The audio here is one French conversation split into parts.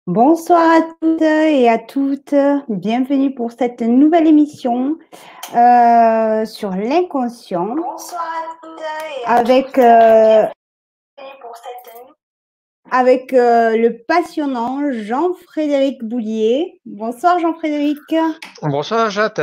Bonsoir à toutes et à toutes. Bienvenue pour cette nouvelle émission sur l'inconscient Bonsoir à toutes et à avec, tous. Bienvenue pour cette avec le passionnant Jean-Frédéric Boulier. Bonsoir Jean-Frédéric. Bonsoir Jacques.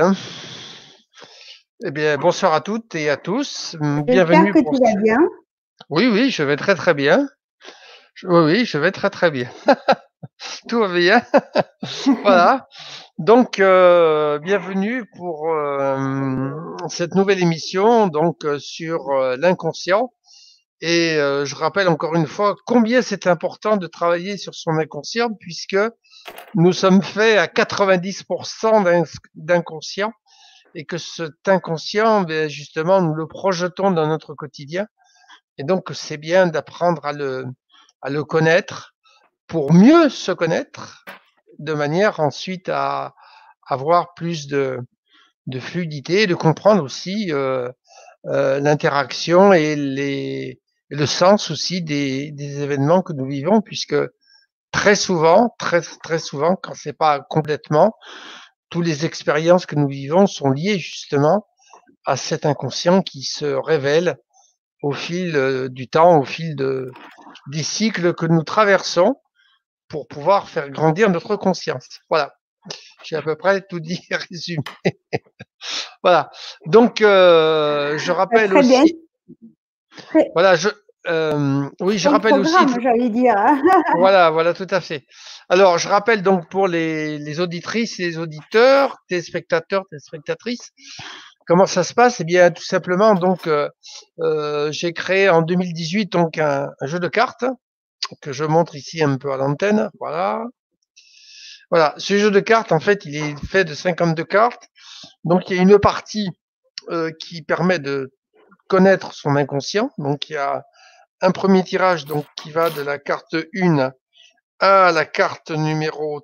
Eh bien, bonsoir à toutes et à tous. J'espère Bienvenue que pour tu vas bien. Oui, oui, je vais très très bien. Oui, oui, je vais très très bien. Tout va bien. Voilà. Donc, bienvenue pour cette nouvelle émission donc sur l'inconscient. Et je rappelle encore une fois combien c'est important de travailler sur son inconscient puisque nous sommes faits à 90% d'inconscient. Et que cet inconscient, ben, justement, nous le projetons dans notre quotidien. Et donc, c'est bien d'apprendre à le connaître pour mieux se connaître, de manière ensuite à avoir plus de fluidité, de comprendre aussi l'interaction et le sens aussi des événements que nous vivons, puisque très souvent, très souvent, quand c'est pas complètement, toutes les expériences que nous vivons sont liées justement à cet inconscient qui se révèle au fil du temps, au fil des cycles que nous traversons pour pouvoir faire grandir notre conscience. Voilà, j'ai à peu près tout dit et résumé. Voilà, donc je rappelle Très bien. aussi, Très voilà, oui, je bon rappelle aussi, programme, j'allais dire. voilà, voilà, tout à fait. Alors, je rappelle donc pour les auditrices et les auditeurs, téléspectateurs, téléspectatrices, comment ça se passe? Eh bien, tout simplement, donc, j'ai créé en 2018 donc un jeu de cartes que je montre ici un peu à l'antenne. Voilà. Voilà. Ce jeu de cartes, en fait, il est fait de 52 cartes. Donc, il y a une partie qui permet de connaître son inconscient. Donc, il y a un premier tirage donc qui va de la carte 1 à la carte numéro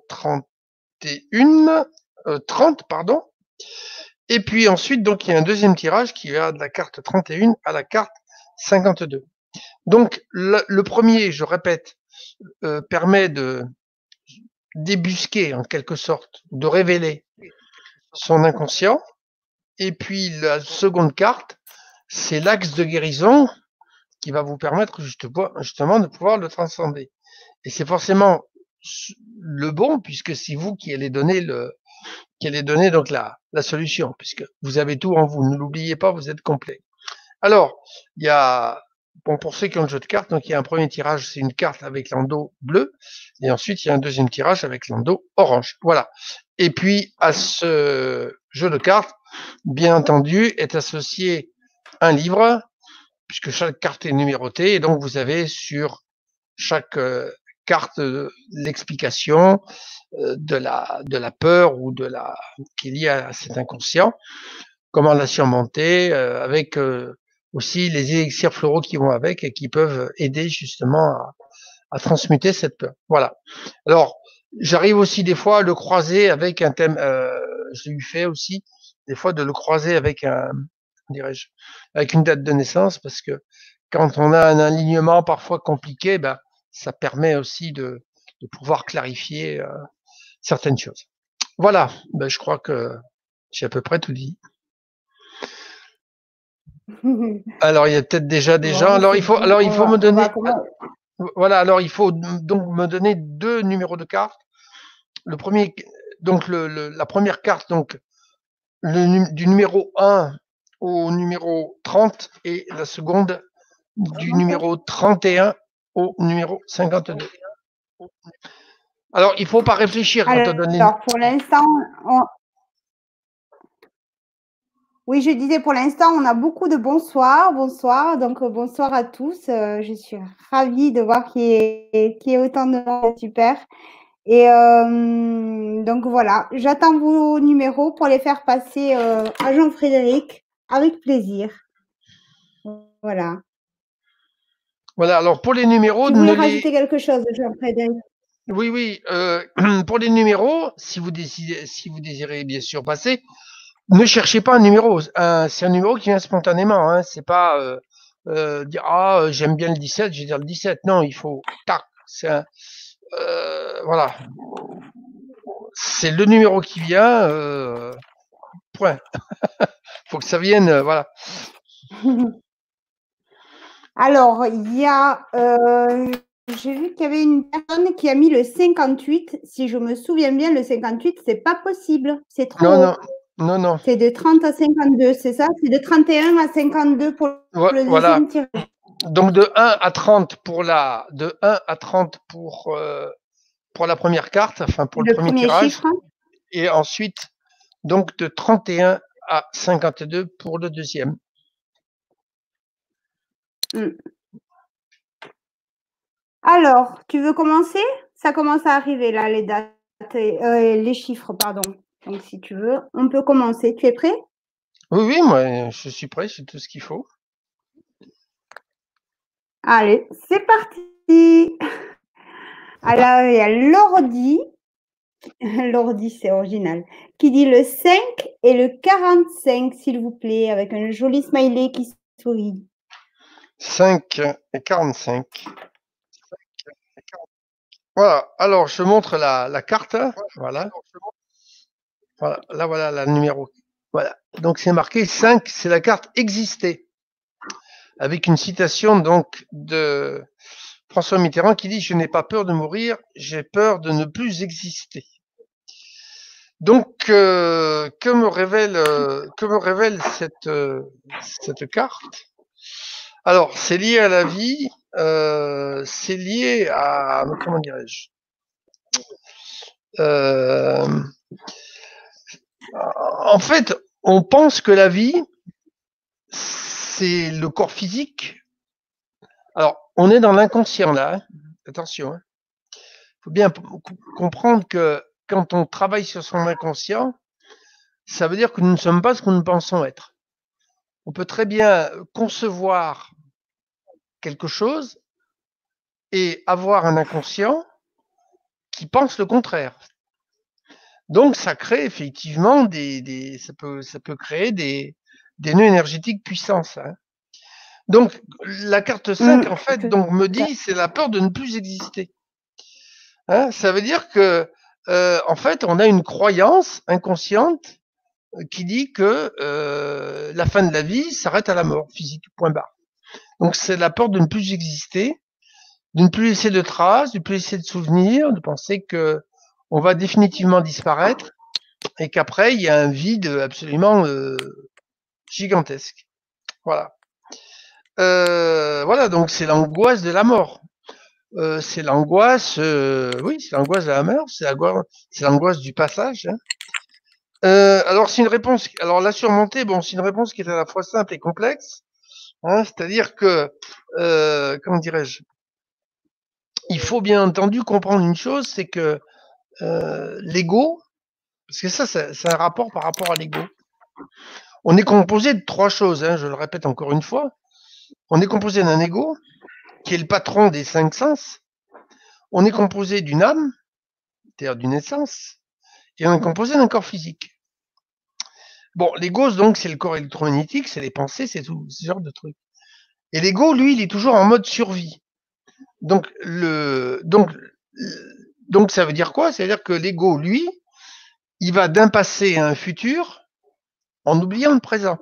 31, 30, pardon. Et puis ensuite, donc, il y a un deuxième tirage qui va de la carte 31 à la carte 52. Donc, le premier, je répète, permet de débusquer, en quelque sorte, de révéler son inconscient. Et puis, la seconde carte, c'est l'axe de guérison qui va vous permettre justement de pouvoir le transcender. Et c'est forcément le bon, puisque c'est vous qui allez donner donc la solution, puisque vous avez tout en vous. Ne l'oubliez pas, vous êtes complet. Alors, il y a, bon, pour ceux qui ont le jeu de cartes, donc il y a un premier tirage, c'est une carte avec l'endos bleu, et ensuite il y a un deuxième tirage avec l'endos orange. Voilà. Et puis à ce jeu de cartes, bien entendu, est associé un livre, puisque chaque carte est numérotée, et donc vous avez sur chaque carte l'explication de la peur ou qui est liée à cet inconscient, comment la surmonter, avec aussi les élixirs floraux qui vont avec et qui peuvent aider justement à transmuter cette peur. Voilà. Alors, j'arrive aussi des fois à le croiser avec un thème, je l'ai fait aussi, des fois de le croiser avec dirais-je, avec une date de naissance, parce que quand on a un alignement parfois compliqué, ben, ça permet aussi de pouvoir clarifier certaines choses. Voilà, ben, je crois que j'ai à peu près tout dit. Alors, il y a peut-être déjà des gens. Bon, Alors, c'est bien. il faut me On donner. va commencer. Voilà, alors il faut donc me donner deux numéros de carte. Le premier, donc la première carte, donc du numéro 1 au numéro 30 et la seconde du numéro 31 au numéro 52. Alors, il faut pas réfléchir quand on donne les... Alors, pour l'instant, oui, je disais pour l'instant, on a beaucoup de bonsoir, bonsoir. Donc, bonsoir à tous. Je suis ravie de voir qu'il y ait autant de monde, super. Et donc voilà, j'attends vos numéros pour les faire passer à Jean-Frédéric avec plaisir. Voilà. Voilà, alors pour les numéros, Tu voulais rajouter quelque chose, Jean-Frédéric? Oui, oui, pour les numéros, si vous désirez bien sûr passer, ne cherchez pas un numéro. C'est un numéro qui vient spontanément. Hein. C'est pas dire j'aime bien le 17, je vais dire le 17. Non, il faut tac. voilà. C'est le numéro qui vient, point. Faut que ça vienne, voilà. Alors, il y a, j'ai vu qu'il y avait une personne qui a mis le 58. Si je me souviens bien, le 58, c'est pas possible. C'est trop Non, haut. non, non, non. C'est de 30 à 52, c'est ça? C'est de 31 à 52 pour le Voilà. deuxième tirage. Donc de 1 à 30 pour la première carte, enfin pour le Le premier premier tirage, chiffre. et ensuite donc de 31 à 52 pour le deuxième. Alors, tu veux commencer? Ça commence à arriver là, les dates, les chiffres, pardon. Donc, si tu veux, on peut commencer. Tu es prêt? Oui, oui, moi je suis prêt, j'ai tout ce qu'il faut. Allez, c'est parti. Alors, il y a l'ordi. L'ordi, c'est original. Qui dit le 5 et le 45, s'il vous plaît, avec un joli smiley qui sourit. 5 et 45. Voilà, alors je montre la carte. Voilà. Voilà, là voilà la numéro. Voilà. Donc c'est marqué 5, c'est la carte exister. Avec une citation donc de François Mitterrand qui dit: je n'ai pas peur de mourir, j'ai peur de ne plus exister. Donc que me révèle cette carte? Alors c'est lié à la vie, c'est lié à, comment dirais-je, en fait, on pense que la vie, c'est le corps physique. Alors, on est dans l'inconscient là, hein. Attention. Hein. Faut bien comprendre que quand on travaille sur son inconscient, ça veut dire que nous ne sommes pas ce que nous pensons être. On peut très bien concevoir quelque chose et avoir un inconscient qui pense le contraire. Donc, ça crée effectivement ça peut créer des nœuds énergétiques puissants. Hein. Donc, la carte 5, en fait, donc, me dit, c'est la peur de ne plus exister. Hein, ça veut dire que, en fait, on a une croyance inconsciente qui dit que la fin de la vie s'arrête à la mort physique, point barre. Donc, c'est la peur de ne plus exister, de ne plus laisser de traces, de ne plus laisser de souvenirs, de penser que on va définitivement disparaître et qu'après, il y a un vide absolument gigantesque. Voilà. Voilà, donc c'est l'angoisse de la mort. C'est l'angoisse, oui, c'est l'angoisse de la mort, c'est l'angoisse du passage. Hein. Alors c'est une réponse, alors la surmonter, bon, c'est une réponse qui est à la fois simple et complexe. Hein, c'est-à-dire que, comment dirais-je, il faut bien entendu comprendre une chose, c'est que l'ego, parce que ça, c'est un rapport par rapport à l'ego. On est composé de trois choses, hein, je le répète encore une fois. On est composé d'un ego, qui est le patron des cinq sens. On est composé d'une âme, c'est-à-dire d'une essence, et on est composé d'un corps physique. Bon, l'ego, donc, c'est le corps électromagnétique, c'est les pensées, c'est tout ce genre de trucs. Et l'ego, lui, il est toujours en mode survie. Donc, donc ça veut dire quoi? Ça veut dire que l'ego, lui, il va d'un passé à un futur en oubliant le présent.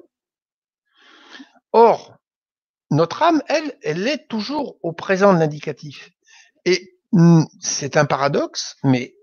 Or, notre âme, elle est toujours au présent de l'indicatif. Et c'est un paradoxe, mais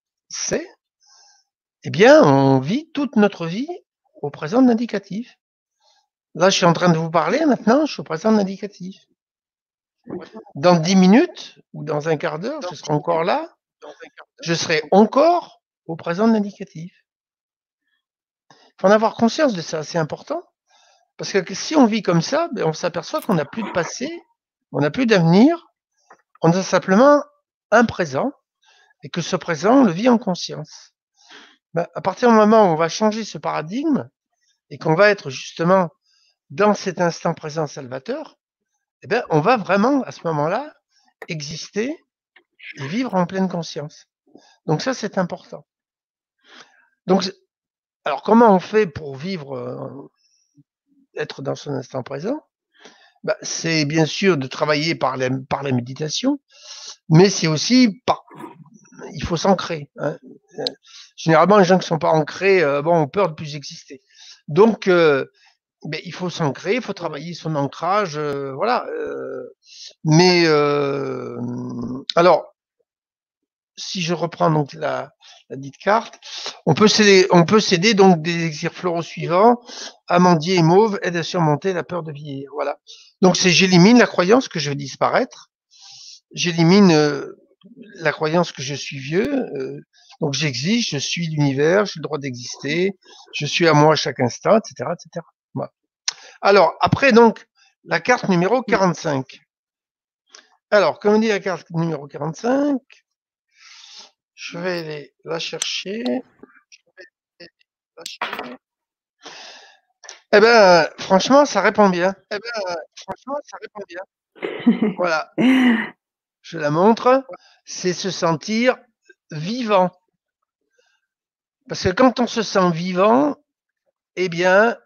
eh bien, on vit toute notre vie au présent de l'indicatif. Là, je suis en train de vous parler maintenant, je suis au présent de l'indicatif. Dans 10 minutes ou dans un quart d'heure, je serai encore là, je serai encore au présent de l'indicatif. Il faut en avoir conscience de ça, c'est important. Parce que si on vit comme ça, on s'aperçoit qu'on n'a plus de passé, on n'a plus d'avenir, on a simplement un présent, et que ce présent, on le vit en conscience. À partir du moment où on va changer ce paradigme, et qu'on va être justement dans cet instant présent salvateur, eh bien, on va vraiment, à ce moment-là, exister et vivre en pleine conscience. Donc ça, c'est important. Donc, alors, comment on fait pour vivre, être dans son instant présent? C'est bien sûr de travailler par la méditation, mais c'est aussi il faut s'ancrer. Hein. Généralement, les gens qui ne sont pas ancrés ont peur de plus exister. Donc, il faut s'ancrer, il faut travailler son ancrage. Voilà. Mais alors, si je reprends donc la dite carte, on peut céder donc des élixirs floraux suivants, amandier et mauve, aide à surmonter la peur de vieillir. Voilà. Donc j'élimine la croyance que je vais disparaître, j'élimine la croyance que je suis vieux, donc j'existe, je suis l'univers, j'ai le droit d'exister, je suis à moi à chaque instant, etc., etc. Voilà. Alors après donc la carte numéro 45. Alors, comme dit la carte numéro 45, je vais aller la chercher. Eh ben, franchement, ça répond bien. Voilà, je la montre. C'est se sentir vivant. Parce que quand on se sent vivant, eh bien,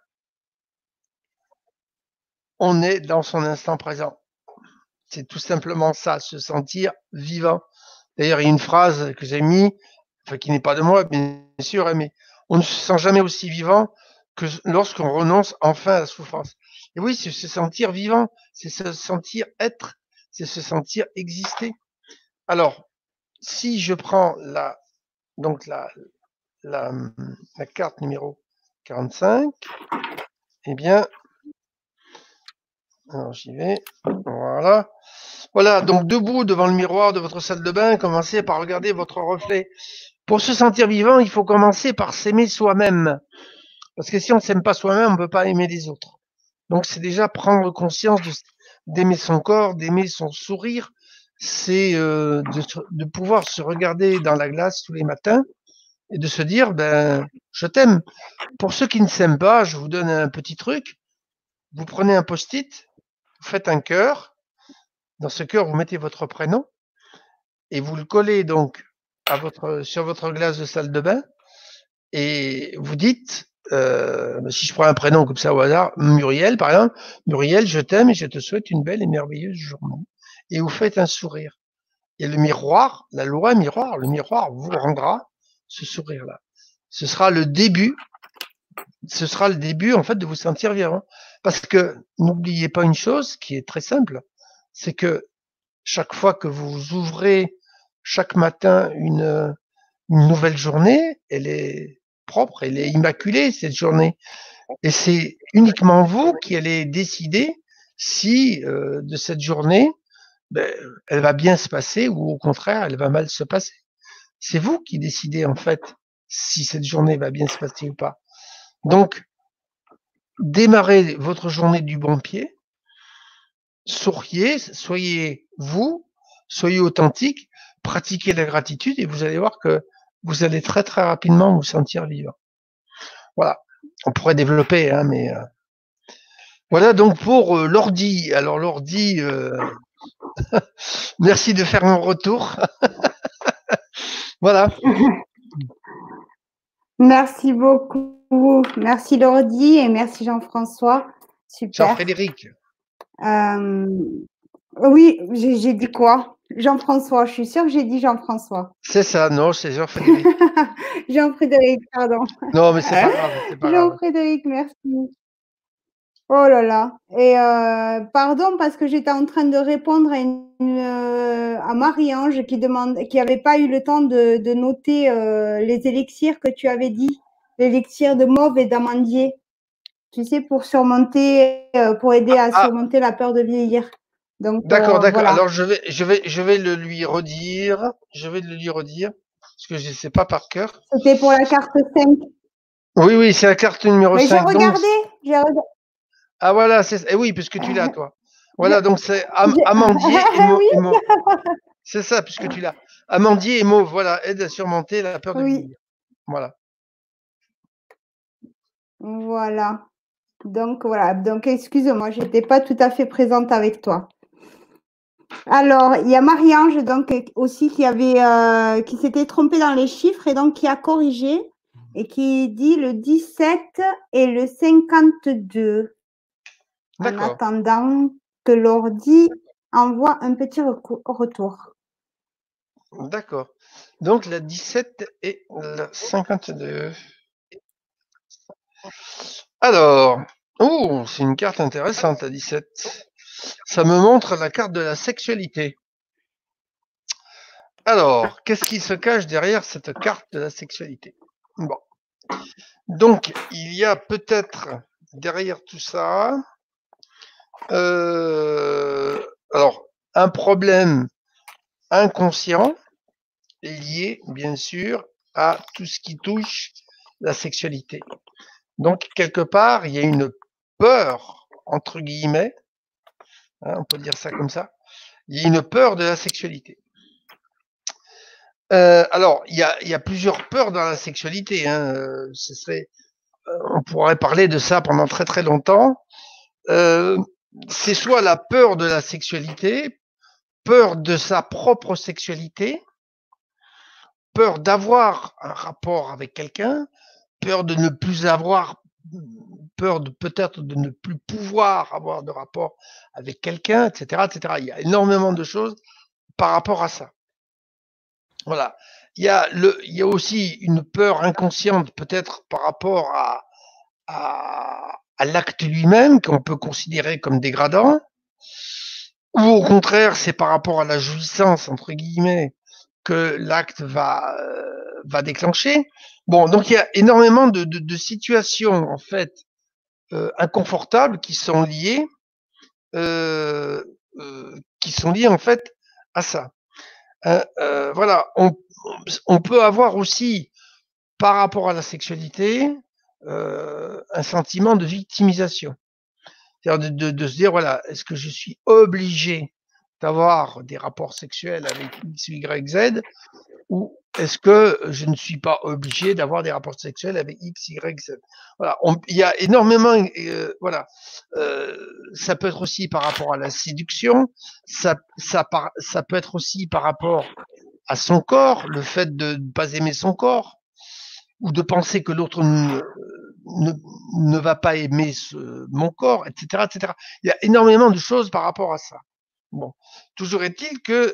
on est dans son instant présent. C'est tout simplement ça, se sentir vivant. D'ailleurs, il y a une phrase que j'ai mis, enfin qui n'est pas de moi, bien sûr, hein, mais on ne se sent jamais aussi vivant que lorsqu'on renonce enfin à la souffrance. Et oui, c'est se sentir vivant, c'est se sentir être, c'est se sentir exister. Alors, si je prends donc la carte numéro 45, eh bien, alors j'y vais, voilà. Voilà, donc debout devant le miroir de votre salle de bain, commencez par regarder votre reflet. Pour se sentir vivant, il faut commencer par s'aimer soi-même. Parce que si on ne s'aime pas soi-même, on ne peut pas aimer les autres. Donc c'est déjà prendre conscience d'aimer son corps, d'aimer son sourire. C'est de pouvoir se regarder dans la glace tous les matins et de se dire, ben, je t'aime. Pour ceux qui ne s'aiment pas, je vous donne un petit truc. Vous prenez un post-it, vous faites un cœur. Dans ce cœur, vous mettez votre prénom et vous le collez donc sur votre glace de salle de bain et vous dites, si je prends un prénom comme ça au hasard, Muriel par exemple, Muriel, je t'aime et je te souhaite une belle et merveilleuse journée. Et vous faites un sourire. Et le miroir, la loi miroir, le miroir vous rendra ce sourire-là. Ce sera le début en fait de vous sentir vivant. Parce que n'oubliez pas une chose qui est très simple, c'est que chaque fois que vous ouvrez chaque matin une nouvelle journée, elle est propre, elle est immaculée cette journée. Et c'est uniquement vous qui allez décider si de cette journée, elle va bien se passer ou au contraire, elle va mal se passer. C'est vous qui décidez en fait si cette journée va bien se passer ou pas. Donc, démarrez votre journée du bon pied, souriez, soyez vous, soyez authentique, pratiquez la gratitude et vous allez voir que vous allez très très rapidement vous sentir vivant. Voilà, on pourrait développer, hein, mais voilà donc pour l'ordi. Alors l'ordi, merci de faire mon retour. Voilà. Merci beaucoup. Merci l'ordi et merci Jean-François. Super. Jean-Frédéric. Oui, j'ai dit quoi? Jean-François, je suis sûre que j'ai dit Jean-François. C'est ça, non, c'est Jean-Frédéric. Jean-Frédéric, pardon. Non, mais c'est pas grave, c'est pas grave. Jean-Frédéric, merci. Oh là là. Et pardon parce que j'étais en train de répondre à Marie-Ange qui avait pas eu le temps de noter les élixirs que tu avais dit, l'élixir de mauve et d'amandier. Tu sais, pour surmonter, pour aider à surmonter la peur de vieillir. Donc d'accord. voilà. Alors je vais le lui redire. Je vais le lui redire parce que je ne sais pas par cœur. C'était pour la carte 5. Oui, c'est la carte numéro 5. Mais j'ai regardé. Ah voilà, c'est oui, puisque tu l'as toi. Voilà, donc c'est amandier et mauve. C'est ça, puisque tu l'as. Amandier et mauve, voilà, aide à surmonter la peur de vieillir. Voilà. Voilà. Donc voilà. Donc excuse-moi, j'étais pas tout à fait présente avec toi. Alors, il y a Marie-Ange donc aussi qui s'était trompée dans les chiffres et donc qui a corrigé et qui dit le 17 et le 52. En attendant que l'ordi envoie un petit retour. D'accord. Donc la 17 et la 52. Alors, oh, c'est une carte intéressante, la 17. Ça me montre la carte de la sexualité. Alors, qu'est-ce qui se cache derrière cette carte de la sexualité? Bon. Donc, il y a peut-être derrière tout ça, alors, un problème inconscient lié, bien sûr, à tout ce qui touche la sexualité. Donc, quelque part, il y a une peur, entre guillemets, hein, on peut dire ça comme ça, il y a une peur de la sexualité. Alors, il y a plusieurs peurs dans la sexualité. Hein. On pourrait parler de ça pendant très très longtemps. C'est soit la peur de la sexualité, peur de sa propre sexualité, peur d'avoir un rapport avec quelqu'un, peur de ne plus avoir, peur de peut-être de ne plus pouvoir avoir de rapport avec quelqu'un, etc., etc. Il y a énormément de choses par rapport à ça. Voilà. Il y a aussi une peur inconsciente peut-être par rapport à l'acte lui-même qu'on peut considérer comme dégradant, ou au contraire c'est par rapport à la jouissance entre guillemets que l'acte va déclencher. Bon, donc il y a énormément de situations en fait inconfortables euh, qui sont liées en fait à ça. Voilà, on peut avoir aussi par rapport à la sexualité un sentiment de victimisation. C'est-à-dire de se dire, voilà, est-ce que je suis obligé d'avoir des rapports sexuels avec X, Y, Z, ou est-ce que je ne suis pas obligé d'avoir des rapports sexuels avec X, Y, Z? Voilà, il y a énormément, voilà, ça peut être aussi par rapport à la séduction, ça peut être aussi par rapport à son corps, le fait de ne pas aimer son corps, ou de penser que l'autre ne va pas aimer mon corps, etc., etc. Il y a énormément de choses par rapport à ça. Bon, toujours est-il que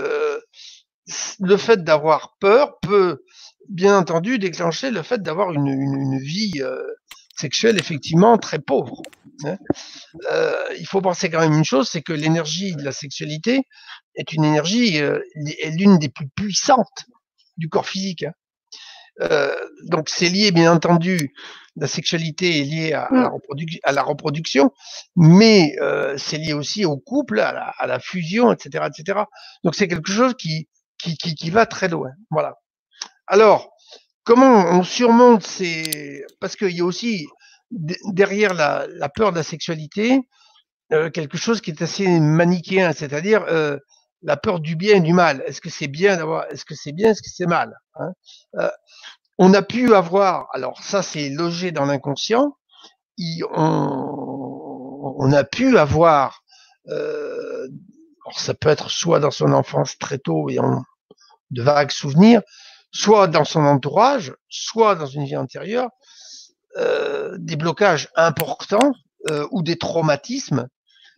le fait d'avoir peur peut, bien entendu, déclencher le fait d'avoir une vie sexuelle effectivement très pauvre. Hein. Il faut penser quand même une chose, c'est que l'énergie de la sexualité est une énergie, est l'une des plus puissantes du corps physique. Hein. Donc c'est lié, bien entendu, la sexualité est liée à la reproduction, mais c'est lié aussi au couple, à la fusion, etc., etc. Donc c'est quelque chose qui va très loin. Voilà. Alors, comment on surmonte parce qu'il y a aussi derrière la peur de la sexualité quelque chose qui est assez manichéen, c'est-à-dire la peur du bien et du mal. Est-ce que c'est bien d'avoir, est-ce que c'est bien, est-ce que c'est mal, hein. On a pu avoir, alors ça c'est logé dans l'inconscient, on a pu avoir, alors ça peut être soit dans son enfance très tôt et de vagues souvenirs, soit dans son entourage, soit dans une vie antérieure, des blocages importants ou des traumatismes,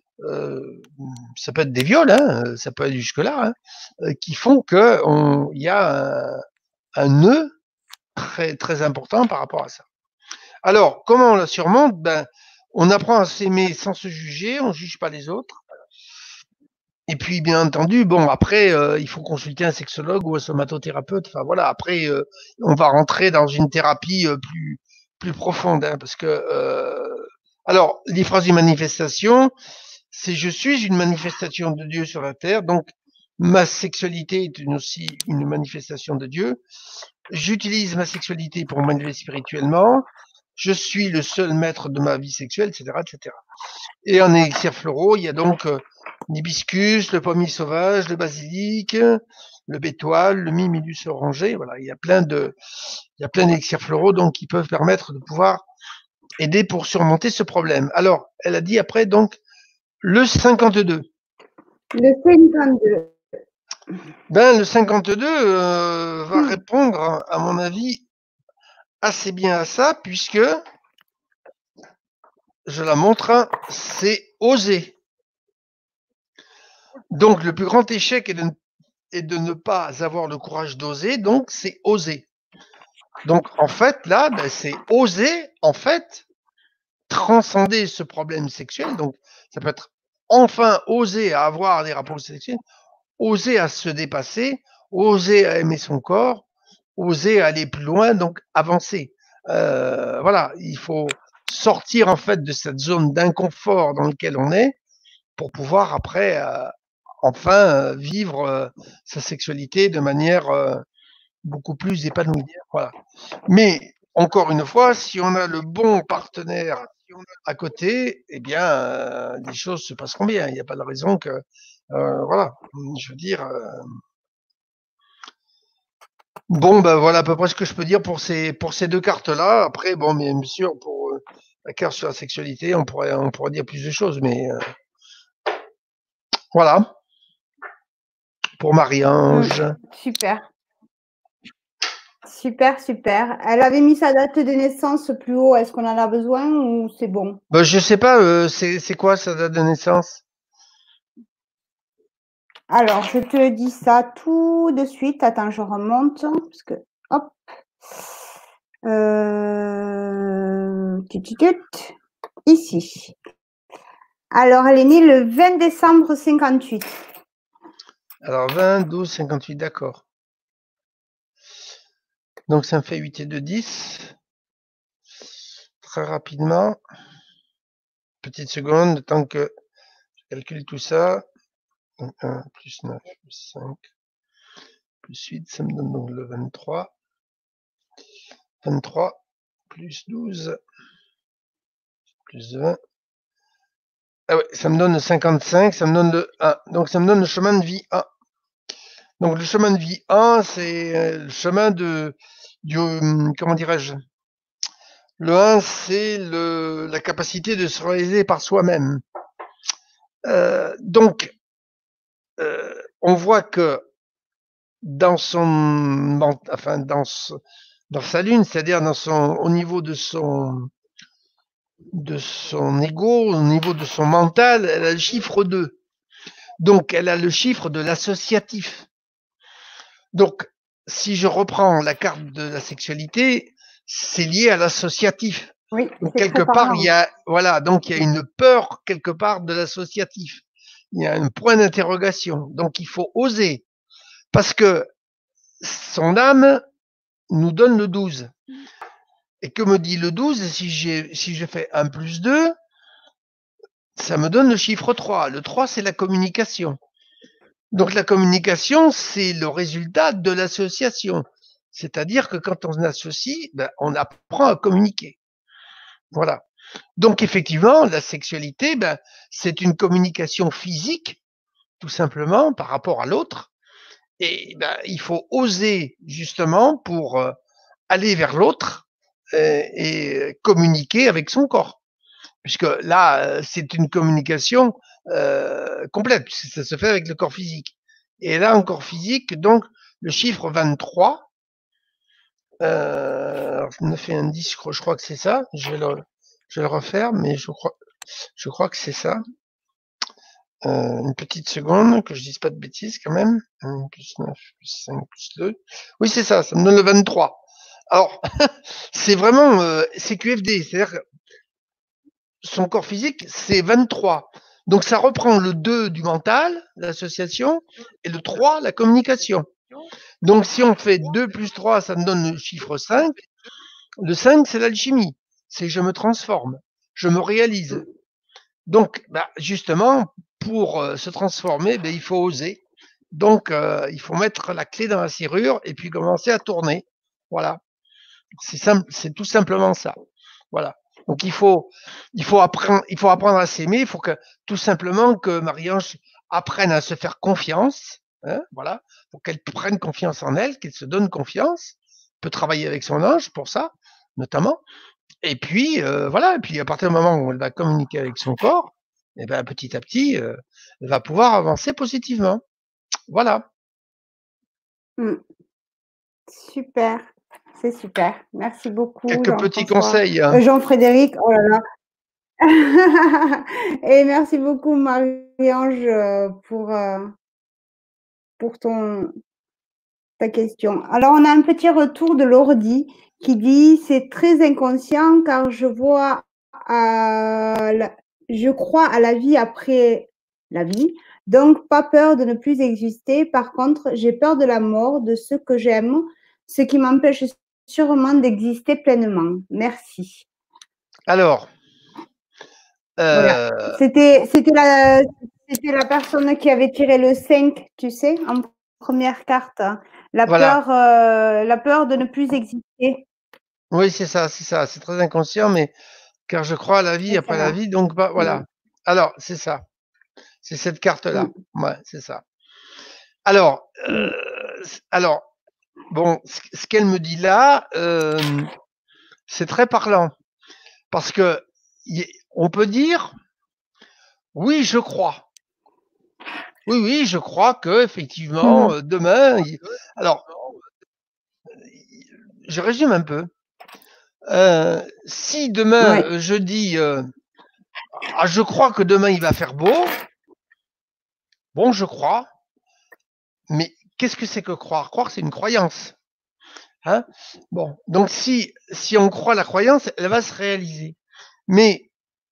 ça peut être des viols, hein, ça peut être jusque-là, hein, qui font qu'il y a un nœud très, très important par rapport à ça. Alors, comment on la surmonte? On apprend à s'aimer sans se juger, on ne juge pas les autres. Et puis, bien entendu, bon, après, il faut consulter un sexologue ou un somatothérapeute. Enfin, voilà, après, on va rentrer dans une thérapie plus profonde, hein, parce que, alors, les phrases de manifestation, c'est je suis une manifestation de Dieu sur la terre, donc ma sexualité est aussi une manifestation de Dieu. J'utilise ma sexualité pour m'élever spirituellement. Je suis le seul maître de ma vie sexuelle, etc., etc. Et en élixir floraux, il y a donc l'hibiscus, le pommier sauvage, le basilic, le bétoile, le mimulus orangé. Voilà, il y a plein d'élixirs floraux donc qui peuvent permettre de pouvoir aider pour surmonter ce problème. Alors, elle a dit après donc le 52. Le 52. Le 52 va répondre, à mon avis, assez bien à ça, puisque je la montre, c'est oser. Donc le plus grand échec est de ne et de ne pas avoir le courage d'oser, donc c'est oser. Donc en fait, là, ben, c'est oser, en fait, transcender ce problème sexuel. Donc ça peut être enfin oser à avoir des rapports sexuels, oser à se dépasser, oser à aimer son corps, oser aller plus loin, donc avancer. Voilà, il faut sortir en fait de cette zone d'inconfort dans laquelle on est pour pouvoir après enfin vivre sa sexualité de manière beaucoup plus épanouie. Voilà. Mais encore une fois, si on a le bon partenaire à côté, eh bien, les choses se passeront bien. Il n'y a pas de raison que, voilà, je veux dire. Bon, ben voilà à peu près ce que je peux dire pour ces deux cartes-là. Après, bon, bien sûr, pour la carte sur la sexualité, on pourrait dire plus de choses, mais voilà. Pour Marie-Ange. Super. Super, super. Elle avait mis sa date de naissance plus haut. Est-ce qu'on en a besoin ou c'est bon? Ben, je sais pas, c'est quoi sa date de naissance? Alors, je te dis ça tout de suite. Attends, je remonte. Parce que, hop. Ici. Alors, elle est née le 20 décembre 58. Alors, 20, 12, 58, d'accord. Donc, ça me fait 8 et 2, 10. Très rapidement. Petite seconde, tant que je calcule tout ça. Donc, 1 plus 9 plus 5 plus 8, ça me donne donc le 23. 23 plus 12 plus 20. Ah ouais, ça me donne le 55, ça me donne le 1. Donc, ça me donne le chemin de vie 1. Donc, le chemin de vie 1, c'est le chemin comment dirais-je? Le 1, c'est la capacité de se réaliser par soi-même. Donc, on voit que dans son, enfin, dans sa lune, c'est-à-dire au niveau de son ego, au niveau de son mental, elle a le chiffre 2. Donc, elle a le chiffre de l'associatif. Donc, si je reprends la carte de la sexualité, c'est lié à l'associatif. Oui, donc, c'est quelque très part, parlant. il y a, voilà, donc il y a une peur quelque part de l'associatif. Il y a un point d'interrogation. Donc, il faut oser. Parce que son âme nous donne le 12. Et que me dit le 12? Si je fais 1 plus 2, ça me donne le chiffre 3. Le 3, c'est la communication. Donc la communication, c'est le résultat de l'association. C'est-à-dire que quand on associe, ben, on apprend à communiquer. Voilà. Donc effectivement, la sexualité, ben, c'est une communication physique, tout simplement, par rapport à l'autre. Et ben, il faut oser justement pour aller vers l'autre et communiquer avec son corps. Puisque là, c'est une communication complète, puisque ça se fait avec le corps physique. Et là, en corps physique, donc, le chiffre 23, 9 et un 10, je crois que c'est ça. Je vais le refaire, mais je crois que c'est ça. Une petite seconde, que je dise pas de bêtises quand même. 1 plus 9 plus 5 plus 2. Oui, c'est ça, ça me donne le 23. Alors, c'est vraiment CQFD, c'est-à-dire que son corps physique, c'est 23. Donc ça reprend le 2 du mental, l'association, et le 3, la communication. Donc si on fait 2 plus 3, ça me donne le chiffre 5. Le 5, c'est l'alchimie. C'est je me transforme, je me réalise. Donc, bah, justement, pour se transformer, ben, il faut oser. Donc, il faut mettre la clé dans la serrure et puis commencer à tourner. Voilà. C'est simple, c'est tout simplement ça. Voilà. Donc il faut apprendre à s'aimer. Il faut que tout simplement que Marie-Ange apprenne à se faire confiance. Hein, voilà. Pour qu'elle prenne confiance en elle, qu'elle se donne confiance. Elle peut travailler avec son ange pour ça, notamment. Et puis voilà. Et puis à partir du moment où elle va communiquer avec son corps, et ben petit à petit, elle va pouvoir avancer positivement. Voilà. Super, c'est super. Merci beaucoup, Quelques petits Jean-François. conseils. Hein. Jean-Frédéric, oh là là. Et merci beaucoup, Marie-Ange, pour pour ta question. Alors, on a un petit retour de l'ordi qui dit c'est très inconscient car je crois à la vie après la vie, donc pas peur de ne plus exister. Par contre, j'ai peur de la mort de ceux que j'aime, ce qui m'empêche sûrement d'exister pleinement. Merci. Alors, Voilà. C'était la personne qui avait tiré le 5, tu sais, en première carte. voilà. La peur de ne plus exister. Oui, c'est ça, c'est ça. C'est très inconscient, mais car je crois à la vie C'est après la ça. vie, donc bah, Mm, voilà. Alors, c'est ça. C'est cette carte-là. mm, Ouais, c'est ça. Alors, mm, alors, bon, ce qu'elle me dit là, c'est très parlant. Parce que on peut dire, oui, je crois. Oui, oui, je crois que effectivement, mhm. demain. Alors, je résume un peu. Si demain Ouais. je dis, ah, je crois que demain il va faire beau. Bon, je crois, mais qu'est-ce que c'est que croire? Croire, c'est une croyance. Hein, bon, donc si on croit la croyance, elle va se réaliser. Mais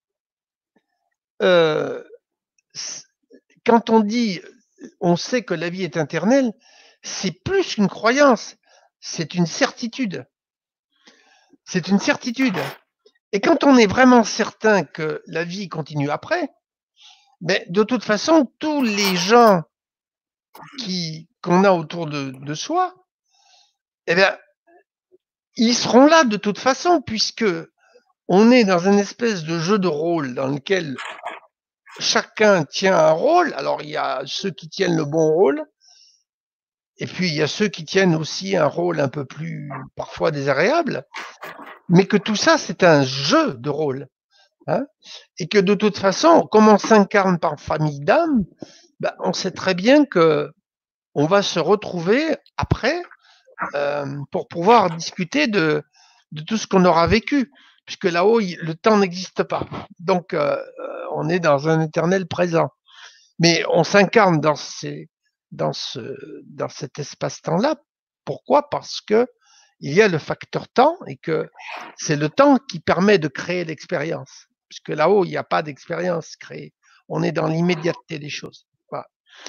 euh, quand on dit, on sait que la vie est éternelle, c'est plus qu'une croyance, c'est une certitude. C'est une certitude. Et quand on est vraiment certain que la vie continue après, ben, de toute façon, tous les gens qu'on a autour de soi, eh bien, ils seront là de toute façon, puisque on est dans une espèce de jeu de rôle dans lequel chacun tient un rôle. Alors, il y a ceux qui tiennent le bon rôle, et puis il y a ceux qui tiennent aussi un rôle un peu plus parfois désagréable, mais que tout ça, c'est un jeu de rôle. Hein, et que de toute façon, comme on s'incarne par famille d'âme, ben, on sait très bien que on va se retrouver après pour pouvoir discuter de tout ce qu'on aura vécu, puisque là-haut, le temps n'existe pas. Donc, on est dans un éternel présent. Mais on s'incarne dans, ce, dans cet espace-temps-là. Pourquoi? Parce que il y a le facteur temps et que c'est le temps qui permet de créer l'expérience. Puisque là-haut, il n'y a pas d'expérience créée. On est dans l'immédiateté des choses. Voilà.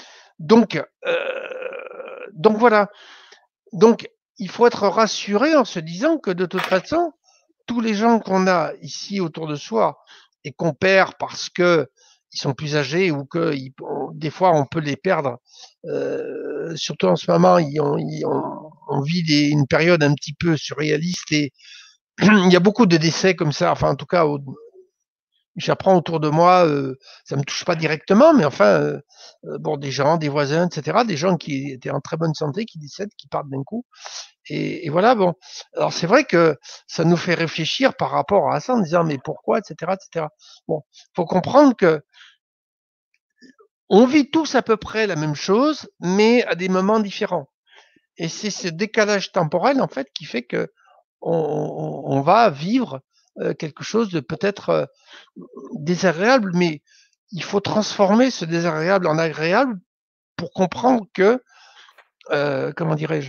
Donc voilà. Donc, il faut être rassuré en se disant que de toute façon, tous les gens qu'on a ici autour de soi et qu'on perd parce que ils sont plus âgés ou que des fois on peut les perdre, surtout en ce moment, on vit une période un petit peu surréaliste et il y a beaucoup de décès comme ça. Enfin, en tout cas, j'apprends autour de moi, ça me touche pas directement, mais enfin, bon, des gens, des voisins, etc., des gens qui étaient en très bonne santé, qui décèdent, qui partent d'un coup. Et voilà, bon. Alors c'est vrai que ça nous fait réfléchir par rapport à ça en disant mais pourquoi, etc., etc. Bon, faut comprendre que on vit tous à peu près la même chose, mais à des moments différents. Et c'est ce décalage temporel en fait qui fait que on va vivre quelque chose de peut-être désagréable, mais il faut transformer ce désagréable en agréable pour comprendre que, comment dirais-je,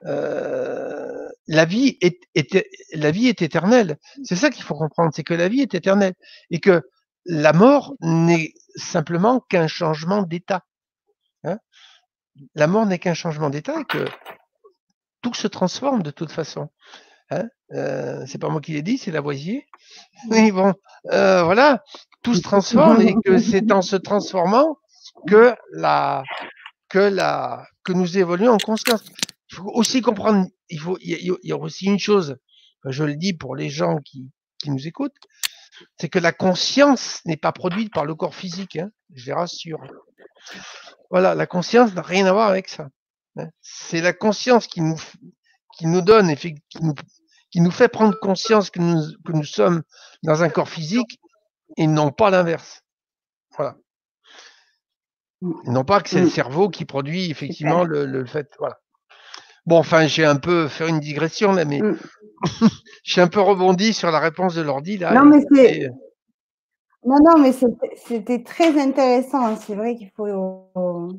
la vie la vie est éternelle. C'est ça qu'il faut comprendre, c'est que la vie est éternelle et que la mort n'est simplement qu'un changement d'état. Hein. La mort n'est qu'un changement d'état et que tout se transforme de toute façon. Hein. C'est pas moi qui l'ai dit, c'est Lavoisier. Oui, bon, voilà, tout se transforme et que c'est en se transformant que que nous évoluons en conscience. Il faut aussi comprendre, il y a aussi une chose, je le dis pour les gens qui nous écoutent, c'est que la conscience n'est pas produite par le corps physique, hein, je les rassure. Voilà, la conscience n'a rien à voir avec ça. Hein. C'est la conscience qui nous donne, qui nous fait prendre conscience que nous sommes dans un corps physique et non pas l'inverse. Voilà. Non pas que c'est le cerveau qui produit effectivement Super. le fait. Voilà. Bon, enfin, j'ai un peu fait une digression là, mais j'ai un peu rebondi sur la réponse de l'ordi là. Non, Et mais c'était, non, mais c'était très intéressant. C'est vrai qu'il faut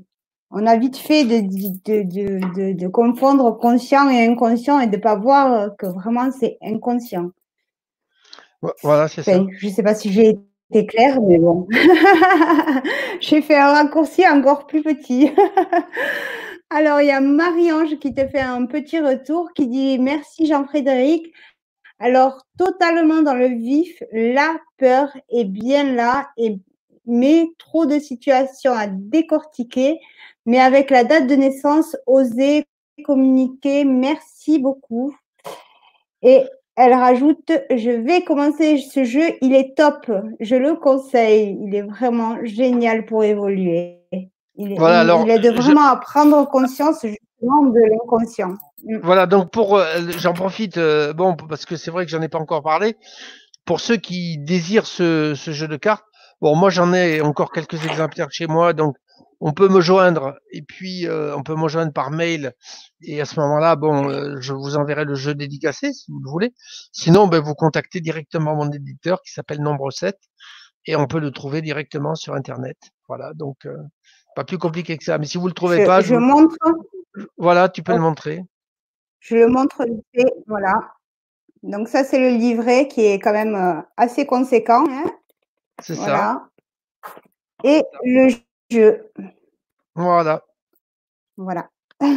On a vite fait de confondre conscient et inconscient et de pas voir que vraiment c'est inconscient. Voilà, c'est ça. Enfin, je sais pas si j'ai été claire, mais bon. J'ai fait un raccourci encore plus petit. Alors, il y a Marie-Ange qui te fait un petit retour qui dit merci Jean-Frédéric. Alors, totalement dans le vif, la peur est bien là et mais trop de situations à décortiquer. Mais avec la date de naissance, oser communiquer. Merci beaucoup. Et elle rajoute, je vais commencer ce jeu, il est top, je le conseille, il est vraiment génial pour évoluer. Voilà, alors, Il aide vraiment à prendre conscience justement de l'inconscient. voilà, donc j'en profite, bon, parce que c'est vrai que j'en ai pas encore parlé. Pour ceux qui désirent ce jeu de cartes, bon, moi j'en ai encore quelques exemplaires chez moi, donc on peut me joindre et puis on peut me joindre par mail et à ce moment-là, bon, je vous enverrai le jeu dédicacé si vous le voulez. Sinon, ben, vous contactez directement mon éditeur qui s'appelle Nombre 7 et on peut le trouver directement sur Internet. Voilà, donc pas plus compliqué que ça. Mais si vous le trouvez pas, Je montre, voilà, tu peux le montrer. je le montre vite fait, voilà. Donc ça, c'est le livret qui est quand même assez conséquent, hein, C'est ça. voilà. Et le jeu, Voilà. voilà.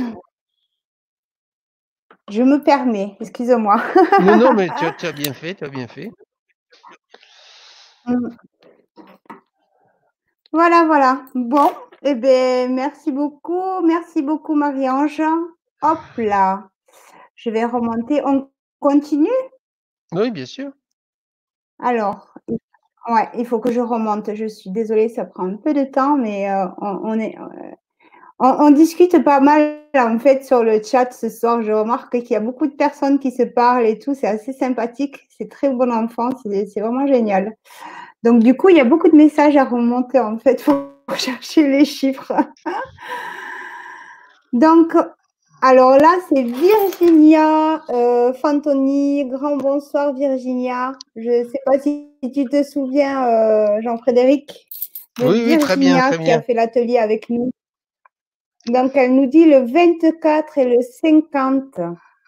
Je me permets, excuse-moi. Non, non, mais tu as bien fait, tu as bien fait. Voilà, voilà. Bon, eh bien, merci beaucoup Marie-Ange. Hop là, je vais remonter. On continue? Oui, bien sûr. Alors, ouais, il faut que je remonte. Je suis désolée, ça prend un peu de temps, mais on discute pas mal en fait sur le chat ce soir. Je remarque qu'il y a beaucoup de personnes qui se parlent et tout. C'est assez sympathique. C'est très bon enfant. C'est vraiment génial. Donc, du coup, il y a beaucoup de messages à remonter en fait pour chercher les chiffres. Donc, alors là, c'est Virginia Fantoni. Grand bonsoir, Virginia. Je ne sais pas si tu te souviens, Jean-Frédéric, de Oui, oui, très bien, Virginia très qui a bien. fait l'atelier avec nous. Donc, elle nous dit le 24 et le 50.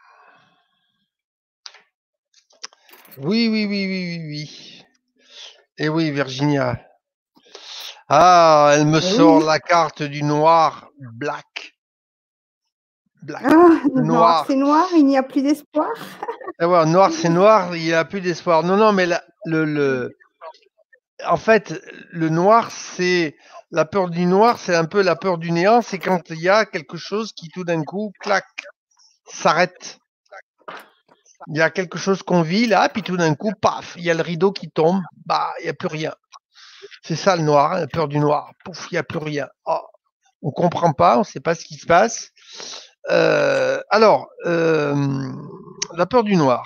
Oui, oui, oui, oui, oui, oui. Et oui, Virginia. Ah, elle me Et sort oui. la carte du noir, black. Black. Ah, Le noir, noir. c'est noir, il n'y a plus d'espoir. Ah ouais, noir, c'est noir, il n'y a plus d'espoir. Non, non, mais en fait, le noir, c'est la peur du noir, c'est un peu la peur du néant. C'est quand il y a quelque chose qui tout d'un coup, clac, s'arrête. Il y a quelque chose qu'on vit là, puis tout d'un coup, paf, il y a le rideau qui tombe, bah, il n'y a plus rien. C'est ça le noir, hein, la peur du noir. Pouf, il n'y a plus rien. Oh, on comprend pas, on ne sait pas ce qui se passe. Alors, la peur du noir.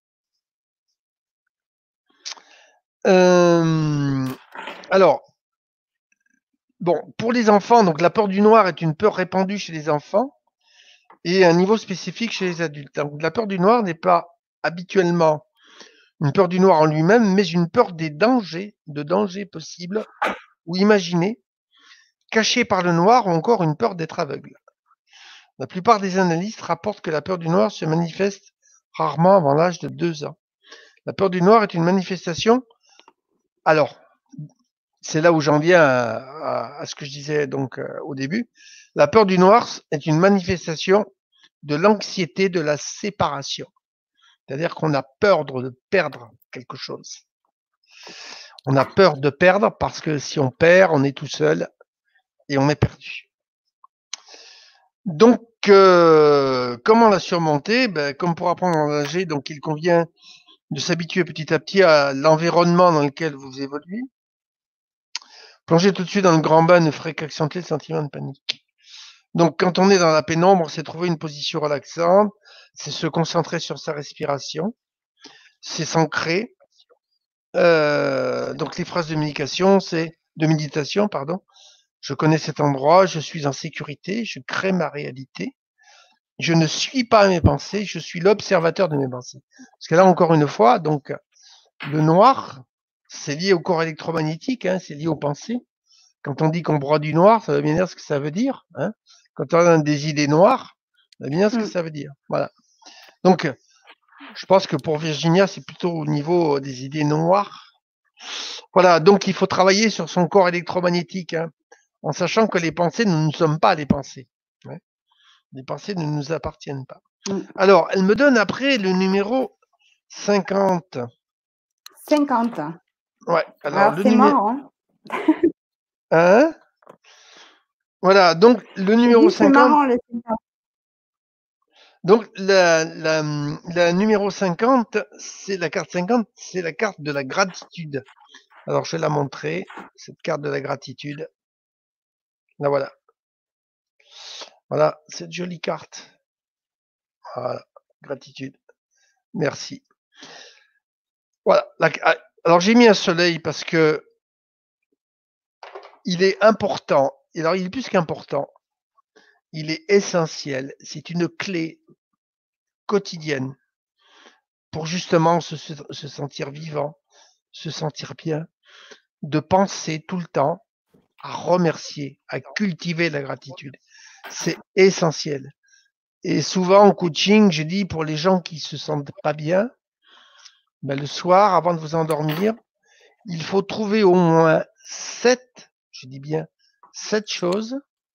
Alors, bon, pour les enfants, donc la peur du noir est une peur répandue chez les enfants et un niveau spécifique chez les adultes. Donc, la peur du noir n'est pas habituellement une peur du noir en lui-même, mais une peur des dangers, de dangers possibles ou imaginés, cachés par le noir ou encore une peur d'être aveugle. La plupart des analystes rapportent que la peur du noir se manifeste rarement avant l'âge de 2 ans. La peur du noir est une manifestation. Alors, c'est là où j'en viens à ce que je disais donc au début. La peur du noir est une manifestation de l'anxiété de la séparation. C'est-à-dire qu'on a peur de perdre quelque chose. On a peur de perdre parce que si on perd, on est tout seul et on est perdu. Donc, comment la surmonter? Ben, comme pour apprendre à nager, donc il convient de s'habituer petit à petit à l'environnement dans lequel vous évoluez. Plonger tout de suite dans le grand bain ne ferait qu'accentuer le sentiment de panique. Donc, quand on est dans la pénombre, c'est trouver une position relaxante, c'est se concentrer sur sa respiration, c'est s'ancrer. Donc, les phrases de méditation, pardon. Je connais cet endroit, je suis en sécurité, je crée ma réalité. Je ne suis pas mes pensées, je suis l'observateur de mes pensées. Parce que là, encore une fois, donc, le noir, c'est lié au corps électromagnétique, hein, c'est lié aux pensées. Quand on dit qu'on broie du noir, ça veut bien dire ce que ça veut dire. Hein. Quand on a des idées noires, ça veut bien dire ce que ça veut dire. Voilà. Donc, je pense que pour Virginia, c'est plutôt au niveau des idées noires. Voilà, donc il faut travailler sur son corps électromagnétique, hein, en sachant que les pensées, nous ne sommes pas les pensées. Hein. Les pensées ne nous appartiennent pas. Alors, elle me donne après le numéro 50. 50. Ouais, alors le c'est numéro. marrant. Hein. Voilà, donc le numéro C'est 50. marrant le 50. Donc la numéro 50, c'est la carte 50, c'est la carte de la gratitude. Alors je vais la montrer, cette carte de la gratitude. La voilà. Voilà, cette jolie carte. Voilà, gratitude. Merci. Voilà. Alors j'ai mis un soleil parce que il est important. Et alors il est plus qu'important. Il est essentiel. C'est une clé quotidienne pour justement se sentir vivant, se sentir bien, de penser tout le temps à remercier, à cultiver la gratitude. C'est essentiel. Et souvent en coaching, je dis pour les gens qui se sentent pas bien, ben le soir, avant de vous endormir, il faut trouver au moins 7, je dis bien 7 choses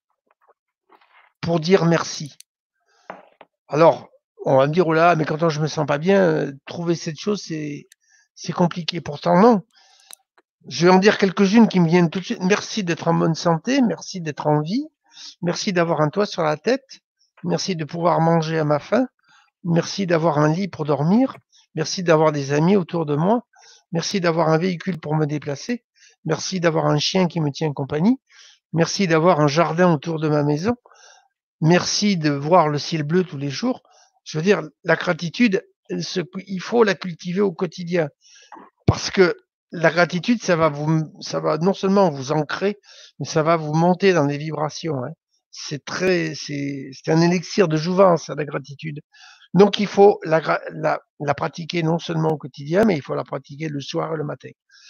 pour dire merci. Alors, on va me dire, oh là, mais quand je me sens pas bien, trouver cette chose, c'est compliqué. Pourtant, non. Je vais en dire quelques-unes qui me viennent tout de suite. Merci d'être en bonne santé, merci d'être en vie, merci d'avoir un toit sur la tête, merci de pouvoir manger à ma faim, merci d'avoir un lit pour dormir, merci d'avoir des amis autour de moi, merci d'avoir un véhicule pour me déplacer, merci d'avoir un chien qui me tient compagnie, merci d'avoir un jardin autour de ma maison, merci de voir le ciel bleu tous les jours. Je veux dire, la gratitude, il faut la cultiver au quotidien parce que la gratitude, ça va non seulement vous ancrer, mais ça va vous monter dans les vibrations. Hein. C'est un élixir de jouvence, la gratitude. Donc il faut la pratiquer non seulement au quotidien, mais il faut la pratiquer le soir et le matin.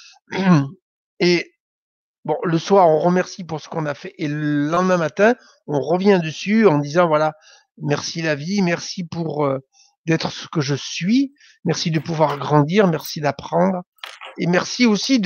Et bon, le soir, on remercie pour ce qu'on a fait, et le lendemain matin, on revient dessus en disant voilà, merci la vie, merci pour d'être ce que je suis, merci de pouvoir grandir, merci d'apprendre, et merci aussi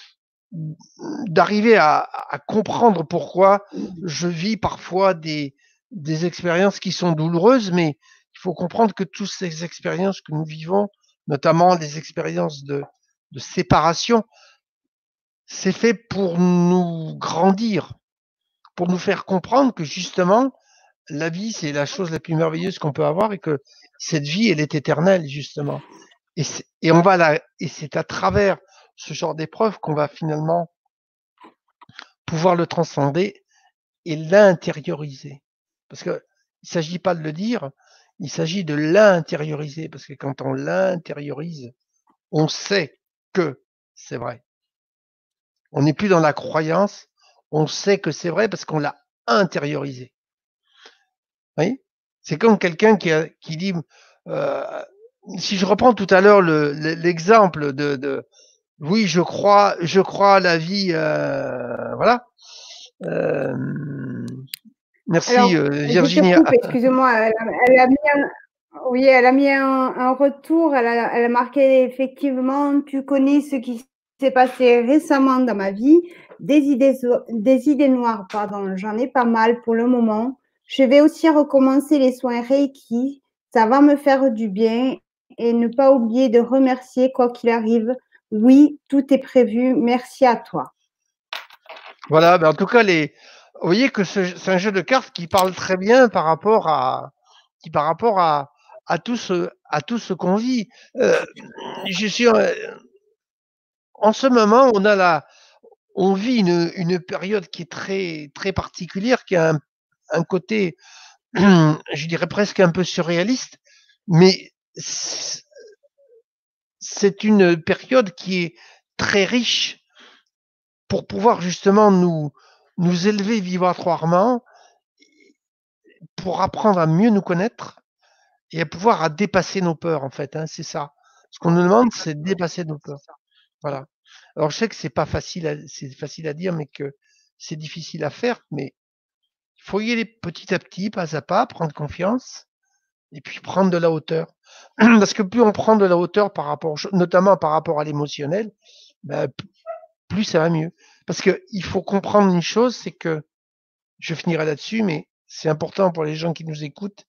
d'arriver à comprendre pourquoi je vis parfois des expériences qui sont douloureuses, mais il faut comprendre que toutes ces expériences que nous vivons, notamment des expériences de séparation, c'est fait pour nous grandir, pour nous faire comprendre que justement, la vie, c'est la chose la plus merveilleuse qu'on peut avoir et que cette vie, elle est éternelle, justement. Et c'est à travers ce genre d'épreuve qu'on va finalement pouvoir le transcender et l'intérioriser. Parce que il s'agit pas de le dire, il s'agit de l'intérioriser. Parce que quand on l'intériorise, on sait que c'est vrai. On n'est plus dans la croyance, on sait que c'est vrai parce qu'on l'a intériorisé. Oui, c'est comme quelqu'un qui dit, si je reprends tout à l'heure l'exemple de oui, je crois à la vie, voilà. Merci Alors, je te Virginia. coupe, excuse-moi. Elle a mis oui, elle a mis un retour. Elle a marqué effectivement, tu connais ce qui s'est passé récemment dans ma vie. Des idées noires, pardon. J'en ai pas mal pour le moment. Je vais aussi recommencer les soins Reiki. Ça va me faire du bien et ne pas oublier de remercier quoi qu'il arrive. Oui, tout est prévu. Merci à toi. Voilà, ben en tout cas, vous voyez que c'est un jeu de cartes qui parle très bien par rapport à tout ce qu'on vit. Je suis en ce moment, on vit une période qui est très très particulière, qui a un côté, je dirais presque un peu surréaliste, mais c'est une période qui est très riche pour pouvoir justement nous élever vibratoirement, pour apprendre à mieux nous connaître et à pouvoir à dépasser nos peurs en fait, hein, c'est ça. Ce qu'on nous demande, c'est de dépasser nos peurs. Voilà. Alors je sais que c'est facile à dire, mais que c'est difficile à faire, mais il faut y aller petit à petit, pas à pas, prendre confiance et puis prendre de la hauteur. Parce que plus on prend de la hauteur par rapport, notamment par rapport à l'émotionnel, ben, plus ça va mieux. Parce que il faut comprendre une chose, c'est que je finirai là-dessus, mais c'est important pour les gens qui nous écoutent.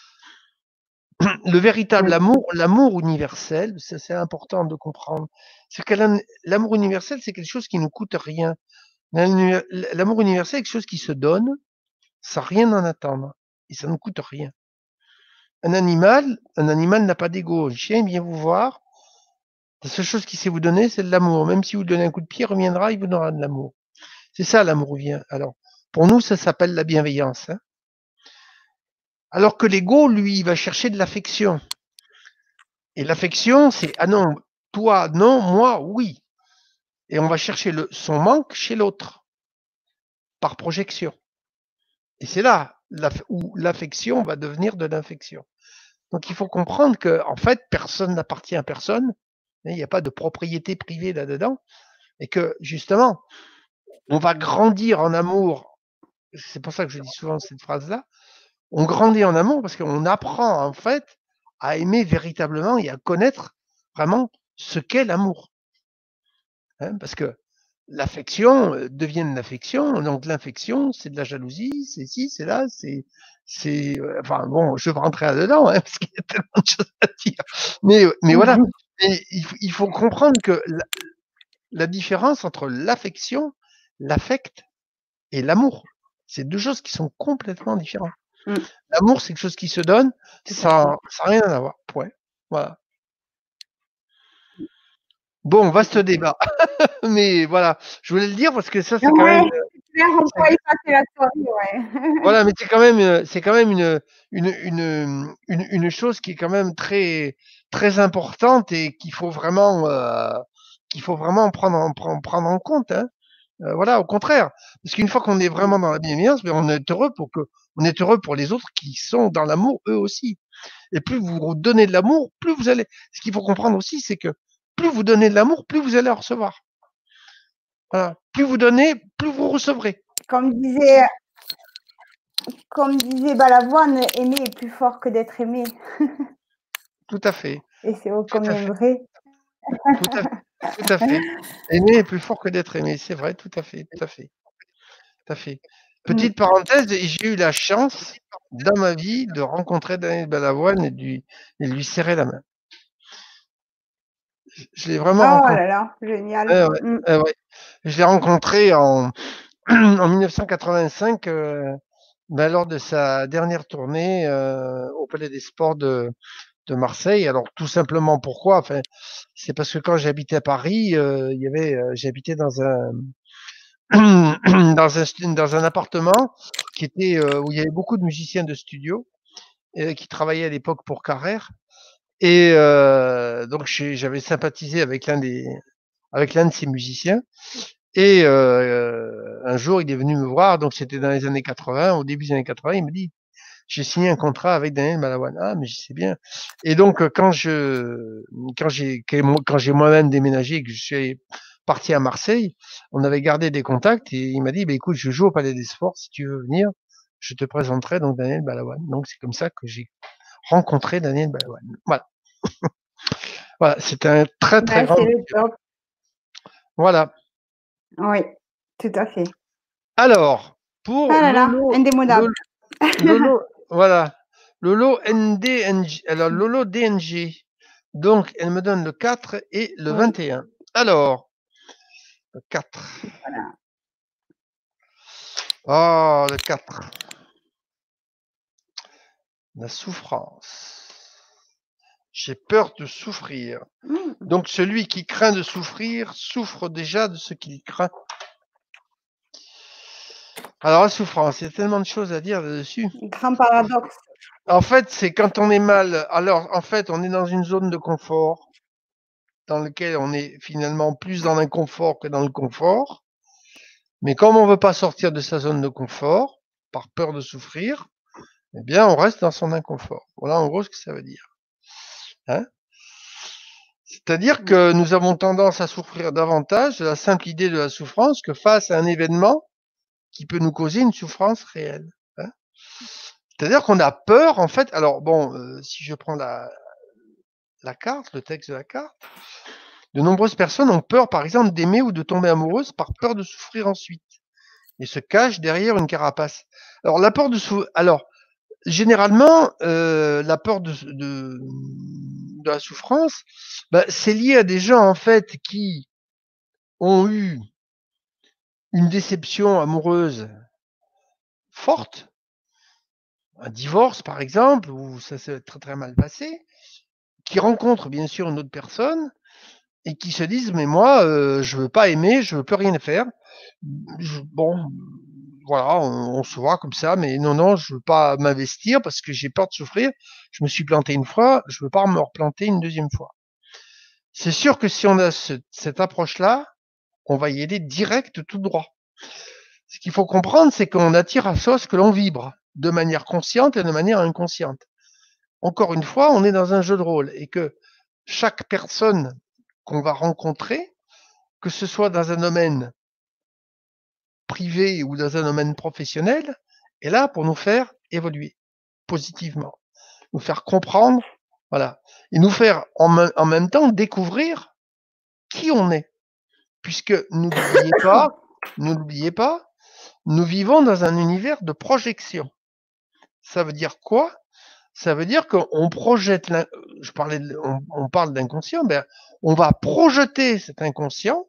Le véritable amour, l'amour universel, ça c'est important de comprendre. C'est que l'amour universel, c'est quelque chose qui ne coûte rien. L'amour universel, c'est quelque chose qui se donne sans rien en attendre. Et ça ne coûte rien. Un animal n'a pas d'ego. Un chien vient vous voir. La seule chose qu'il sait vous donner, c'est de l'amour. Même si vous donnez un coup de pied, il reviendra, il vous donnera de l'amour. C'est ça, l'amour vient. Alors, pour nous, ça s'appelle la bienveillance. Hein. Alors que l'ego, lui, il va chercher de l'affection. Et l'affection, c'est ah non, toi, non, moi, oui. Et on va chercher son manque chez l'autre, par projection. Et c'est là où l'affection va devenir de l'infection. Donc il faut comprendre que, en fait, personne n'appartient à personne. Il n'y a pas de propriété privée là-dedans. Et que, justement, on va grandir en amour. C'est pour ça que je dis souvent cette phrase-là. On grandit en amour parce qu'on apprend, en fait, à aimer véritablement et à connaître vraiment ce qu'est l'amour. Hein, parce que l'affection devient une affection, donc l'infection, c'est de la jalousie, c'est ci, c'est là, enfin bon, je vais rentrer là-dedans, hein, parce qu'il y a tellement de choses à dire. Mais voilà, et il faut comprendre que la différence entre l'affection, l'affect et l'amour, c'est deux choses qui sont complètement différentes. L'amour, c'est quelque chose qui se donne sans rien à voir. Point. Voilà. Bon, vaste débat. Mais voilà, je voulais le dire parce que ça, c'est quand même. Voilà, mais c'est quand même une chose qui est quand même très très importante et qu'il faut vraiment prendre en compte. Hein. Voilà, au contraire, parce qu'une fois qu'on est vraiment dans la bienveillance, ben on est heureux pour les autres qui sont dans l'amour eux aussi. Et plus vous donnez de l'amour, plus vous allez. Ce qu'il faut comprendre aussi, c'est que plus vous donnez de l'amour, plus vous allez en recevoir. Voilà. Plus vous donnez, plus vous recevrez. Comme disait Balavoine, aimer est plus fort que d'être aimé. Tout à fait. Et c'est ô combien vrai. Tout à fait. Aimer est plus fort que d'être aimé, c'est vrai, tout à fait. Petite parenthèse, j'ai eu la chance dans ma vie de rencontrer Daniel Balavoine et de lui serrer la main. Je l'ai vraiment rencontré. Oh là là, génial. Ouais. Je l'ai rencontré en 1985 lors de sa dernière tournée au Palais des Sports de Marseille. Alors tout simplement pourquoi? Enfin, c'est parce que quand j'habitais à Paris, j'habitais dans un dans un appartement qui était où il y avait beaucoup de musiciens de studio qui travaillaient à l'époque pour Carrère. Et donc j'avais sympathisé avec l'un de ces musiciens. Et un jour, il est venu me voir. Donc c'était dans les années 80, au début des années 80. Il me dit: j'ai signé un contrat avec Daniel Balavoine. Ah, mais je sais bien. Et donc, quand j'ai moi-même déménagé et que je suis parti à Marseille, on avait gardé des contacts et il m'a dit, bah, écoute, je joue au Palais des Sports. Si tu veux venir, je te présenterai donc Daniel Balavoine. Donc, c'est comme ça que j'ai rencontré Daniel Balavoine. Voilà. Voilà. C'était un très, très grand. C'est le top. Voilà. Oui, tout à fait. Alors, pour Lolo, indémodable. Lolo, voilà. Lolo NDNG. Alors, Lolo DNG. Donc, elle me donne le 4 et le 21. Alors, le 4. Voilà. Oh, le 4. La souffrance. J'ai peur de souffrir. Donc, celui qui craint de souffrir souffre déjà de ce qu'il craint. Alors, la souffrance, il y a tellement de choses à dire là-dessus. Grand paradoxe. En fait, c'est quand on est mal. Alors, en fait, on est dans une zone de confort dans lequel on est finalement plus dans l'inconfort que dans le confort. Mais comme on veut pas sortir de sa zone de confort, par peur de souffrir, eh bien, on reste dans son inconfort. Voilà en gros ce que ça veut dire. Hein? C'est-à-dire que nous avons tendance à souffrir davantage de la simple idée de la souffrance que face à un événement qui peut nous causer une souffrance réelle. Hein. C'est-à-dire qu'on a peur, en fait. Alors bon, si je prends la carte, le texte de la carte, de nombreuses personnes ont peur, par exemple, d'aimer ou de tomber amoureuses par peur de souffrir ensuite, et se cachent derrière une carapace. Alors la peur de souffrir. Alors généralement, la peur de la souffrance, c'est lié à des gens en fait qui ont eu une déception amoureuse forte, un divorce par exemple, où ça s'est très très mal passé, qui rencontrent bien sûr une autre personne et qui se disent mais moi je veux pas aimer, je veux plus rien faire. Bon, voilà, on se voit comme ça, mais non, je veux pas m'investir parce que j'ai peur de souffrir. Je me suis planté une fois, je veux pas me replanter une deuxième fois. C'est sûr que si on a cette approche-là, on va y aller direct tout droit. Ce qu'il faut comprendre, c'est qu'on attire à soi ce que l'on vibre, de manière consciente et de manière inconsciente. Encore une fois, on est dans un jeu de rôle et que chaque personne qu'on va rencontrer, que ce soit dans un domaine privé ou dans un domaine professionnel, est là pour nous faire évoluer positivement, nous faire comprendre, voilà, et nous faire en même temps découvrir qui on est. Puisque n'oubliez pas, nous vivons dans un univers de projection. Ça veut dire quoi? Ça veut dire qu'on projette, on parle d'inconscient, on va projeter cet inconscient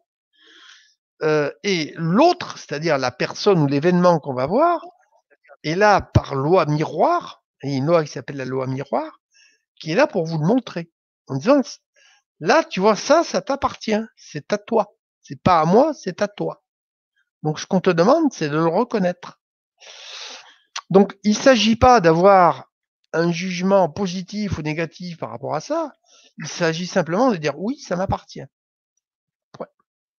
et l'autre, c'est-à-dire la personne ou l'événement qu'on va voir, est là par loi miroir, et une loi qui s'appelle la loi miroir, qui est là pour vous le montrer. En disant, là, tu vois, ça t'appartient, c'est à toi. C'est pas à moi, c'est à toi. Donc, ce qu'on te demande, c'est de le reconnaître. Donc, il ne s'agit pas d'avoir un jugement positif ou négatif par rapport à ça. Il s'agit simplement de dire oui, ça m'appartient. Ouais.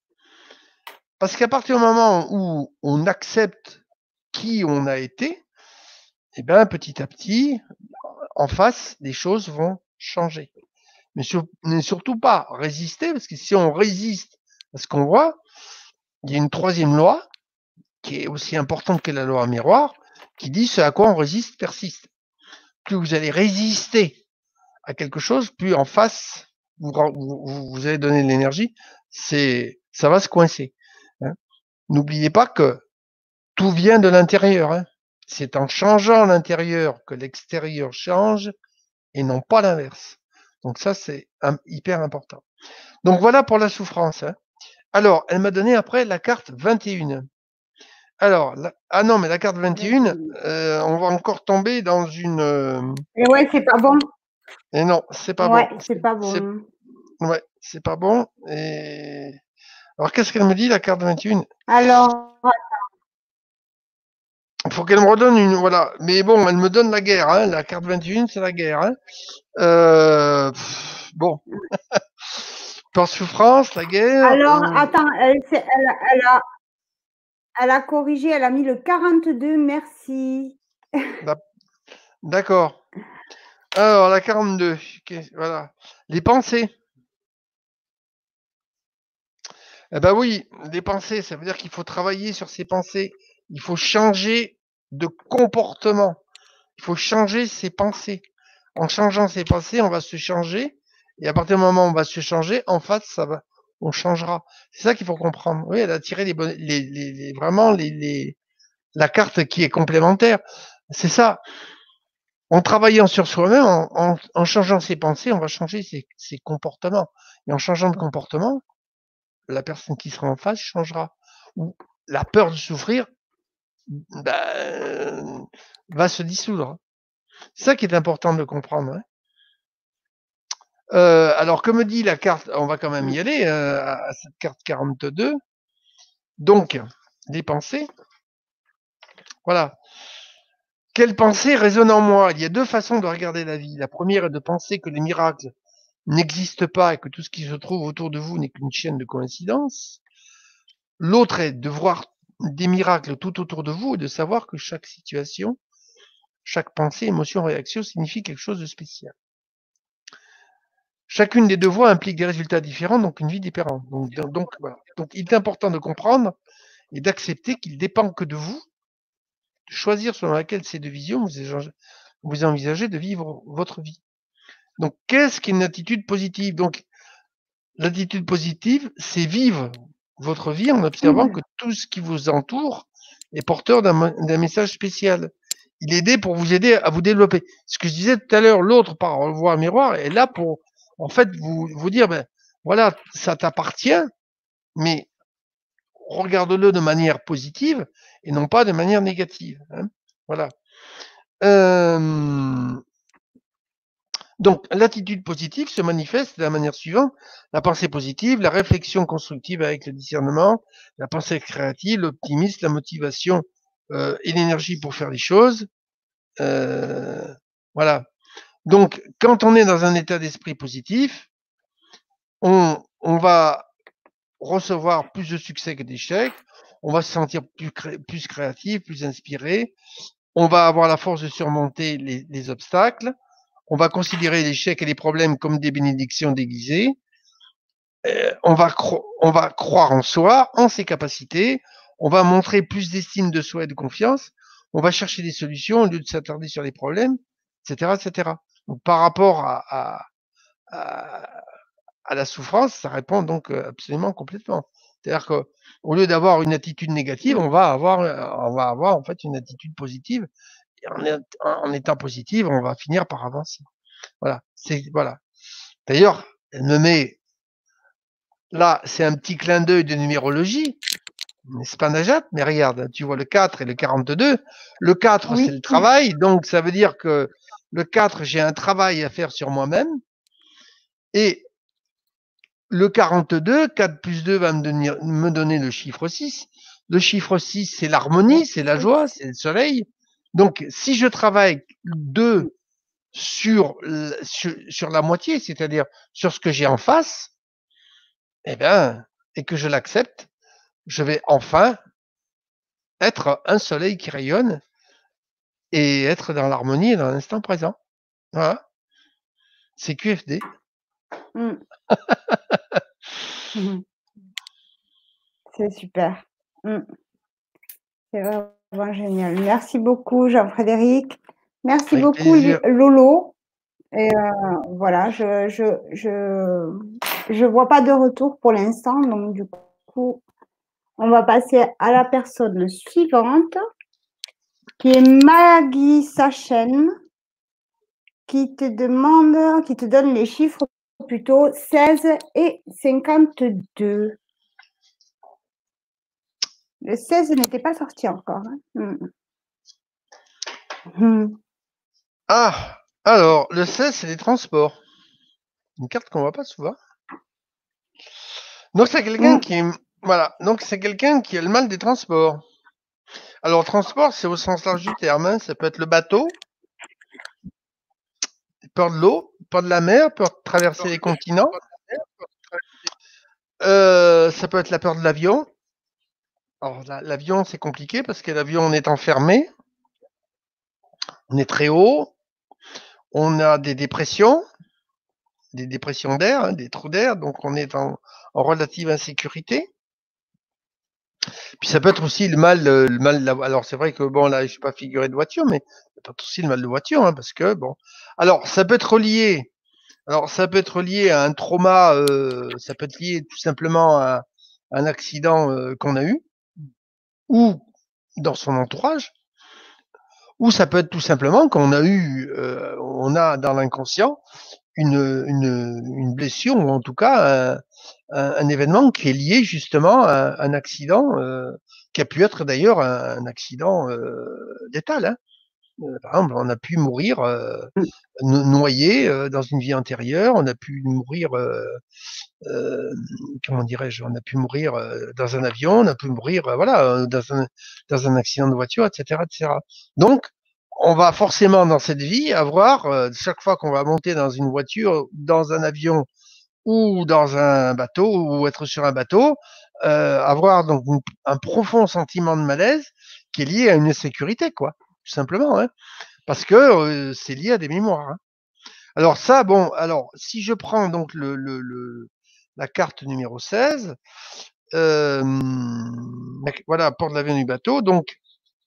Parce qu'à partir du moment où on accepte qui on a été, eh bien, petit à petit, en face, les choses vont changer. Mais surtout pas résister, parce que si on résiste à ce qu'on voit, il y a une troisième loi qui est aussi importante que la loi miroir, qui dit ce à quoi on résiste persiste. Plus vous allez résister à quelque chose, plus en face, vous allez donner de l'énergie, ça va se coincer. Hein. N'oubliez pas que tout vient de l'intérieur. Hein. C'est en changeant l'intérieur que l'extérieur change et non pas l'inverse. Donc ça, c'est hyper important. Donc voilà pour la souffrance. Hein. Alors, elle m'a donné après la carte 21. Alors, ah non, mais la carte 21, on va encore tomber dans une... Et ouais, c'est pas bon. Et non, c'est pas Ouais, bon. c'est pas bon. Ouais, c'est pas bon. Et... Alors, qu'est-ce qu'elle me dit, la carte 21? Alors, Il faut qu'elle me redonne une... Voilà. Mais bon, elle me donne la guerre. Hein. La carte 21, c'est la guerre. Hein. Bon. Par souffrance, la guerre... alors attends, elle a corrigé, elle a mis le 42, merci. D'accord. Alors, la 42. Voilà. Les pensées. Eh ben oui, les pensées, ça veut dire qu'il faut travailler sur ses pensées. Il faut changer de comportement. Il faut changer ses pensées. En changeant ses pensées, on va se changer. Et à partir du moment où on va se changer, en face, on changera. C'est ça qu'il faut comprendre. Oui, elle a tiré vraiment la carte qui est complémentaire. C'est ça. En travaillant sur soi-même, en changeant ses pensées, on va changer ses comportements. Et en changeant de comportement, la personne qui sera en face changera. Ou la peur de souffrir va se dissoudre. C'est ça qui est important de comprendre. Hein. Alors, comme dit la carte, on va quand même y aller à cette carte 42. Donc, des pensées. Voilà. Quelle pensée résonne en moi? Il y a deux façons de regarder la vie. La première est de penser que les miracles n'existent pas et que tout ce qui se trouve autour de vous n'est qu'une chaîne de coïncidences. L'autre est de voir des miracles tout autour de vous et de savoir que chaque situation, chaque pensée, émotion, réaction signifie quelque chose de spécial. Chacune des deux voies implique des résultats différents, donc une vie différente. Donc voilà. Donc il est important de comprendre et d'accepter qu'il dépend que de vous, de choisir selon laquelle ces deux visions vous envisagez de vivre votre vie. Donc, qu'est-ce qu'une attitude positive? Donc, l'attitude positive, c'est vivre votre vie en observant que tout ce qui vous entoure est porteur d'un message spécial. Il est aidé pour vous aider à vous développer. Ce que je disais tout à l'heure, l'autre par voie miroir est là pour, en fait, vous dire, ben, voilà, ça t'appartient, mais regarde-le de manière positive et non pas de manière négative. Hein. Voilà. Donc, l'attitude positive se manifeste de la manière suivante. La pensée positive, la réflexion constructive avec le discernement, la pensée créative, l'optimisme, la motivation et l'énergie pour faire les choses. Voilà. Donc, quand on est dans un état d'esprit positif, on va recevoir plus de succès que d'échecs, on va se sentir plus créatif, plus inspiré, on va avoir la force de surmonter les obstacles, on va considérer l'échec et les problèmes comme des bénédictions déguisées, on va croire en soi, en ses capacités, on va montrer plus d'estime de soi et de confiance, on va chercher des solutions au lieu de s'attarder sur les problèmes, etc., etc. Donc, par rapport à la souffrance, ça répond donc absolument complètement. C'est-à-dire qu'au lieu d'avoir une attitude négative, on va avoir en fait une attitude positive. Et en étant positive, on va finir par avancer. Voilà. Voilà. D'ailleurs, elle me met là, c'est un petit clin d'œil de numérologie. C'est pas Najat, mais regarde, tu vois le 4 et le 42. Le 4, c'est le travail, donc ça veut dire que le 4, j'ai un travail à faire sur moi-même. Et le 42, 4 plus 2 va me donner le chiffre 6. Le chiffre 6, c'est l'harmonie, c'est la joie, c'est le soleil. Donc, si je travaille 2 sur la moitié, c'est-à-dire sur ce que j'ai en face, eh bien, et que je l'accepte, je vais enfin être un soleil qui rayonne et être dans l'harmonie et dans l'instant présent. Voilà. C'est QFD. C'est super. C'est vraiment génial. Merci beaucoup, Jean-Frédéric. Merci Avec beaucoup, plaisir. Lolo. Et voilà, je vois pas de retour pour l'instant, donc du coup, on va passer à la personne suivante, qui est Maggie Sachen, qui te donne les chiffres plutôt 16 et 52. Le 16 n'était pas sorti encore. Hein. Ah, alors, le 16, c'est les transports. Une carte qu'on voit pas souvent. Donc, c'est quelqu'un qui voilà. Donc, c'est quelqu'un qui a le mal des transports. Alors, transport, c'est au sens large du terme. Hein. Ça peut être le bateau, peur de l'eau, peur de la mer, peur de traverser les continents. Ça peut être la peur de l'avion. Alors, l'avion, c'est compliqué parce que l'avion, on est enfermé. On est très haut. On a des dépressions d'air, hein, des trous d'air. Donc, on est en relative insécurité. Puis ça peut être aussi le mal. Alors c'est vrai que bon là, je suis pas figuré de voiture, mais ça peut être aussi le mal de voiture, hein, parce que bon. Alors ça peut être lié. Alors ça peut être lié à un trauma. Ça peut être lié tout simplement à un accident qu'on a eu ou dans son entourage. Ou ça peut être tout simplement qu'on a eu, on a dans l'inconscient une blessure ou en tout cas un événement qui est lié justement à un accident qui a pu être d'ailleurs un accident létal. Hein. Par exemple, on a pu mourir noyé dans une vie antérieure, on a pu mourir, comment dirais-je, on a pu mourir dans un avion, on a pu mourir voilà dans un accident de voiture, etc., etc. Donc on va forcément dans cette vie avoir chaque fois qu'on va monter dans une voiture, dans un avion ou dans un bateau ou être sur un bateau, avoir donc un profond sentiment de malaise qui est lié à une insécurité, quoi, tout simplement, hein, parce que c'est lié à des mémoires. Hein. Alors ça, bon, alors si je prends donc la carte numéro 16, voilà, port de l'avion du bateau. Donc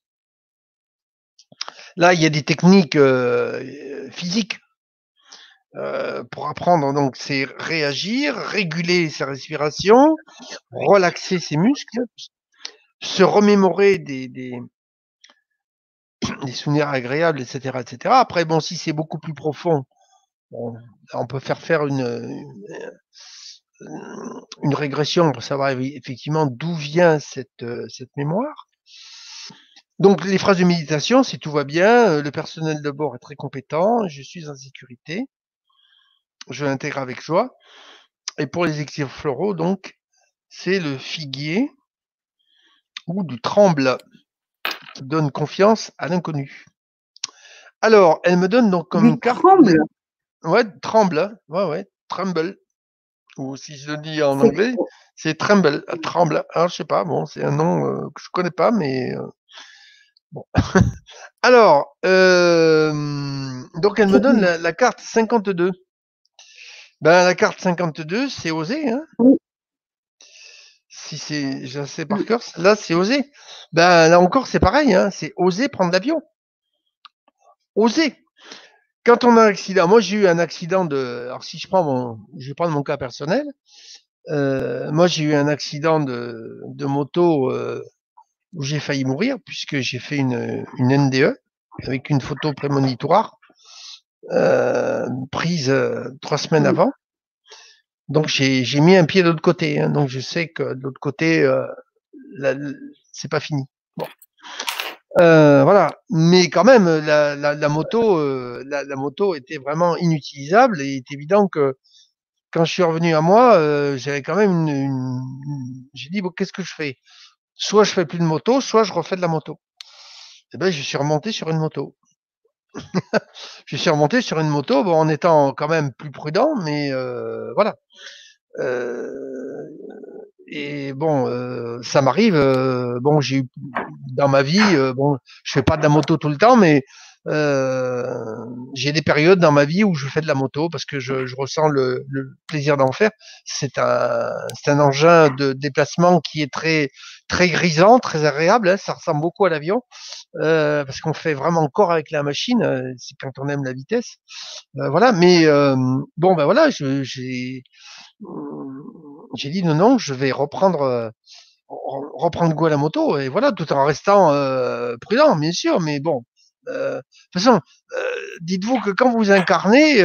là, il y a des techniques physiques pour apprendre. Donc c'est réagir, réguler sa respiration, relaxer ses muscles, se remémorer des souvenirs agréables, etc., etc. Après, bon, si c'est beaucoup plus profond, bon, on peut faire une régression pour savoir effectivement d'où vient cette mémoire. Donc, les phrases de méditation, si tout va bien, le personnel de bord est très compétent, je suis en sécurité, je l'intègre avec joie. Et pour les élixirs floraux, donc, c'est le figuier ou du tremble qui donne confiance à l'inconnu. Alors, elle me donne donc comme Du une carte. tremble. Ouais, tremble. Ouais, tremble. Ou si je le dis en C'est anglais, c'est tremble. Tremble. Alors, je sais pas, bon, c'est un nom que je connais pas, mais bon. Alors, donc elle me donne la carte 52. Ben, la carte 52, c'est oser, hein. oui, Si c'est, je sais par cœur, là, c'est oser. Ben, là encore, c'est pareil, hein. C'est oser prendre l'avion. Oser. Quand on a un accident, moi, j'ai eu un accident alors si je vais prendre mon cas personnel. Moi, j'ai eu un accident de moto où j'ai failli mourir puisque j'ai fait une NDE avec une photo prémonitoire prise 3 semaines oui. avant. Donc j'ai mis un pied de l'autre côté, hein, donc je sais que de l'autre côté, c'est pas fini. Bon, voilà. Mais quand même, la moto, la moto était vraiment inutilisable et il est évident que quand je suis revenu à moi, j'avais quand même j'ai dit bon, qu'est-ce que je fais? Soit je fais plus de moto, soit je refais de la moto. Et ben, je suis remonté sur une moto. Je suis remonté sur une moto, bon, en étant quand même plus prudent, mais voilà. Et bon, ça m'arrive. Bon, j'ai eu dans ma vie, bon, je fais pas de la moto tout le temps, mais j'ai des périodes dans ma vie où je fais de la moto parce que je ressens le plaisir d'en faire. C'est un engin de déplacement qui est très grisant, très agréable. Hein, ça ressemble beaucoup à l'avion parce qu'on fait vraiment corps avec la machine. C'est quand on aime la vitesse. Voilà, mais bon, ben voilà, j'ai dit non, je vais reprendre goût à la moto et voilà, tout en restant prudent, bien sûr, mais bon. De toute façon, dites-vous que quand vous incarnez,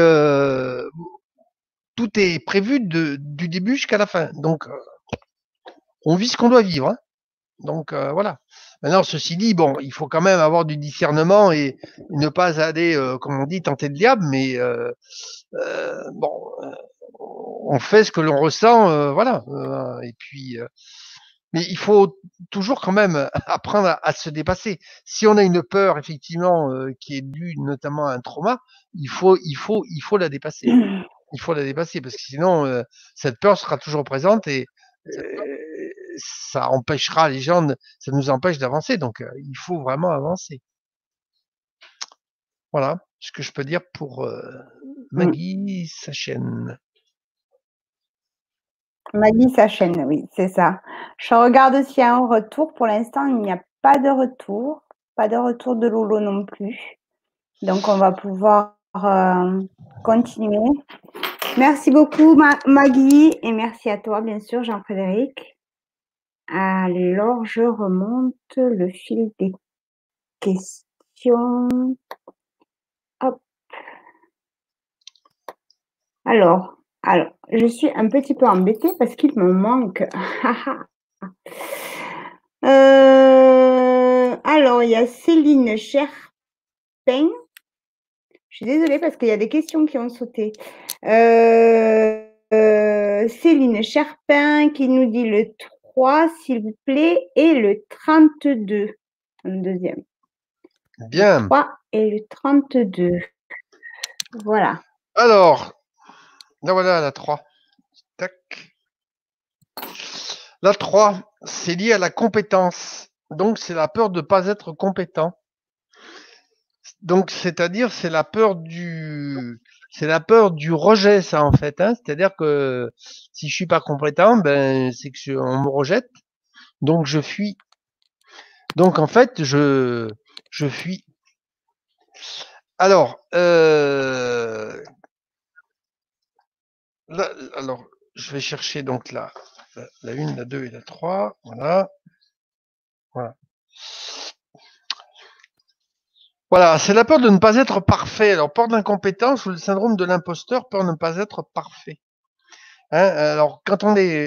tout est prévu du début jusqu'à la fin. Donc, on vit ce qu'on doit vivre. Hein. Donc, voilà. Maintenant, ceci dit, bon, il faut quand même avoir du discernement et ne pas aller, comme on dit, tenter le diable, mais bon, on fait ce que l'on ressent, voilà. Et puis, mais il faut toujours quand même apprendre à se dépasser. Si on a une peur effectivement qui est due notamment à un trauma, il faut la dépasser. Il faut la dépasser parce que sinon cette peur sera toujours présente et ça empêchera les gens, ça nous empêche d'avancer. Donc il faut vraiment avancer. Voilà ce que je peux dire pour Maggie Sachen. Maggie s'achène, oui, c'est ça. Je regarde s'il y a un retour. Pour l'instant, il n'y a pas de retour. Pas de retour de Lolo non plus. Donc, on va pouvoir continuer. Merci beaucoup, Maggie. Et merci à toi, bien sûr, Jean-Frédéric. Alors, je remonte le fil des questions. Hop. Alors, je suis un petit peu embêtée parce qu'il me manque. Alors, il y a Céline Cherpin. Je suis désolée parce qu'il y a des questions qui ont sauté. Céline Cherpin qui nous dit le 3, s'il vous plaît, et le 32. Le deuxième. Bien. Le 3 et le 32. Voilà. Alors, là voilà la 3. Tac. La 3, c'est lié à la compétence. Donc, c'est la peur de ne pas être compétent. Donc, c'est-à-dire, c'est la peur C'est la peur du rejet, ça, en fait. Hein. C'est-à-dire que si je suis pas compétent, ben c'est que on me rejette, donc je fuis. Donc en fait, je fuis. Alors, là, alors, je vais chercher donc la 1, la 2 et la 3. Voilà. Voilà. Voilà, c'est la peur de ne pas être parfait. Alors, peur d'incompétence ou le syndrome de l'imposteur, peur de ne pas être parfait. Hein, alors, quand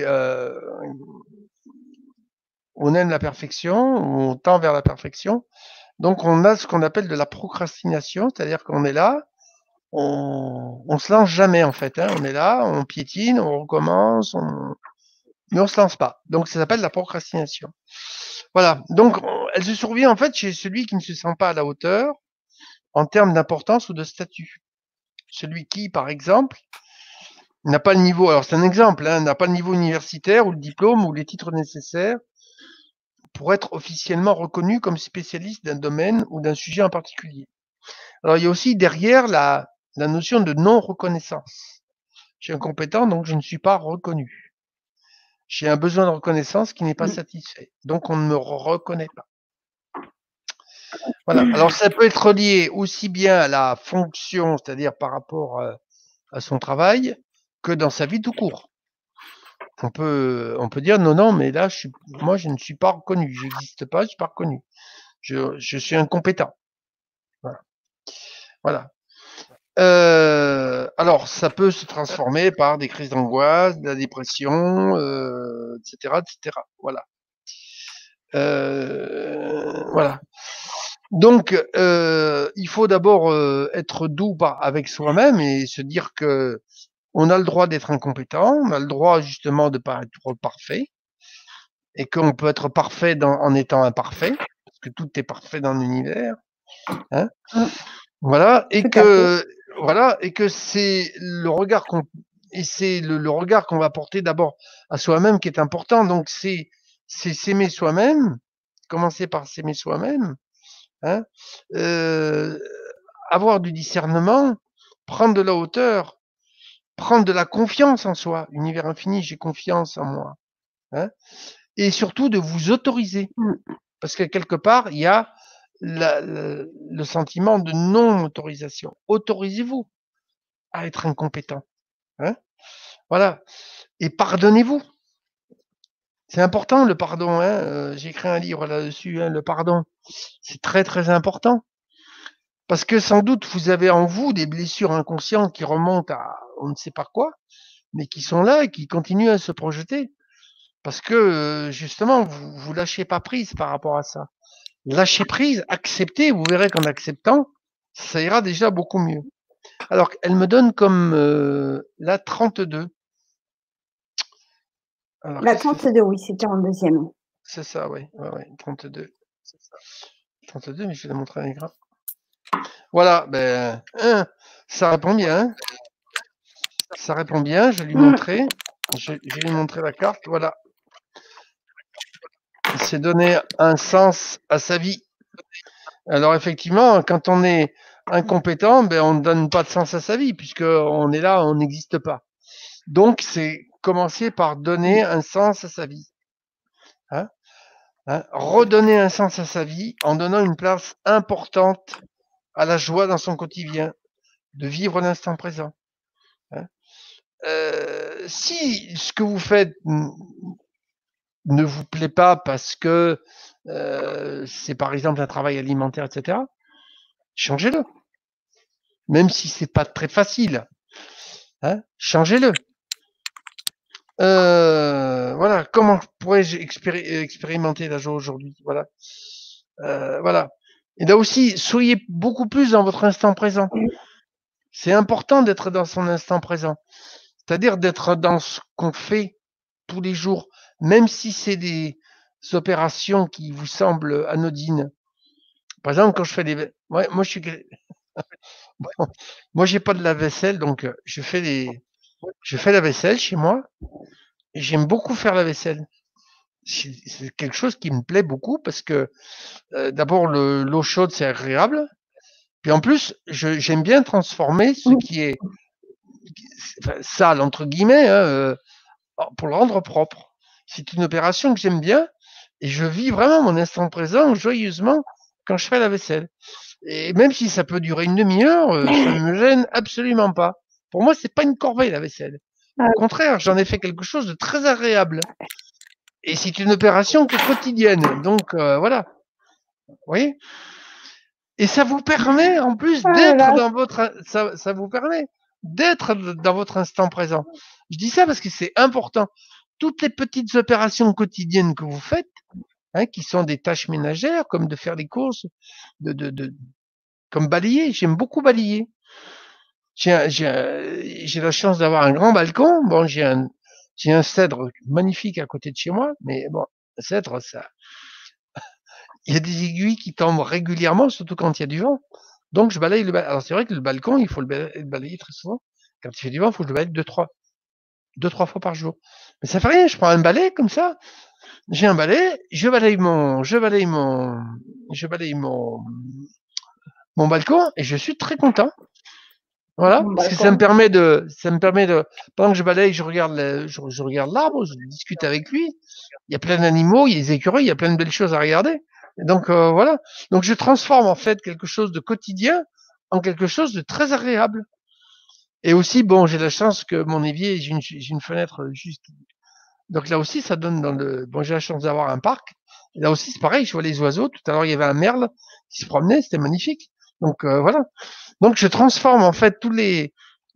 on aime la perfection, on tend vers la perfection, donc on a ce qu'on appelle de la procrastination, c'est-à-dire qu'on est là, on se lance jamais en fait. Hein, on est là, on piétine, on recommence, mais on se lance pas. Donc ça s'appelle la procrastination. Voilà. Donc elle se survient en fait chez celui qui ne se sent pas à la hauteur en termes d'importance ou de statut. Celui qui, par exemple, n'a pas le niveau, alors c'est un exemple, hein, n'a pas le niveau universitaire ou le diplôme ou les titres nécessaires pour être officiellement reconnu comme spécialiste d'un domaine ou d'un sujet en particulier. Alors il y a aussi derrière la notion de non-reconnaissance. Je suis incompétent, donc je ne suis pas reconnu. J'ai un besoin de reconnaissance qui n'est pas satisfait. Donc on ne me reconnaît pas. Voilà. Alors ça peut être lié aussi bien à la fonction, c'est-à-dire par rapport à son travail, que dans sa vie tout court. On peut dire non, mais là, moi, je ne suis pas reconnu. J'existe pas, je suis pas reconnu. Je suis incompétent. Voilà. Voilà. Alors, ça peut se transformer par des crises d'angoisse, de la dépression, etc., etc. Voilà. Voilà. Donc, il faut d'abord être doux avec soi-même et se dire que on a le droit d'être incompétent, on a le droit justement de pas être parfait, et qu'on peut être parfait en étant imparfait, parce que tout est parfait dans l'univers. Hein, voilà, et que c'est le regard le regard qu'on va porter d'abord à soi-même qui est important. Donc c'est s'aimer soi-même, commencer par s'aimer soi-même, hein, avoir du discernement, prendre de la hauteur, prendre de la confiance en soi. Univers infini, j'ai confiance en moi. Hein, et surtout de vous autoriser. Parce que quelque part, il y a le sentiment de non-autorisation. Autorisez-vous à être incompétent. Hein, voilà. Et pardonnez-vous. C'est important le pardon. Hein. J'ai écrit un livre là-dessus, hein, le pardon. C'est très très important. Parce que sans doute vous avez en vous des blessures inconscientes qui remontent à on ne sait pas quoi, mais qui sont là et qui continuent à se projeter. Parce que justement, vous lâchez pas prise par rapport à ça. Lâchez prise, acceptez, vous verrez qu'en acceptant, ça ira déjà beaucoup mieux. Alors, elle me donne comme la 32. Alors, La 32, oui, c'était en deuxième. C'est ça, oui. Ouais, 32. 32, mais je vais la montrer à l'écran. Voilà, ben, ça répond bien. Hein. Ça répond bien, je vais lui montrer. Je vais lui montrer la carte, voilà. Il s'est donné un sens à sa vie. Alors effectivement, quand on est incompétent, ben on ne donne pas de sens à sa vie, puisqu'on est là, on n'existe pas. Donc c'est commencer par donner un sens à sa vie. Hein, redonner un sens à sa vie en donnant une place importante à la joie dans son quotidien, de vivre l'instant présent. Hein. Si ce que vous faites ne vous plaît pas parce que c'est par exemple un travail alimentaire, etc., changez-le. Même si c'est pas très facile, hein, changez-le. Voilà, comment pourrais-je expérimenter la joie aujourd'hui? Voilà. Voilà. Et là aussi, soyez beaucoup plus dans votre instant présent. C'est important d'être dans son instant présent. C'est-à-dire d'être dans ce qu'on fait tous les jours, même si c'est des opérations qui vous semblent anodines. Par exemple, quand je fais des... Ouais, moi, je suis... Bon, moi, j'ai pas de lave-vaisselle, donc je fais la vaisselle chez moi et j'aime beaucoup faire la vaisselle. C'est quelque chose qui me plaît beaucoup parce que d'abord l'eau chaude c'est agréable Puis en plus, j'aime bien transformer ce qui est sale, entre guillemets, hein, pour le rendre propre. C'est une opération que j'aime bien et je vis vraiment mon instant présent joyeusement quand je fais la vaisselle. Et même si ça peut durer une demi-heure, ça ne me gêne absolument pas. Pour moi, c'est pas une corvée la vaisselle. Au contraire, j'en ai fait quelque chose de très agréable. Et c'est une opération qui est quotidienne. Donc voilà. Vous voyez. Et ça vous permet en plus d'être dans votre ça vous permet d'être dans votre instant présent. Je dis ça parce que c'est important. Toutes les petites opérations quotidiennes que vous faites, hein, qui sont des tâches ménagères, comme de faire les courses, comme balayer. J'aime beaucoup balayer. J'ai la chance d'avoir un grand balcon. Bon, j'ai un cèdre magnifique à côté de chez moi, mais bon, le cèdre, ça, il y a des aiguilles qui tombent régulièrement, surtout quand il y a du vent. Donc, je balaye le balcon. Alors, c'est vrai que le balcon, il faut le balayer très souvent. Quand il fait du vent, il faut que je le balaye deux, trois fois par jour. Mais ça fait rien, je prends un balai comme ça. J'ai un balai, je balaye mon balcon et je suis très content. Voilà, parce que ça me permet de, pendant que je balaye, je regarde l'arbre, je discute avec lui. Il y a plein d'animaux, il y a des écureuils, il y a plein de belles choses à regarder. Et donc voilà. Donc je transforme en fait quelque chose de quotidien en quelque chose de très agréable. Et aussi, bon, j'ai la chance que mon évier, j'ai une fenêtre juste. Donc là aussi, ça donne dans le. Bon, j'ai la chance d'avoir un parc. Et là aussi, c'est pareil, je vois les oiseaux. Tout à l'heure, il y avait un merle qui se promenait, c'était magnifique. Donc voilà. Donc je transforme en fait toutes les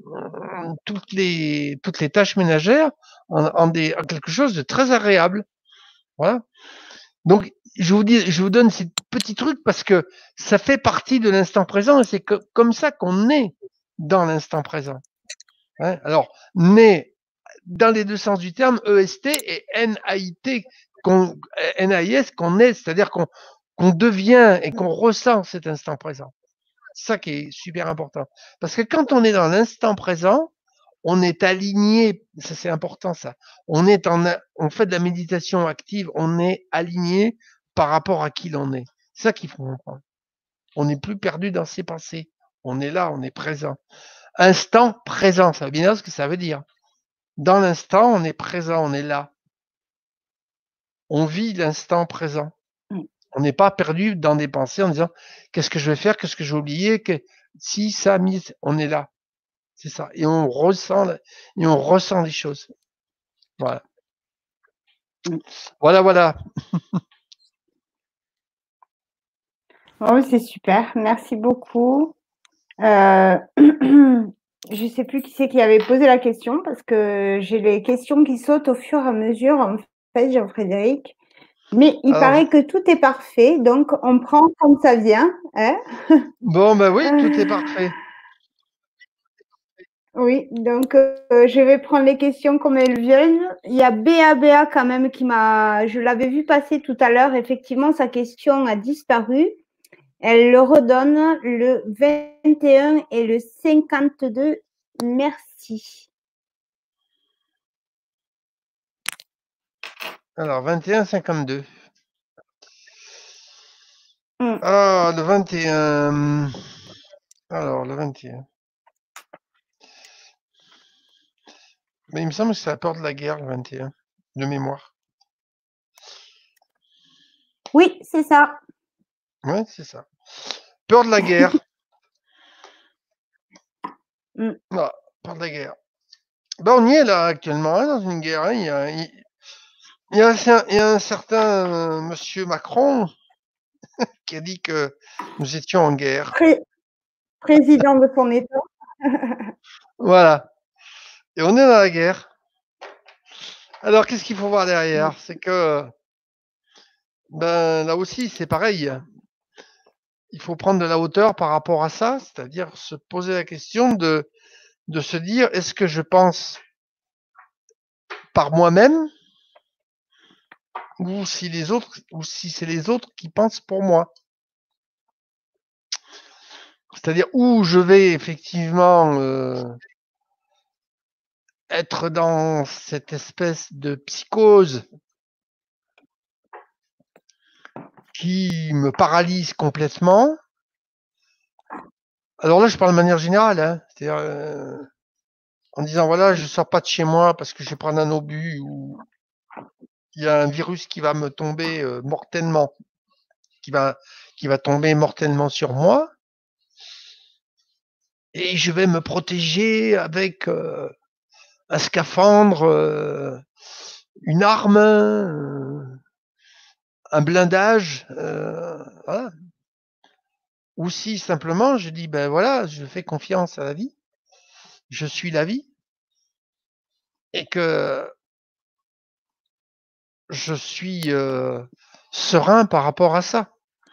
tâches ménagères en quelque chose de très agréable. Voilà. Donc je vous donne ces petits trucs parce que ça fait partie de l'instant présent et c'est comme ça qu'on est dans l'instant présent. Hein. Alors, né dans les deux sens du terme, EST et NAIT, NAIS, qu'on est, c'est-à-dire qu'on devient et qu'on ressent cet instant présent. C'est ça qui est super important. Parce que quand on est dans l'instant présent, on est aligné, ça c'est important ça. On fait de la méditation active, on est aligné par rapport à qui l'on est. C'est ça qu'il faut comprendre. On n'est plus perdu dans ses pensées. On est là, on est présent. Instant présent, ça veut bien dire ce que ça veut dire. Dans l'instant, on est présent, on est là. On vit l'instant présent. On n'est pas perdu dans des pensées en disant qu'est-ce que je vais faire, qu'est-ce que j'ai oublié, si ça, on est là. C'est ça. Et on ressent les choses. Voilà. Voilà. Oh, c'est super. Merci beaucoup. Je sais plus qui c'est qui avait posé la question parce que j'ai les questions qui sautent au fur et à mesure, en fait, Jean-Frédéric. Mais il paraît que tout est parfait, donc on prend comme ça vient. Hein. Bon, ben oui, tout est parfait. Oui, donc je vais prendre les questions comme elles viennent. Il y a Béa quand même je l'avais vu passer tout à l'heure, effectivement, sa question a disparu. Elle le redonne le 21 et le 52. Merci. Alors, 21, 52. Ah, le 21. Alors, le 21. Mais il me semble que c'est la peur de la guerre, le 21, de mémoire. Oui, c'est ça. Ouais, c'est ça. Peur de la guerre. Ah, peur de la guerre. Ben, on y est là actuellement, hein, dans une guerre. Hein. Il y a un certain monsieur Macron qui a dit que nous étions en guerre. Président de son État. Voilà. Et on est dans la guerre. Alors, qu'est-ce qu'il faut voir derrière? C'est que, ben, là aussi, c'est pareil. Il faut prendre de la hauteur par rapport à ça, c'est-à-dire se poser la question de se dire, est-ce que je pense par moi-même ou si c'est les autres qui pensent pour moi? C'est-à-dire où je vais effectivement être dans cette espèce de psychose qui me paralyse complètement, Alors là, je parle de manière générale, hein. C'est-à-dire en disant voilà, je sors pas de chez moi parce que je vais prendre un obus ou il y a un virus qui va me tomber mortellement, qui va tomber mortellement sur moi, et je vais me protéger avec un scaphandre, une arme, un blindage, voilà. Ou si simplement je dis ben voilà, je fais confiance à la vie, je suis la vie, et que je suis serein par rapport à ça.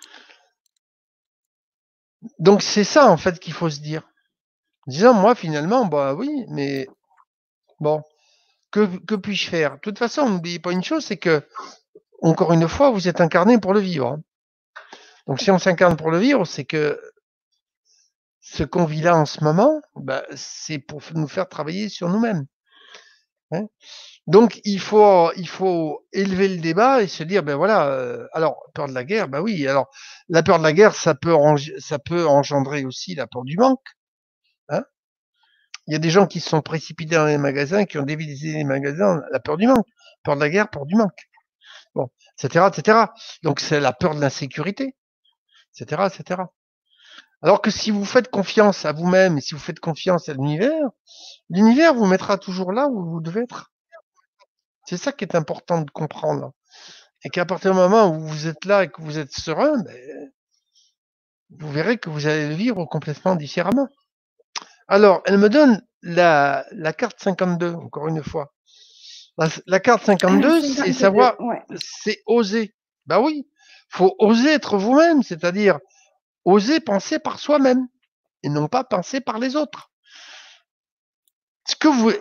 Donc c'est ça en fait qu'il faut se dire. Disant moi finalement, bah oui, mais bon, que puis-je faire? De toute façon, n'oubliez pas une chose, c'est que, encore une fois, vous êtes incarné pour le vivre. Hein. Donc si on s'incarne pour le vivre, c'est que ce qu'on vit là en ce moment, bah, c'est pour nous faire travailler sur nous-mêmes. Hein. Donc il faut élever le débat et se dire ben voilà, alors peur de la guerre, bah oui, alors la peur de la guerre, ça peut engendrer aussi la peur du manque. Hein. Il y a des gens qui se sont précipités dans les magasins, qui ont dévalisé les magasins, la peur du manque, peur de la guerre, peur du manque. Bon, etc., etc. Donc c'est la peur de l'insécurité, etc., etc. Alors que si vous faites confiance à vous-même et si vous faites confiance à l'univers vous mettra toujours là où vous devez être. C'est ça qui est important de comprendre. Et qu'à partir du moment où vous êtes là et que vous êtes serein, ben, vous verrez que vous allez le vivre complètement différemment. Alors, elle me donne la carte 52, encore une fois. La carte 52, c'est 52, savoir, ouais. c'est oser. Bah oui, faut oser être vous-même, c'est-à-dire oser penser par soi-même et non pas penser par les autres. Ce que vous,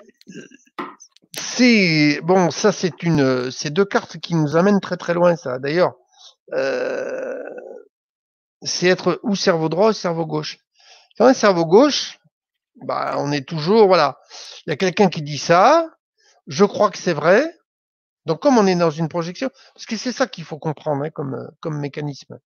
c'est bon, ça c'est deux cartes qui nous amènent très très loin, ça. D'ailleurs, c'est être ou cerveau droit ou cerveau gauche. Quand on est cerveau gauche, bah on est toujours voilà. Il y a quelqu'un qui dit ça, je crois que c'est vrai. Donc comme on est dans une projection, parce que c'est ça qu'il faut comprendre hein, comme mécanisme.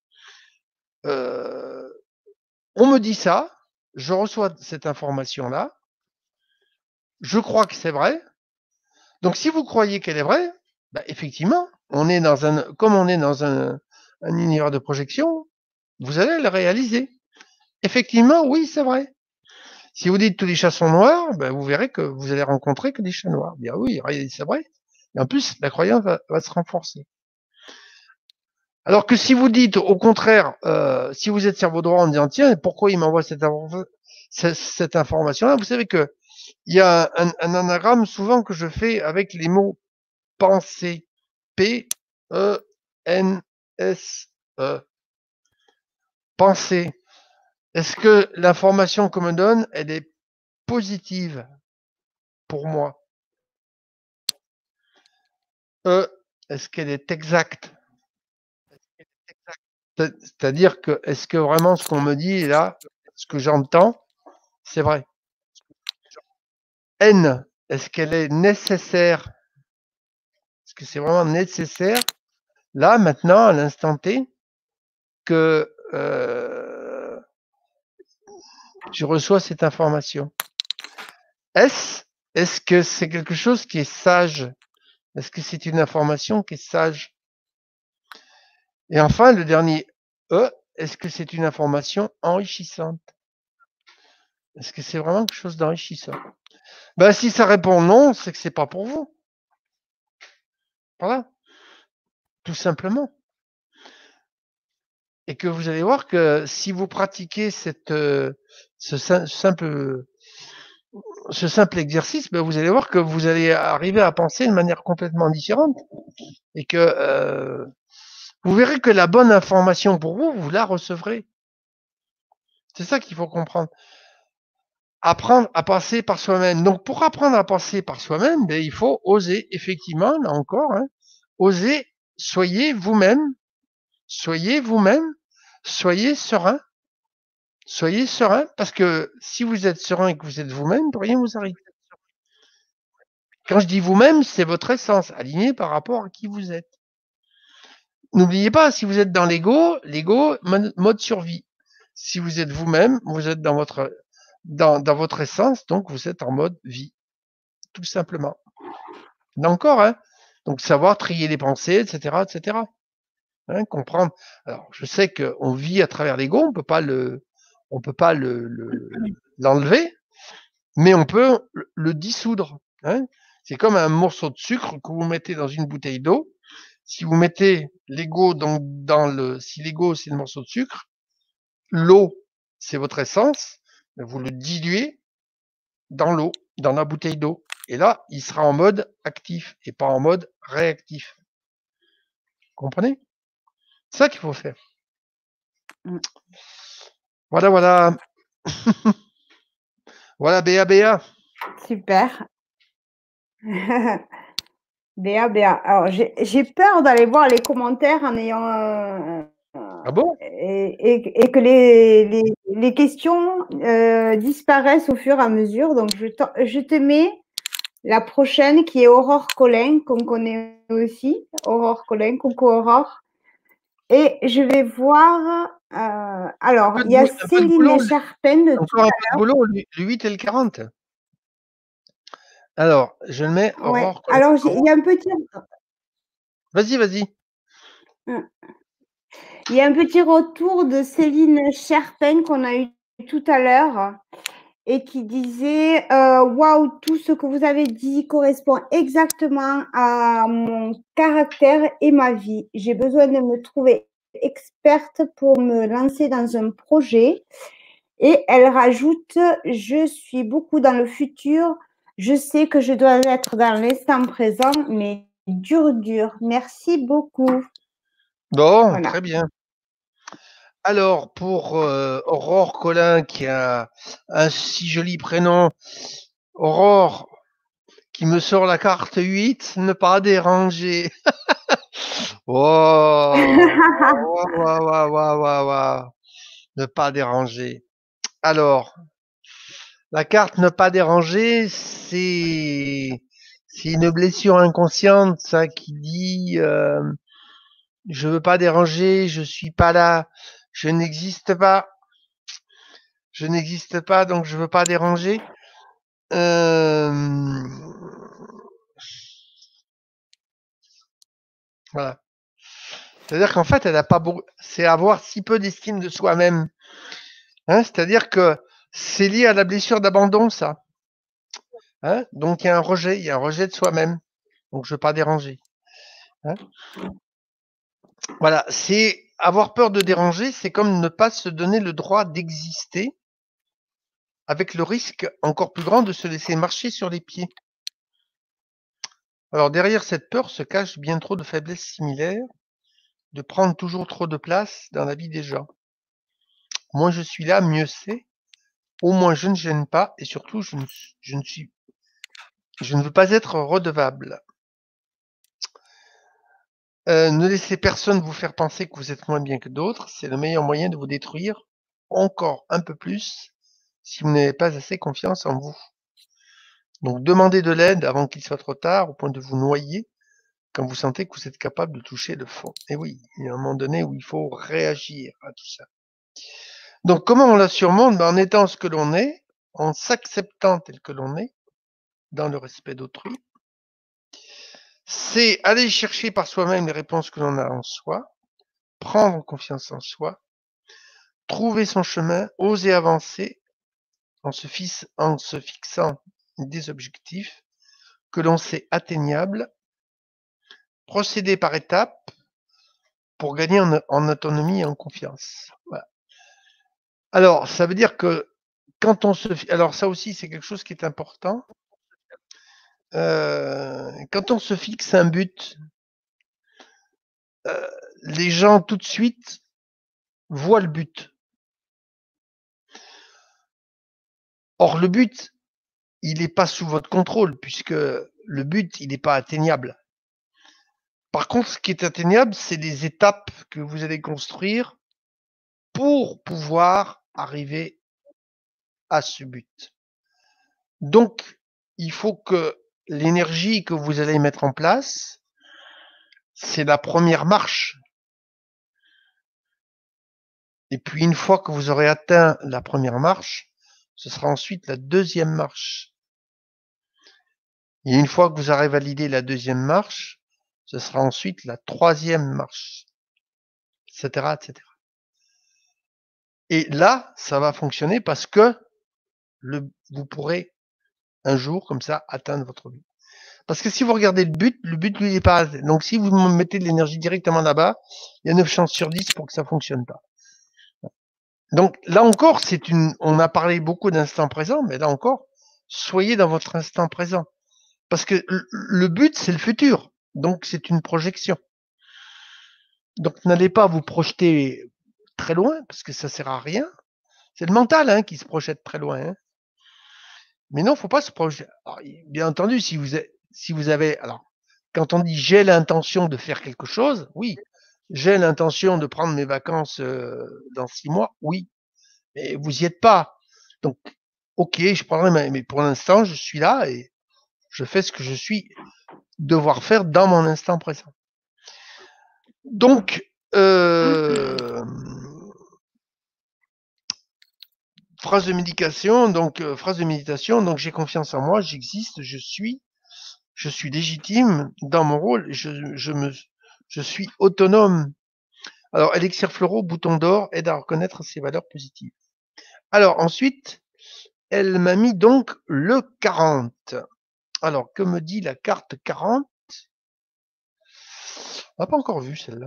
On me dit ça, je reçois cette information-là, je crois que c'est vrai. Donc si vous croyez qu'elle est vraie, bah, effectivement, comme on est dans un univers de projection, vous allez le réaliser. Effectivement, oui, c'est vrai. Si vous dites tous les chats sont noirs, ben, vous verrez que vous allez rencontrer que des chats noirs. Bien oui, c'est vrai. Et en plus, la croyance va se renforcer. Alors que si vous dites au contraire, si vous êtes cerveau droit en disant tiens, pourquoi il m'envoie cette information-là, vous savez que il y a un anagramme souvent que je fais avec les mots penser, P-E-N-S-E. Penser. Est-ce que l'information qu'on me donne, elle est positive pour moi? Est-ce qu'elle est exacte? C'est-à-dire que, est-ce que vraiment ce qu'on me dit là, ce que j'entends, c'est vrai? N, est-ce qu'elle est nécessaire? Est-ce que c'est vraiment nécessaire, là, maintenant, à l'instant T, que je reçois cette information? S, est-ce que c'est quelque chose qui est sage? Est-ce que c'est une information qui est sage? Et enfin, le dernier E, est-ce que c'est une information enrichissante? Est-ce que c'est vraiment quelque chose d'enrichissant? Ben, si ça répond non, c'est que c'est pas pour vous. Voilà. Tout simplement. Et que vous allez voir que si vous pratiquez ce simple exercice, ben vous allez voir que vous allez arriver à penser de manière complètement différente. Et que vous verrez que la bonne information pour vous, vous la recevrez. C'est ça qu'il faut comprendre. Apprendre à penser par soi-même. Donc, pour apprendre à penser par soi-même, ben, il faut oser, effectivement, là encore, hein, oser, soyez vous-même, soyez vous-même, soyez serein, parce que si vous êtes serein et que vous êtes vous-même, rien vous arrive. Quand je dis vous-même, c'est votre essence, alignée par rapport à qui vous êtes. N'oubliez pas, si vous êtes dans l'ego, mode survie. Si vous êtes vous-même, vous êtes dans votre essence, donc vous êtes en mode vie, tout simplement. D'accord, hein? Donc savoir trier les pensées, etc., etc. Hein, comprendre. Alors, je sais qu'on vit à travers l'ego, on peut pas l'enlever, mais on peut le dissoudre. Hein. C'est comme un morceau de sucre que vous mettez dans une bouteille d'eau. Si vous mettez l'ego si l'ego c'est le morceau de sucre, l'eau c'est votre essence, vous le diluez dans l'eau, dans la bouteille d'eau. Et là, il sera en mode actif et pas en mode réactif. Vous comprenez? C'est ça qu'il faut faire. Voilà, voilà. Voilà, Béa. Super. Béa. Alors, j'ai peur d'aller voir les commentaires en ayant Ah bon? et que les questions disparaissent au fur et à mesure. Donc, je te mets la prochaine qui est Aurore Collin, qu'on connaît aussi. Aurore Collin, coucou Aurore. Et je vais voir. Alors, il y a Un peu de boulot, Céline Charpen de tout encore un peu de boulot, le 8 et le 40. Alors, je le mets Ouais. Aurore. Alors, il y a un petit. Vas-y. Il y a un petit retour de Céline Charpen qu'on a eu tout à l'heure et qui disait waouh, tout ce que vous avez dit correspond exactement à mon caractère et ma vie. J'ai besoin de me trouver experte pour me lancer dans un projet. Et elle rajoute je suis beaucoup dans le futur. Je sais que je dois être dans l'instant présent, mais dur. Merci beaucoup. Bon, Voilà. très bien. Alors, pour Aurore Collin, qui a un si joli prénom, Aurore, qui me sort la carte 8, ne pas déranger. Oh, waouh. Ne pas déranger. Alors, la carte ne pas déranger, c'est une blessure inconsciente, ça, qui dit je veux pas déranger, je suis pas là, je n'existe pas, donc je veux pas déranger. Voilà. C'est-à-dire qu'en fait, elle a pas c'est avoir si peu d'estime de soi-même. Hein, c'est-à-dire que c'est lié à la blessure d'abandon, ça. Hein, donc il y a un rejet de soi-même. Donc je veux pas déranger. Hein. Voilà, c'est avoir peur de déranger, c'est comme ne pas se donner le droit d'exister, avec le risque encore plus grand de se laisser marcher sur les pieds. Alors derrière cette peur se cache bien trop de faiblesses similaires, de prendre toujours trop de place dans la vie des gens. Moins je suis là, mieux c'est. Au moins je ne gêne pas et surtout je ne veux pas être redevable. Ne laissez personne vous faire penser que vous êtes moins bien que d'autres, c'est le meilleur moyen de vous détruire encore un peu plus si vous n'avez pas assez confiance en vous. Donc demandez de l'aide avant qu'il soit trop tard, au point de vous noyer, quand vous sentez que vous êtes capable de toucher le fond. Et oui, il y a un moment donné où il faut réagir à tout ça. Donc comment on la surmonte? En étant ce que l'on est, en s'acceptant tel que l'on est, dans le respect d'autrui. C'est aller chercher par soi-même les réponses que l'on a en soi, prendre confiance en soi, trouver son chemin, oser avancer en se fixant des objectifs que l'on sait atteignables, procéder par étapes pour gagner en autonomie et en confiance. Voilà. Alors, ça veut dire que quand on alors ça aussi c'est quelque chose qui est important. Quand on se fixe un but, les gens tout de suite voient le but. Or le but, il n'est pas sous votre contrôle puisque le but, il n'est pas atteignable. Par contre, ce qui est atteignable, c'est les étapes que vous allez construire pour pouvoir arriver à ce but. Donc, il faut que l'énergie que vous allez mettre en place, c'est la première marche. Et puis, une fois que vous aurez atteint la première marche, ce sera ensuite la deuxième marche. Et une fois que vous aurez validé la deuxième marche, ce sera ensuite la troisième marche, etc., etc. Et là, ça va fonctionner parce que vous pourrez un jour, comme ça, atteindre votre but. Parce que si vous regardez le but, lui, il est pas. Donc, si vous mettez de l'énergie directement là-bas, il y a 9 chances sur 10 pour que ça fonctionne pas. Donc, là encore, on a parlé beaucoup d'instant présent, mais là encore, soyez dans votre instant présent. Parce que le but, c'est le futur. Donc, c'est une projection. Donc, n'allez pas vous projeter très loin, parce que ça sert à rien. C'est le mental qui se projette très loin. Mais non, faut pas se projeter. Alors, bien entendu, si vous avez, alors, quand on dit j'ai l'intention de faire quelque chose, oui. J'ai l'intention de prendre mes vacances dans 6 mois, oui. Mais vous y êtes pas. Donc, ok, je prendrai, mais pour l'instant, je suis là et je fais ce que je suis devoir faire dans mon instant présent. Donc, phrase de méditation, donc j'ai confiance en moi, j'existe, je suis légitime dans mon rôle, je suis autonome. Alors, élixir floraux, bouton d'or, aide à reconnaître ses valeurs positives. Alors, ensuite, elle m'a mis donc le 40. Alors, que me dit la carte 40? On n'a pas encore vu celle-là.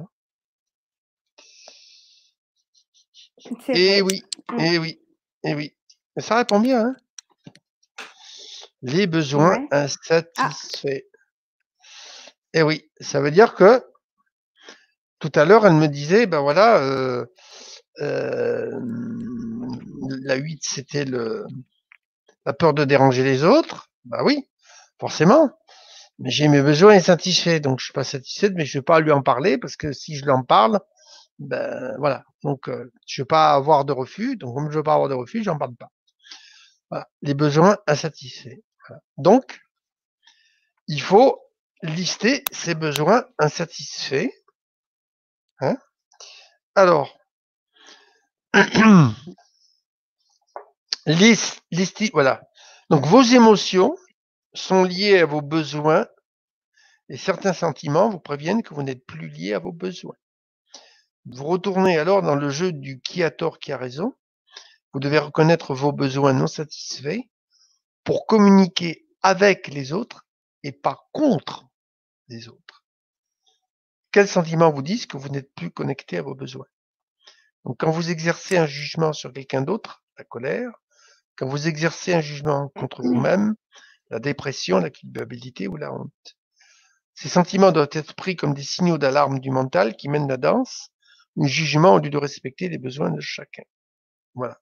Eh oui, eh oui, eh oui. Mais ça répond bien, hein? Les besoins insatisfaits. Eh oui, ça veut dire que tout à l'heure, elle me disait, ben voilà, la 8, c'était la peur de déranger les autres. Bah oui, forcément. Mais j'ai mes besoins insatisfaits, donc je suis pas satisfaite, mais je vais pas lui en parler parce que si je lui en parle, ben voilà. Donc je vais pas avoir de refus. Donc comme je veux pas avoir de refus, j'en parle pas. Voilà. Les besoins insatisfaits. Voilà. Donc il faut lister ces besoins insatisfaits. Hein? Alors voilà. Donc vos émotions sont liées à vos besoins et certains sentiments vous préviennent que vous n'êtes plus lié à vos besoins. Vous retournez alors dans le jeu du qui a tort, qui a raison. Vous devez reconnaître vos besoins non satisfaits pour communiquer avec les autres et pas contre les autres. Quels sentiments vous disent que vous n'êtes plus connecté à vos besoins? Donc quand vous exercez un jugement sur quelqu'un d'autre, la colère, quand vous exercez un jugement contre vous-même, la dépression, la culpabilité ou la honte. Ces sentiments doivent être pris comme des signaux d'alarme du mental qui mènent la danse, un jugement au lieu de respecter les besoins de chacun. Voilà.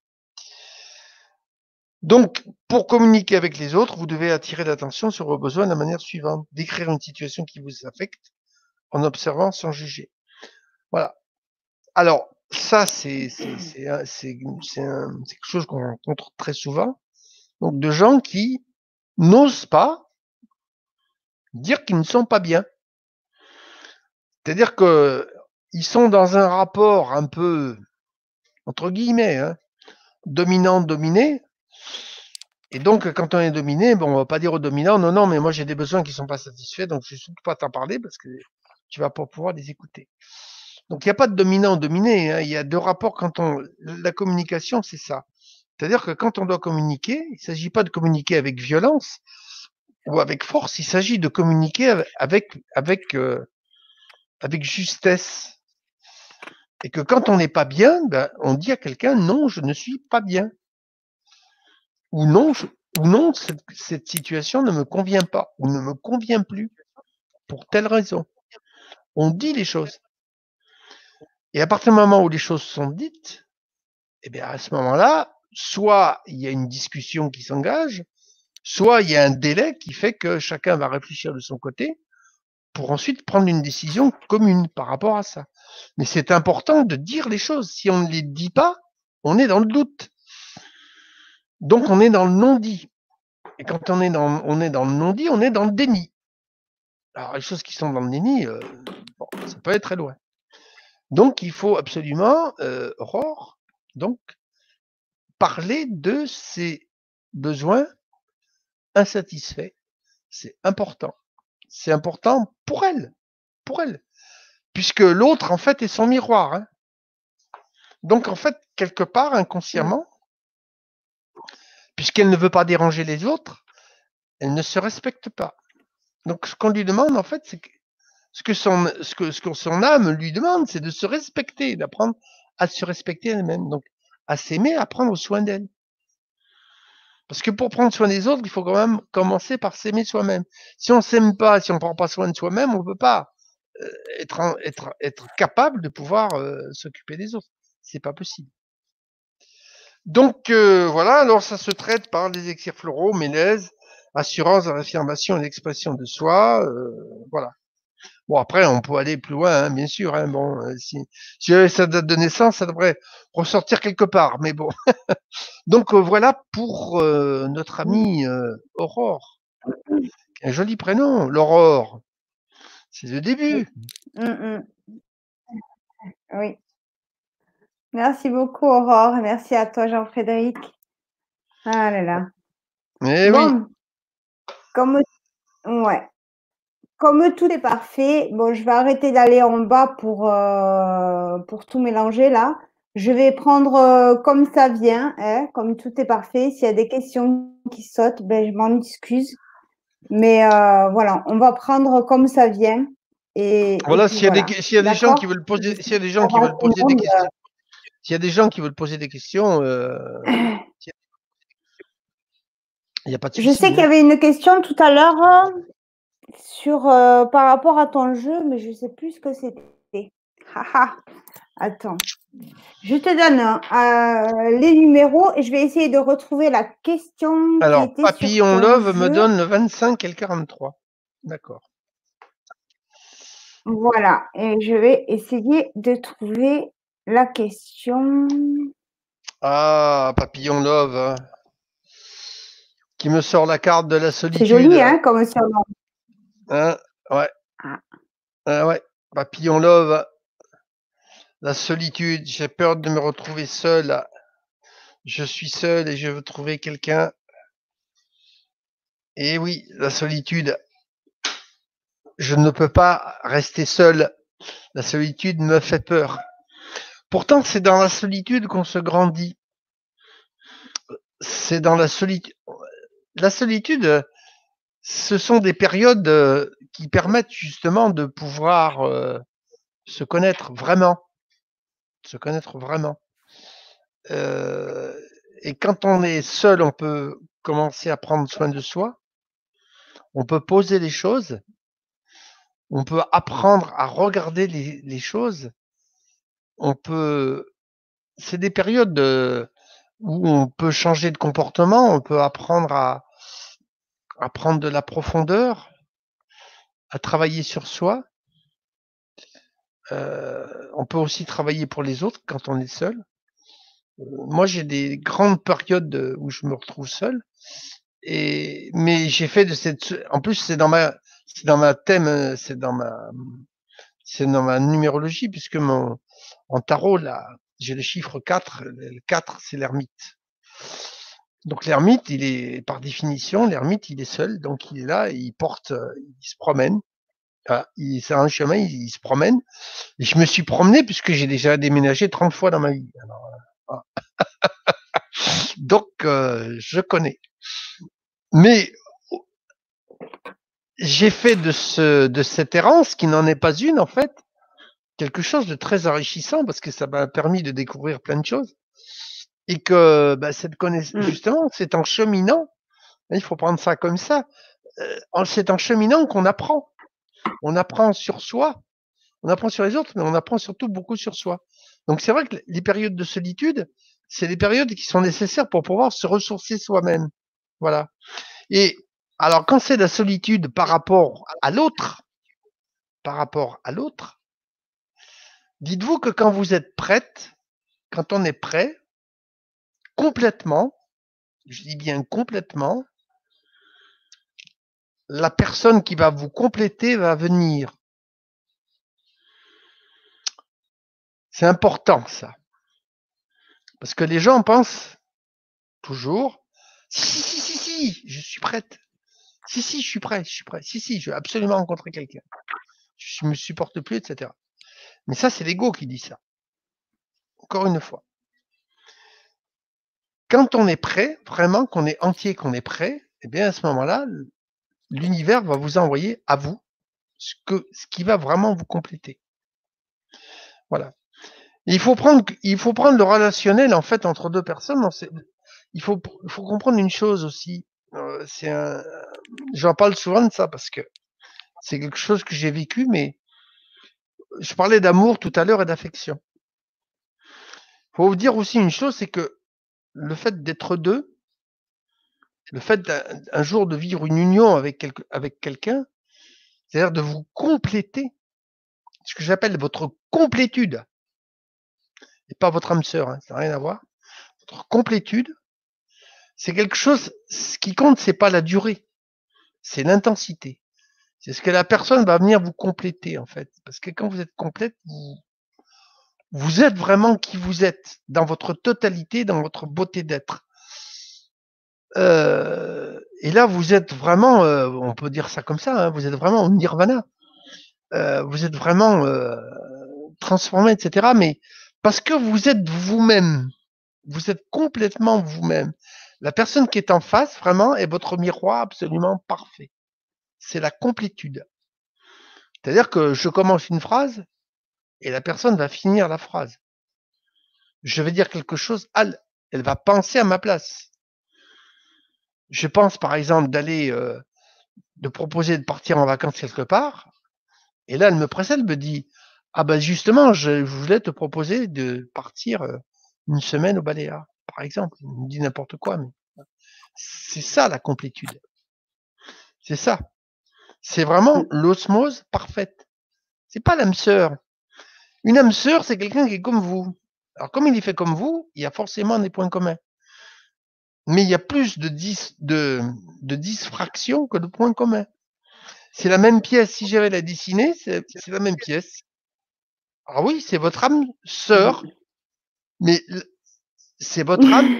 Donc, pour communiquer avec les autres, vous devez attirer l'attention sur vos besoins de la manière suivante. Décrire une situation qui vous affecte en observant sans juger. Voilà. Alors, ça, c'est quelque chose qu'on rencontre très souvent. Donc, de gens qui n'osent pas dire qu'ils ne sont pas bien. C'est-à-dire que ils sont dans un rapport un peu, entre guillemets, dominant-dominé. Et donc, quand on est dominé, bon, on va pas dire au dominant, non, non, mais moi j'ai des besoins qui sont pas satisfaits, donc je ne surtout pas t'en parler parce que tu vas pas pouvoir les écouter. Donc, il n'y a pas de dominant-dominé. Il y a deux rapports la communication, c'est ça. C'est-à-dire que quand on doit communiquer, il ne s'agit pas de communiquer avec violence ou avec force, il s'agit de communiquer avec justesse. Et que quand on n'est pas bien, on dit à quelqu'un non, je ne suis pas bien. Ou non, cette situation ne me convient pas ou ne me convient plus pour telle raison. On dit les choses. Et à partir du moment où les choses sont dites, eh bien à ce moment-là, soit il y a une discussion qui s'engage, soit il y a un délai qui fait que chacun va réfléchir de son côté pour ensuite prendre une décision commune par rapport à ça. Mais c'est important de dire les choses. Si on ne les dit pas, on est dans le doute. Donc on est dans le non-dit. Et quand on est dans le non-dit, on est dans le déni. Alors les choses qui sont dans le déni, ça peut aller très loin. Donc, il faut absolument, Aurore, donc, parler de ses besoins insatisfaits. C'est important. C'est important pour elle, puisque l'autre, en fait, est son miroir. Hein. Donc, en fait, quelque part, inconsciemment, puisqu'elle ne veut pas déranger les autres, elle ne se respecte pas. Donc, ce qu'on lui demande, en fait, c'est que ce que son âme lui demande, c'est de se respecter, d'apprendre à se respecter elle-même. Donc, à s'aimer, à prendre soin d'elle. Parce que pour prendre soin des autres, il faut quand même commencer par s'aimer soi-même. Si on s'aime pas, si on prend pas soin de soi-même, on peut pas être capable de pouvoir s'occuper des autres. C'est pas possible. Donc voilà, alors ça se traite par les élixirs floraux, mélèze, assurance, réaffirmation et l'expression de soi. Voilà. Bon, après, on peut aller plus loin, hein, bien sûr. Hein, bon, si j'avais sa date de naissance, ça devrait ressortir quelque part. Mais bon. Donc voilà pour notre amie Aurore. Un joli prénom, l'Aurore. C'est le début. Oui. Merci beaucoup, Aurore. Merci à toi, Jean-Frédéric. Ah là là. Eh oui. Bon, comme, ouais. Comme tout est parfait, bon, je vais arrêter d'aller en bas pour tout mélanger là. Je vais prendre comme ça vient, hein, comme tout est parfait. S'il y a des questions qui sautent, ben, je m'en excuse. Mais voilà, on va prendre comme ça vient. Et Voilà, puis voilà. s'il y a des gens qui D'accord? veulent poser, s'il y a des Ça gens qui va veulent tout le poser des monde. questions, s'il y a des gens qui veulent poser des questions, il n'y a pas de Je sais souci. qu'il y Hein. avait une question tout à l'heure sur par rapport à ton jeu, mais je sais plus ce que c'était. Haha. Attends. Je te donne les numéros et je vais essayer de retrouver la question qui Alors, était sur Papillon ton Love me jeu. donne le 25 et le 43. D'accord. Voilà, et je vais essayer de trouver la question. Ah, Papillon Love, hein, qui me sort la carte de la C'est solitude. joli, hein, comme surnom. Hein, ouais, Ah, ouais. Papillon Love, la solitude. J'ai peur de me retrouver seul. Je suis seul et je veux trouver quelqu'un. Et oui, la solitude. Je ne peux pas rester seul. La solitude me fait peur. Pourtant, c'est dans la solitude qu'on se grandit. C'est dans la solitude. La solitude, ce sont des périodes qui permettent justement de pouvoir se connaître vraiment. Se connaître vraiment. Et quand on est seul, on peut commencer à prendre soin de soi. On peut poser les choses. On peut apprendre à regarder les choses. On peut. C'est des périodes où on peut changer de comportement. On peut apprendre à prendre de la profondeur, à travailler sur soi. On peut aussi travailler pour les autres quand on est seul. Moi, j'ai des grandes périodes où je me retrouve seul. Mais j'ai fait de cette. En plus, c'est dans ma thème, c'est dans ma numérologie puisque en tarot là, j'ai le chiffre 4. Le 4, c'est l'ermite. Donc l'ermite, il est par définition, l'ermite, il est seul, donc il est là, et il se promène. Voilà, c'est un chemin, il se promène. Et je me suis promené puisque j'ai déjà déménagé 30 fois dans ma vie. Alors, voilà. Donc je connais. Mais j'ai fait de cette errance, qui n'en est pas une en fait, quelque chose de très enrichissant parce que ça m'a permis de découvrir plein de choses. Et que cette connaissance, justement, c'est en cheminant, il faut prendre ça comme ça, c'est en cheminant qu'on apprend. On apprend sur soi, on apprend sur les autres, mais on apprend surtout beaucoup sur soi. Donc c'est vrai que les périodes de solitude, c'est des périodes qui sont nécessaires pour pouvoir se ressourcer soi-même. Voilà. Et alors quand c'est la solitude par rapport à l'autre, dites-vous que quand vous êtes prête, quand on est prêt, complètement, je dis bien complètement, la personne qui va vous compléter va venir. C'est important, ça. Parce que les gens pensent toujours, si, je suis prête. Si, je suis prêt, Si, je veux absolument rencontrer quelqu'un. Je me supporte plus, etc. Mais ça, c'est l'ego qui dit ça. Encore une fois. Quand on est prêt, vraiment, qu'on est entier, qu'on est prêt, eh bien, à ce moment-là, l'univers va vous envoyer à vous ce qui va vraiment vous compléter. Voilà. Il faut prendre le relationnel, en fait, entre deux personnes. Il faut comprendre une chose aussi. J'en parle souvent de ça parce que c'est quelque chose que j'ai vécu, mais je parlais d'amour tout à l'heure et d'affection. Il faut vous dire aussi une chose, c'est que le fait d'être deux, le fait un jour de vivre une union avec quelqu'un, c'est-à-dire de vous compléter, ce que j'appelle votre complétude, et pas votre âme sœur, hein, ça n'a rien à voir. Votre complétude, c'est quelque chose, ce qui compte, c'est pas la durée, c'est l'intensité. C'est ce que la personne va venir vous compléter, en fait. Parce que quand vous êtes complète, vous êtes vraiment qui vous êtes, dans votre totalité, dans votre beauté d'être. Et là, vous êtes vraiment, on peut dire ça comme ça, hein, vous êtes vraiment au nirvana. Vous êtes vraiment transformé, etc. Mais parce que vous êtes vous-même, vous êtes complètement vous-même. La personne qui est en face, vraiment, est votre miroir absolument parfait. C'est la complétude. C'est-à-dire que je commence une phrase et la personne va finir la phrase. Je vais dire quelque chose, elle va penser à ma place. Je pense par exemple de proposer de partir en vacances quelque part, et là elle me précède, elle me dit ah ben justement je voulais te proposer de partir une semaine au Baléares, par exemple. Elle me dit n'importe quoi, mais c'est ça la complétude. C'est ça. C'est vraiment l'osmose parfaite. C'est pas l'âme sœur. Une âme sœur, c'est quelqu'un qui est comme vous. Alors comme il est fait comme vous, il y a forcément des points communs. Mais il y a plus de disfractions que de points communs. C'est la même pièce. Si j'avais la dessiner, c'est la même pièce. Ah oui, c'est votre âme sœur, mais c'est votre âme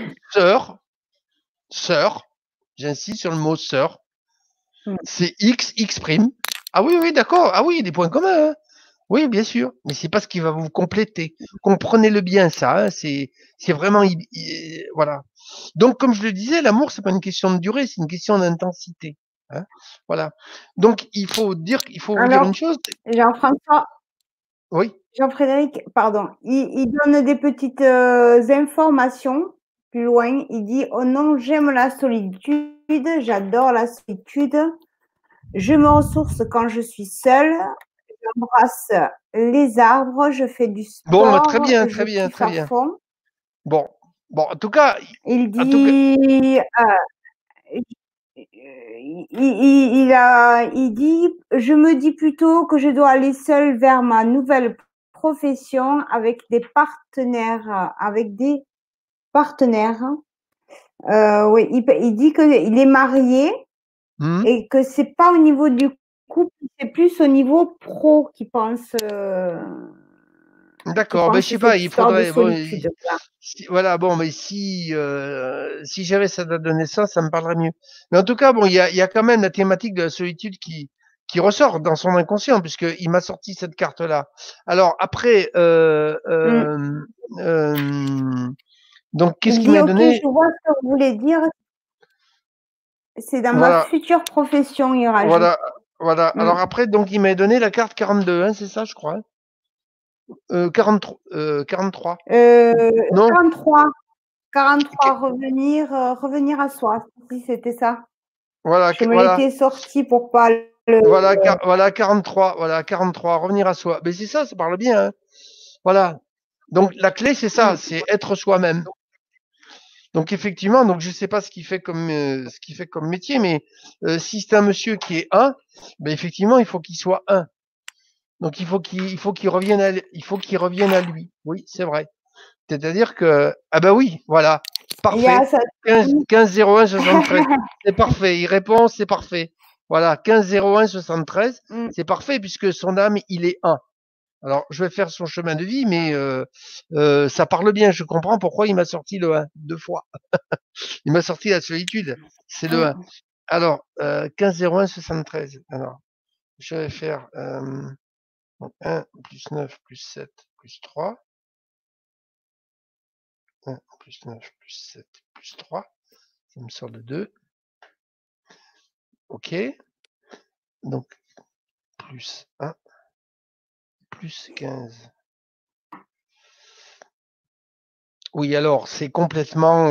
sœur. J'insiste sur le mot sœur. C'est X prime. Ah oui, d'accord. Ah oui, il y a des points communs. Hein. Oui, bien sûr. Mais c'est pas ce qui va vous compléter. Comprenez-le bien, ça. Hein. C'est vraiment, voilà. Donc, comme je le disais, l'amour, c'est pas une question de durée, c'est une question d'intensité. Hein. Voilà. Donc, il faut vous dire une chose. Jean-François. Oui. Jean-Frédéric, pardon. Il donne des petites informations plus loin. Il dit oh non, j'aime la solitude, j'adore la solitude. Je me ressource quand je suis seule. J'embrasse les arbres, je fais du sport. Bon, très bien. Fond. Bon, en tout cas. Il dit. Il dit, je me dis plutôt que je dois aller seule vers ma nouvelle profession avec des partenaires. Oui, il dit qu'il est marié et que c'est pas au niveau du couple, c'est plus au niveau pro qu'il pense. D'accord, ben je sais pas, il faudrait. Voilà, bon, mais si j'avais sa date de naissance, ça me parlerait mieux. Mais en tout cas, bon, il y a quand même la thématique de la solitude qui ressort dans son inconscient, puisqu'il m'a sorti cette carte-là. Alors après, donc qu'est-ce qu'il m'a donné? Je vois ce que vous voulez dire. C'est dans ma future profession, il rajoute. Voilà. Alors après, donc il m'a donné la carte 42, hein, c'est ça, je crois. 43. Non. 43, revenir à soi, si c'était ça. Voilà. Je me l'étais sorti pour pas le. Voilà, 43. Voilà, 43, revenir à soi. Mais c'est ça parle bien. Hein. Voilà. Donc la clé, c'est ça, c'est être soi-même. Donc effectivement, donc je sais pas ce qu'il fait comme métier, mais si c'est un monsieur qui est un, ben effectivement, il faut qu'il soit un. Donc il faut qu'il revienne à lui. Oui, c'est vrai. C'est-à-dire que ah ben oui, voilà, parfait. 15 01 73, c'est parfait. Il répond, c'est parfait. Voilà, 15 01 73, c'est parfait puisque son âme, il est un. Alors, je vais faire son chemin de vie, mais ça parle bien. Je comprends pourquoi il m'a sorti le 1 2 fois. Il m'a sorti la solitude. C'est le 1. Alors, 15 01 73. Alors, je vais faire 1 plus 9 plus 7 plus 3. 1 plus 9 plus 7 plus 3. Ça me sort de 2. OK. Donc, plus 1 plus 15. Oui, alors, c'est complètement...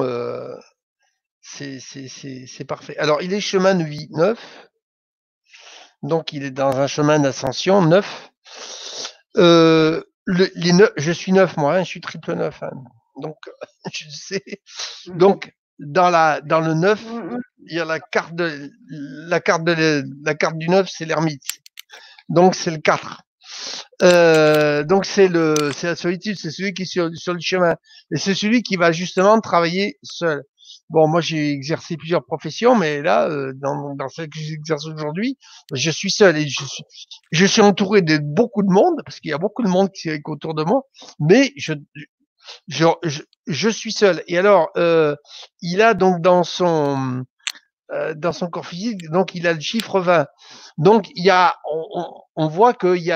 c'est parfait. Alors, il est chemin de vie 9. Donc, il est dans un chemin d'ascension 9. Je suis 9, moi, hein, je suis triple 9. Hein. Donc, je sais. Donc, dans le 9, il y a la carte du 9, c'est l'ermite. Donc, c'est le 4. Donc, c'est la solitude, c'est celui qui est sur le chemin. Et c'est celui qui va justement travailler seul. Bon, moi, j'ai exercé plusieurs professions, mais là, dans celle que j'exerce aujourd'hui, je suis seul et je suis entouré de beaucoup de monde, parce qu'il y a beaucoup de monde qui est autour de moi, mais je suis seul. Et alors, il a donc dans son corps physique, donc il a le chiffre 20. Donc il y a, on voit qu'il y a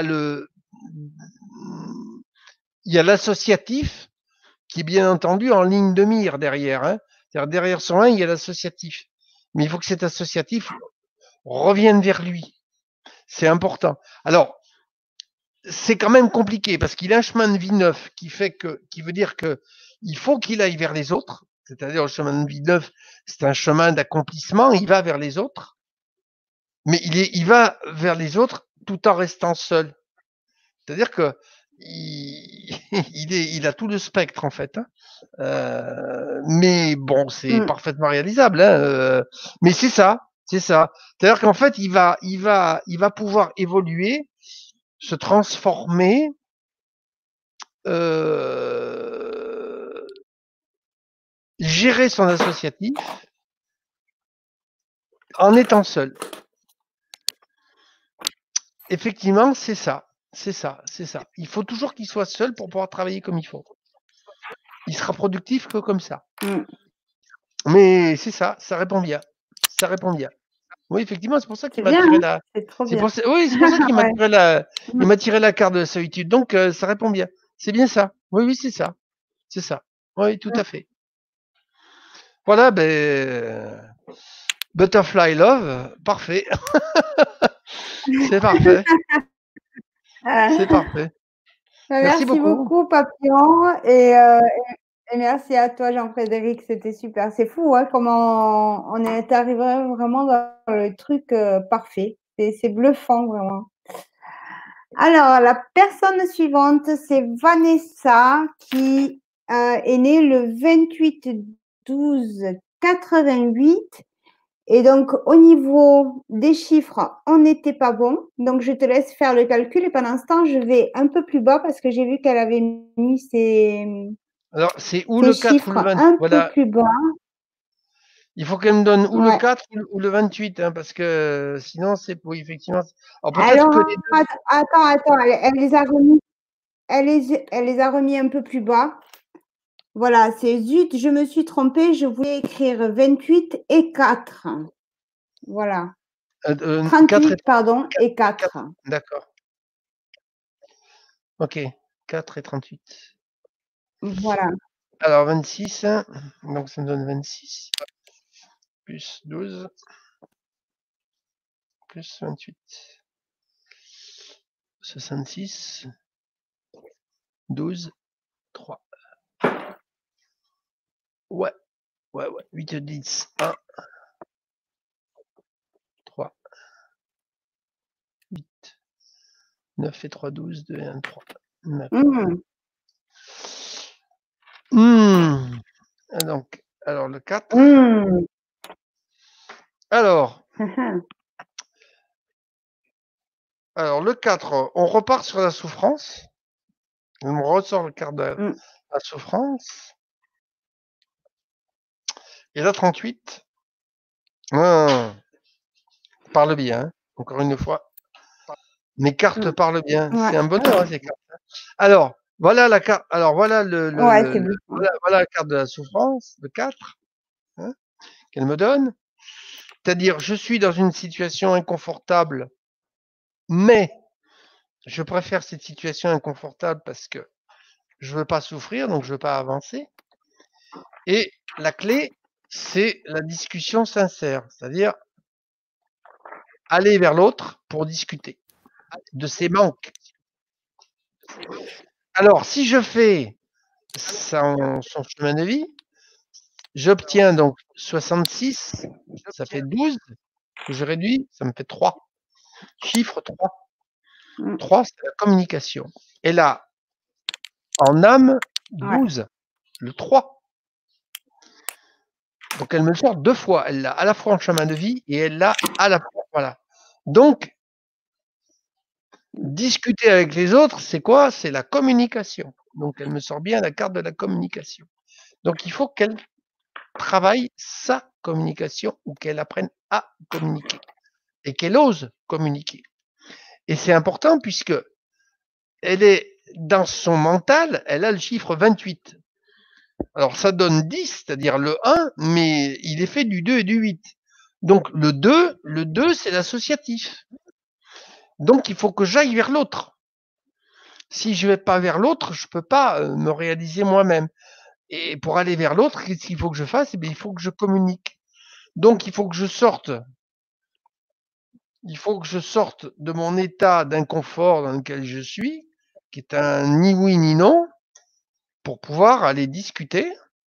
l'associatif qui est bien entendu en ligne de mire derrière. Hein. C'est-à-dire derrière son 1, il y a l'associatif. Mais il faut que cet associatif revienne vers lui. C'est important. Alors, c'est quand même compliqué parce qu'il a un chemin de vie neuf qui veut dire que il faut qu'il aille vers les autres. C'est-à-dire le chemin de vie neuf, c'est un chemin d'accomplissement. Il va vers les autres, mais il va vers les autres tout en restant seul. C'est-à-dire que il a tout le spectre en fait. Hein. Mais bon, c'est parfaitement réalisable. Hein. Mais c'est ça. C'est-à-dire qu'en fait, il va pouvoir évoluer, se transformer, gérer son associatif en étant seul. Effectivement, c'est ça. Il faut toujours qu'il soit seul pour pouvoir travailler comme il faut. Il sera productif que comme ça. Mais c'est ça répond bien. Oui, effectivement, c'est pour ça qu'il m'a tiré la. C'est pour ça qu'il m'a tiré la. Il m'a tiré la carte de la solitude. Donc, ça répond bien. C'est bien ça. Oui, c'est ça. Oui, tout à fait. Voilà, Butterfly Love, parfait. C'est parfait. C'est parfait. Merci beaucoup, Papillon. Et merci à toi, Jean-Frédéric. C'était super. C'est fou, hein, comment on est arrivé vraiment dans le truc parfait. C'est bluffant, vraiment. Alors, la personne suivante, c'est Vanessa qui est née le 28/12/88. Et donc, au niveau des chiffres, on n'était pas bon. Donc, je te laisse faire le calcul. Et pendant ce temps, je vais un peu plus bas parce que j'ai vu qu'elle avait mis ses c'est ou le 4 chiffres ou le 20. un peu plus bas. Il faut qu'elle me donne ou le 4 ou le 28, hein, parce que sinon, c'est pour effectivement. Alors, attends, elle les a remis. Elle les a remis un peu plus bas. Voilà, c'est zut, je me suis trompée. Je voulais écrire 28 et 4. Voilà. 38, pardon, et 4. D'accord. Ok, 4 et 38. Voilà. Alors, 26, donc ça me donne 26, plus 12, plus 28. 66, 12, 3. Ouais. 8 et 10, 1, 3, 8, 9 et 3, 12, 2 et 1, 3. 9. Donc, alors le 4. Alors, le 4, on repart sur la souffrance. On ressort le quart de la souffrance. Et là, 38. Parle bien, hein, encore une fois. Mes cartes parlent bien. C'est un bonheur, ces cartes. Alors, voilà la carte. Alors, voilà Ouais, c'est bleu. voilà la carte de la souffrance, le 4, hein, qu'elle me donne. C'est-à-dire, je suis dans une situation inconfortable, mais je préfère cette situation inconfortable parce que je veux pas souffrir, donc je veux pas avancer. Et la clé, c'est la discussion sincère, c'est-à-dire aller vers l'autre pour discuter de ses manques. Alors, si je fais son chemin de vie, j'obtiens donc 66, ça fait 12, que je réduis, ça me fait 3. Chiffre 3. 3, c'est la communication. Et là, en âme, 12, le 3. Donc elle me sort 2 fois. Elle l'a à la fois en chemin de vie et elle l'a à la fois. Voilà. Donc, discuter avec les autres, c'est quoi? C'est la communication. Donc elle me sort bien la carte de la communication. Donc il faut qu'elle travaille sa communication ou qu'elle apprenne à communiquer et qu'elle ose communiquer. Et c'est important puisque elle est dans son mental, elle a le chiffre 28. Alors ça donne 10, c'est-à-dire le 1, mais il est fait du 2 et du 8. Donc le 2 c'est l'associatif. Donc il faut que j'aille vers l'autre. Si je vais pas vers l'autre, je peux pas me réaliser moi-même. Et pour aller vers l'autre, qu'est-ce qu'il faut que je fasse? Eh bien, il faut que je communique. Donc il faut que je sorte de mon état d'inconfort dans lequel je suis, qui est un ni oui ni non, pour pouvoir aller discuter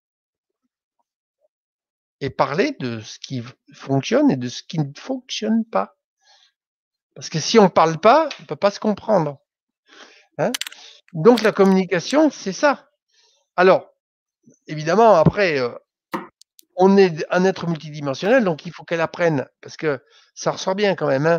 et parler de ce qui fonctionne et de ce qui ne fonctionne pas. Parce que si on parle pas, on peut pas se comprendre. Hein? Donc la communication, c'est ça. Alors, évidemment, après, on est un être multidimensionnel, donc il faut qu'elle apprenne, parce que ça ressort bien quand même. Hein.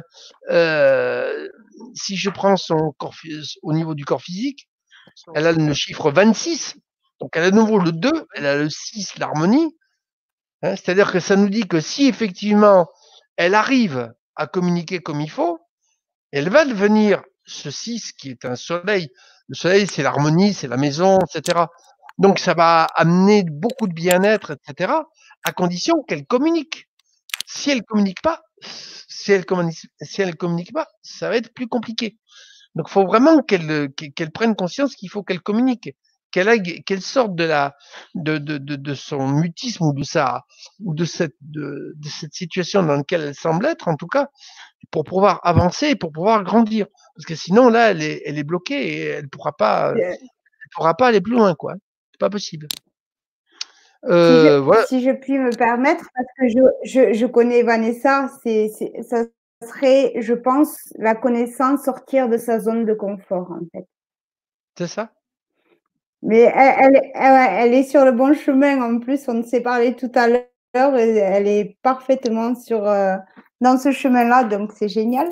Si je prends son corps au niveau du corps physique, elle a le chiffre 26, donc elle a de nouveau le 2, elle a le 6, l'harmonie. Hein, c'est-à-dire que ça nous dit que si effectivement elle arrive à communiquer comme il faut, elle va devenir ce 6 qui est un soleil. Le soleil, c'est l'harmonie, c'est la maison, etc. Donc ça va amener beaucoup de bien-être, etc., à condition qu'elle communique. Si elle communique pas, si elle communique pas, ça va être plus compliqué. Donc, il faut vraiment qu'elle prenne conscience qu'il faut qu'elle communique, qu'elle sorte de son mutisme ou de cette situation dans laquelle elle semble être, en tout cas, pour pouvoir avancer et pour pouvoir grandir. Parce que sinon, là, elle est bloquée et elle pourra pas aller plus loin, quoi. C'est pas possible. Voilà. Si je puis me permettre, parce que je connais Vanessa, ça serait, je pense, la connaissance sortir de sa zone de confort, en fait. C'est ça. Mais elle est sur le bon chemin. En plus, on s'est parlé tout à l'heure et elle est parfaitement dans ce chemin-là, donc c'est génial.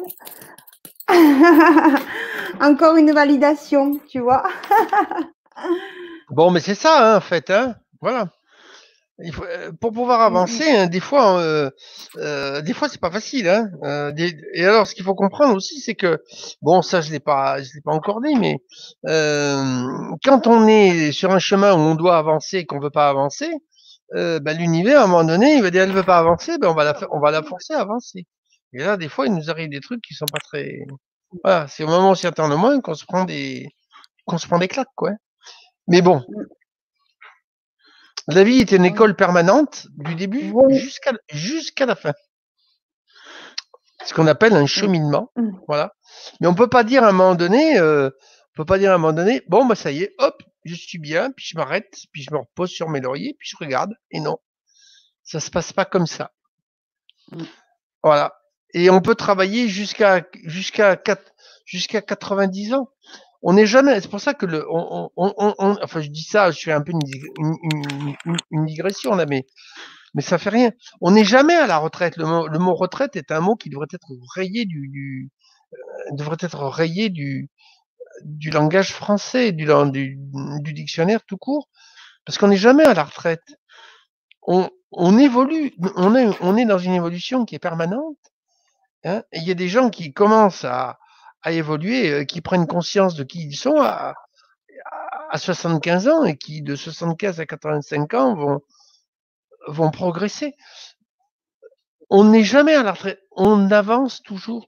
Encore une validation, tu vois. Bon, mais c'est ça, hein, en fait. Hein. Voilà. Il faut, pour pouvoir avancer, hein, des fois c'est pas facile. Hein, et alors, ce qu'il faut comprendre aussi, c'est que bon, ça je l'ai pas encore dit, mais quand on est sur un chemin où on doit avancer et qu'on veut pas avancer, l'univers à un moment donné, il va dire elle veut pas avancer, on va la forcer à avancer. Et là, des fois, il nous arrive des trucs qui sont pas très. Voilà, c'est au moment où on s'y attend le moins qu'on se prend des claques, quoi. Mais bon. La vie est une école permanente du début jusqu'à la fin. Ce qu'on appelle un cheminement, voilà. Mais on peut pas dire à un moment donné, bon bah ça y est, hop, je suis bien, puis je m'arrête, puis je me repose sur mes lauriers, puis je regarde. Et non, ça se passe pas comme ça. Voilà. Et on peut travailler jusqu'à 90 ans. On n'est jamais. C'est pour ça que enfin, je dis ça, je fais un peu une digression là, mais ça fait rien. On n'est jamais à la retraite. Le mot retraite est un mot qui devrait être rayé du langage français, du dictionnaire tout court, parce qu'on n'est jamais à la retraite. On évolue. On est dans une évolution qui est permanente. Hein, et il y a des gens qui commencent à à évoluer, qui prennent conscience de qui ils sont à 75 ans et qui, de 75 à 85 ans, vont progresser. On n'est jamais à la retraite. On avance toujours.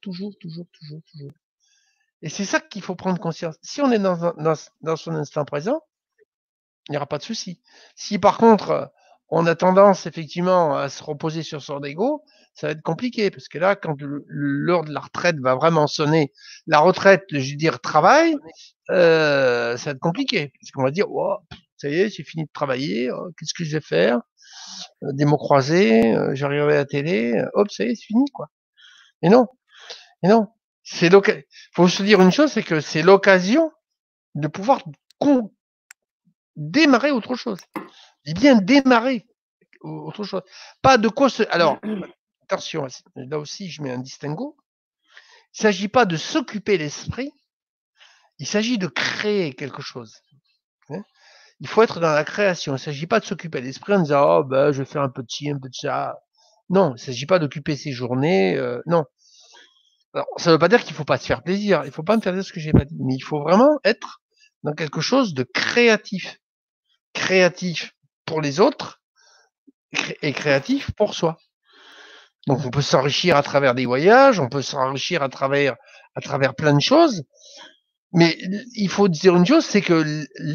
Et c'est ça qu'il faut prendre conscience. Si on est dans son instant présent, il n'y aura pas de souci. Si par contre, on a tendance effectivement à se reposer sur son ego, ça va être compliqué. Parce que là, quand l'heure de la retraite va vraiment sonner, la retraite, je veux dire travail, ça va être compliqué. Parce qu'on va dire, oh, ça y est, j'ai fini de travailler, oh, qu'est-ce que je vais faire? Des mots croisés, j'ai regardé la télé, hop, ça y est, c'est fini, quoi. Et non, et non. Faut se dire une chose, c'est que c'est l'occasion de pouvoir démarrer autre chose. Je dis bien démarrer autre chose. Pas de quoi se. Alors, attention, là aussi, je mets un distinguo. Il ne s'agit pas de s'occuper l'esprit, il s'agit de créer quelque chose. Il faut être dans la création. Il ne s'agit pas de s'occuper l'esprit en disant oh ben je vais faire un peu de ci, un peu de ça. Non, il ne s'agit pas d'occuper ses journées. Non. Alors, ça ne veut pas dire qu'il ne faut pas se faire plaisir. Il ne faut pas me faire dire ce que j'ai pas dit. Mais il faut vraiment être dans quelque chose de créatif. Créatif pour les autres et créatif pour soi. Donc on peut s'enrichir à travers des voyages, on peut s'enrichir à travers plein de choses. Mais il faut dire une chose, c'est que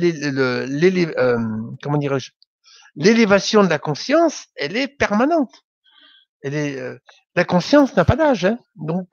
comment dirais-je, l'élévation de la conscience, elle est permanente. La conscience n'a pas d'âge, hein. Donc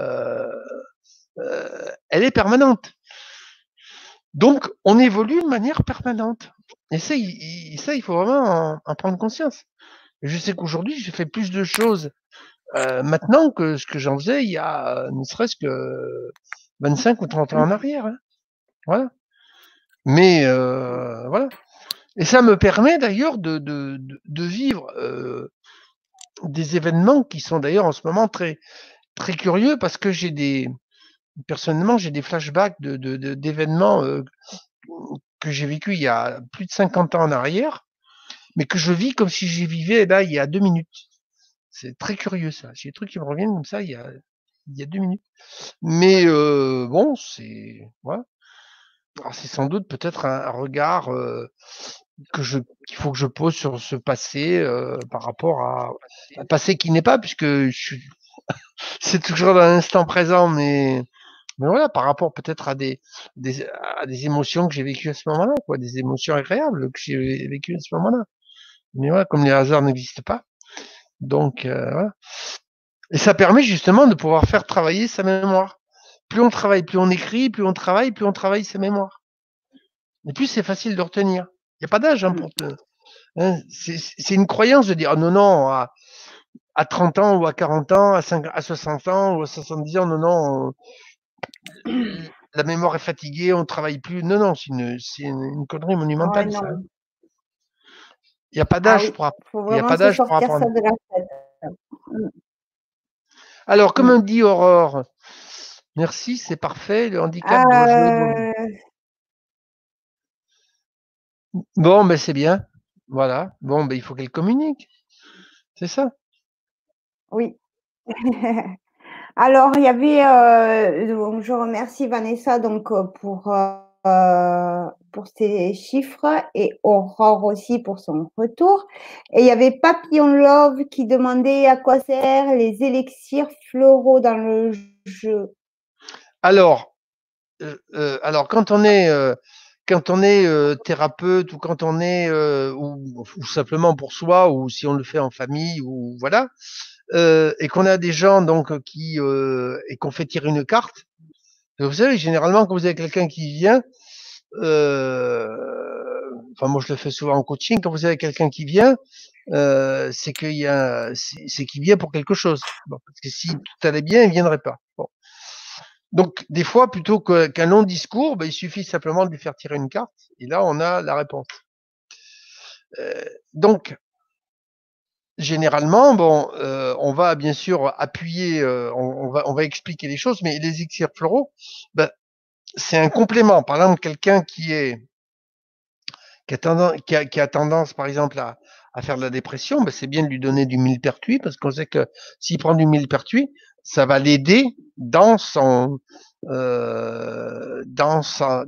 elle est permanente. Donc on évolue de manière permanente. Et ça, il faut vraiment en prendre conscience. Je sais qu'aujourd'hui, je fais plus de choses maintenant que ce que j'en faisais il y a ne serait-ce que 25 ou 30 ans en arrière. Hein. Voilà. Mais voilà. Et ça me permet d'ailleurs de vivre des événements qui sont d'ailleurs en ce moment très très curieux parce que personnellement j'ai des flashbacks d'événements que j'ai vécu il y a plus de 50 ans en arrière, mais que je vis comme si j'y vivais là il y a 2 minutes. C'est très curieux ça. J'ai des trucs qui me reviennent comme ça il y a 2 minutes. Mais bon, c'est voilà. Alors c'est sans doute peut-être un regard qu'il faut que je pose sur ce passé par rapport à un passé qui n'est pas, puisque c'est toujours dans l'instant présent, mais voilà, par rapport peut-être à des émotions que j'ai vécues à ce moment-là, quoi, des émotions agréables que j'ai vécues à ce moment-là. Mais voilà, comme les hasards n'existent pas, donc voilà. Et ça permet justement de pouvoir faire travailler sa mémoire. Plus on travaille, plus on écrit, plus on travaille sa mémoire. Et plus c'est facile de retenir. Il n'y a pas d'âge hein, pour hein, c'est une croyance de dire oh, non, non, à 30 ans ou à 40 ans, à 60 ans ou à 70 ans, non, non, la mémoire est fatiguée, on ne travaille plus. Non, non, c'est une connerie monumentale, ça. Hein. Il n'y a pas d'âge pour apprendre. Il n'y a pas d'âge pour apprendre. Alors, comme on dit Aurore, merci, c'est parfait, le handicap doit jouer. Bon, ben c'est bien. Voilà. Bon, ben il faut qu'elle communique. C'est ça. Oui. Alors, il y avait, je remercie Vanessa donc pour ses chiffres et Aurore aussi pour son retour. Et il y avait Papillon Love qui demandait à quoi servent les élixirs floraux dans le jeu. Alors quand on est thérapeute ou quand on est ou simplement pour soi ou si on le fait en famille ou voilà et qu'on a des gens donc qui et qu'on fait tirer une carte. Vous savez, généralement, quand vous avez quelqu'un qui vient, enfin moi je le fais souvent en coaching, quand vous avez quelqu'un qui vient, c'est qu'il vient pour quelque chose. Bon, parce que si tout allait bien, il viendrait pas. Bon. Donc des fois, plutôt qu'un long discours, il suffit simplement de lui faire tirer une carte, et là on a la réponse. Donc généralement, bon, on va bien sûr appuyer, on va expliquer les choses, mais les élixirs floraux, c'est un complément. Par exemple, quelqu'un qui a tendance, par exemple, à faire de la dépression, c'est bien de lui donner du millepertuis, parce qu'on sait que s'il prend du millepertuis, ça va l'aider dans son dans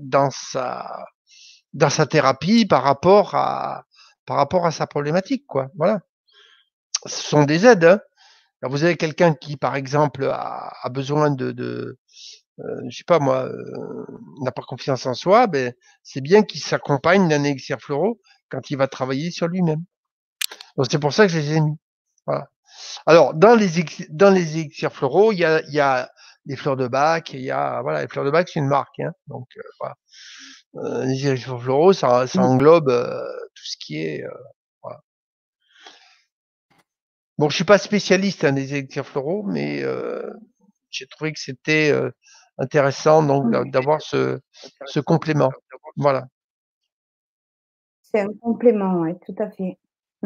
sa thérapie par rapport à sa problématique, quoi. Voilà. Ce sont des aides. Hein. Alors vous avez quelqu'un qui, par exemple, a besoin je sais pas moi, n'a pas confiance en soi, ben c'est bien qu'il s'accompagne d'un élixir floraux quand il va travailler sur lui-même. Donc c'est pour ça que je les ai mis. Voilà. Alors dans les élixirs floraux, il y a les fleurs de Bach, il y a voilà, les fleurs de Bach c'est une marque, hein. Donc voilà. Les élixirs floraux, ça englobe tout ce qui est voilà. Bon, je suis pas spécialiste des élixirs floraux, mais j'ai trouvé que c'était intéressant donc d'avoir ce complément. Voilà. C'est un complément, oui, tout à fait.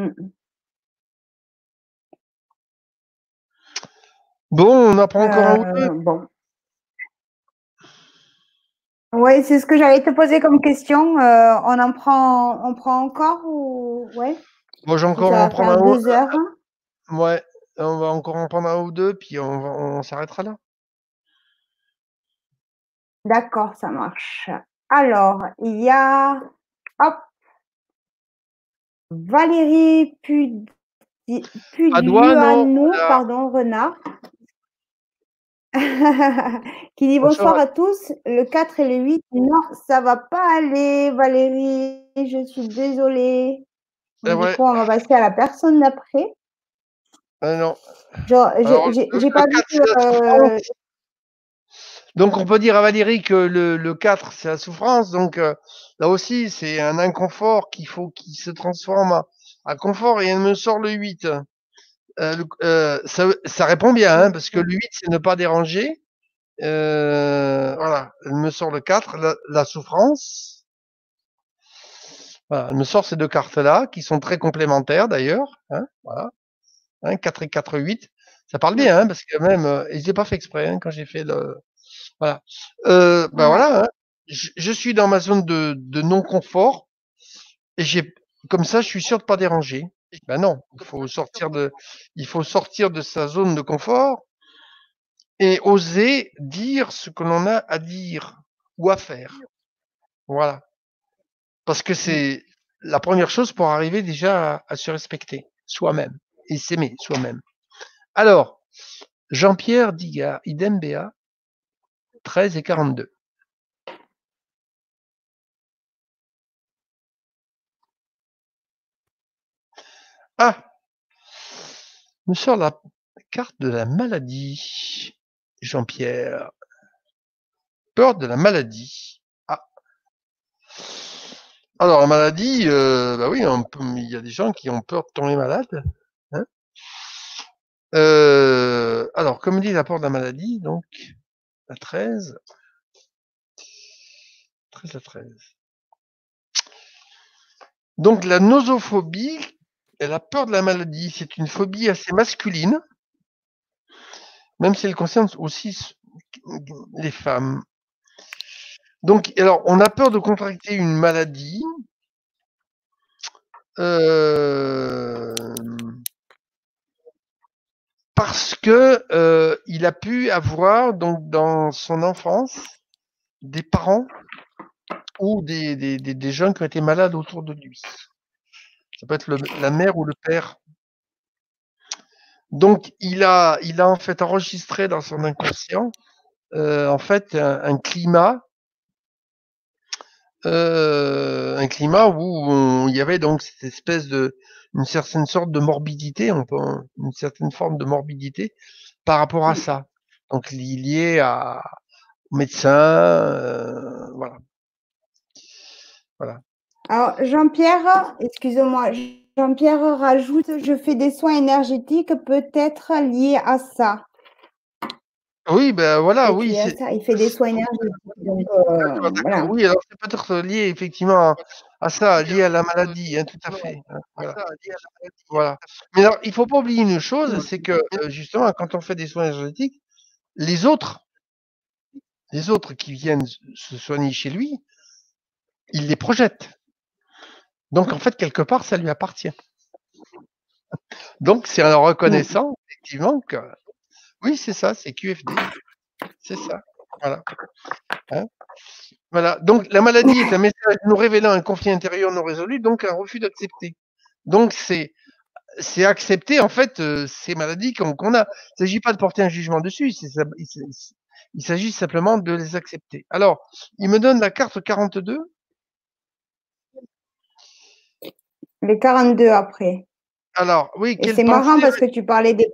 Bon, on apprend encore un ou deux. Bon. Oui, c'est ce que j'allais te poser comme question. On prend encore ou ouais? Bon, j'ai encore Ça en va prendre faire un ou 2 heures. ouais, on va encore en prendre un ou deux, puis on s'arrêtera là. D'accord, ça marche. Alors, il y a hop, Valérie Padoie, non, pardon, Renard, qui dit bonsoir. bonsoir à tous. Le 4 et le 8, non, ça va pas aller, Valérie. Je suis désolée. C'est Du vrai. coup, on va passer à la personne d'après. Non. Genre, Alors, j'ai pas le 4, vu. c'est la souffrance. Donc, on peut dire à Valérie que le 4, c'est la souffrance. Donc, là aussi, c'est un inconfort qu'il se transforme à confort. Et elle me sort le 8. Ça répond bien, hein, parce que le 8, c'est ne pas déranger. Voilà. Elle me sort le 4, la souffrance. Voilà. Elle me sort ces deux cartes-là, qui sont très complémentaires d'ailleurs. Hein, voilà. Hein, 4 et 4, 8. Ça parle bien, hein, parce que même, et je l'ai pas fait exprès, hein, quand j'ai fait le, voilà. Ben voilà, hein. Je suis dans ma zone de non-confort, et comme ça, je suis sûr de pas déranger. Ben non, il faut sortir de sa zone de confort et oser dire ce que l'on a à dire ou à faire. Voilà. Parce que c'est la première chose pour arriver déjà à se respecter soi-même et s'aimer soi-même. Alors, Jean-Pierre Diga, idem BA, 13 et 42. Ah, me sort la carte de la maladie. Jean-Pierre. Peur de la maladie. Ah. Alors, la maladie, bah oui, il y a des gens qui ont peur de tomber malade. Hein. Alors, comme dit la peur de la maladie, donc, la 13. 13 à 13. Donc, la nosophobie et la peur de la maladie, c'est une phobie assez masculine, même si elle concerne aussi les femmes. Donc, alors, on a peur de contracter une maladie. Parce que il a pu avoir donc dans son enfance des parents ou des gens qui ont été malades autour de lui. Ça peut être la mère ou le père. Donc il a en fait enregistré dans son inconscient en fait un climat où il y avait donc cette espèce une certaine sorte de morbidité, une certaine forme de morbidité par rapport à ça. Donc lié au médecin, voilà. Voilà. Alors, Jean-Pierre, excuse-moi, Jean-Pierre rajoute, je fais des soins énergétiques peut-être liés à ça. Oui, ben voilà, oui. Il fait des soins énergétiques. Donc, voilà. Oui, alors c'est peut-être lié effectivement à ça, lié à la maladie, hein, tout à fait. Hein, voilà. Voilà. Mais alors, il faut pas oublier une chose, c'est que justement, quand on fait des soins énergétiques, les autres qui viennent se soigner chez lui, il les projette. Donc en fait, quelque part, ça lui appartient. Donc c'est en reconnaissant effectivement que Oui, c'est ça, c'est QFD. C'est ça. Voilà. Hein, voilà. Donc, la maladie est un message nous révélant un conflit intérieur non résolu, donc un refus d'accepter. Donc, c'est accepter, en fait, ces maladies qu'on a. Il ne s'agit pas de porter un jugement dessus, il s'agit simplement de les accepter. Alors, il me donne la carte 42. Les 42 après. Alors, oui, Et quelle c'est marrant pensée... parce que tu parlais des...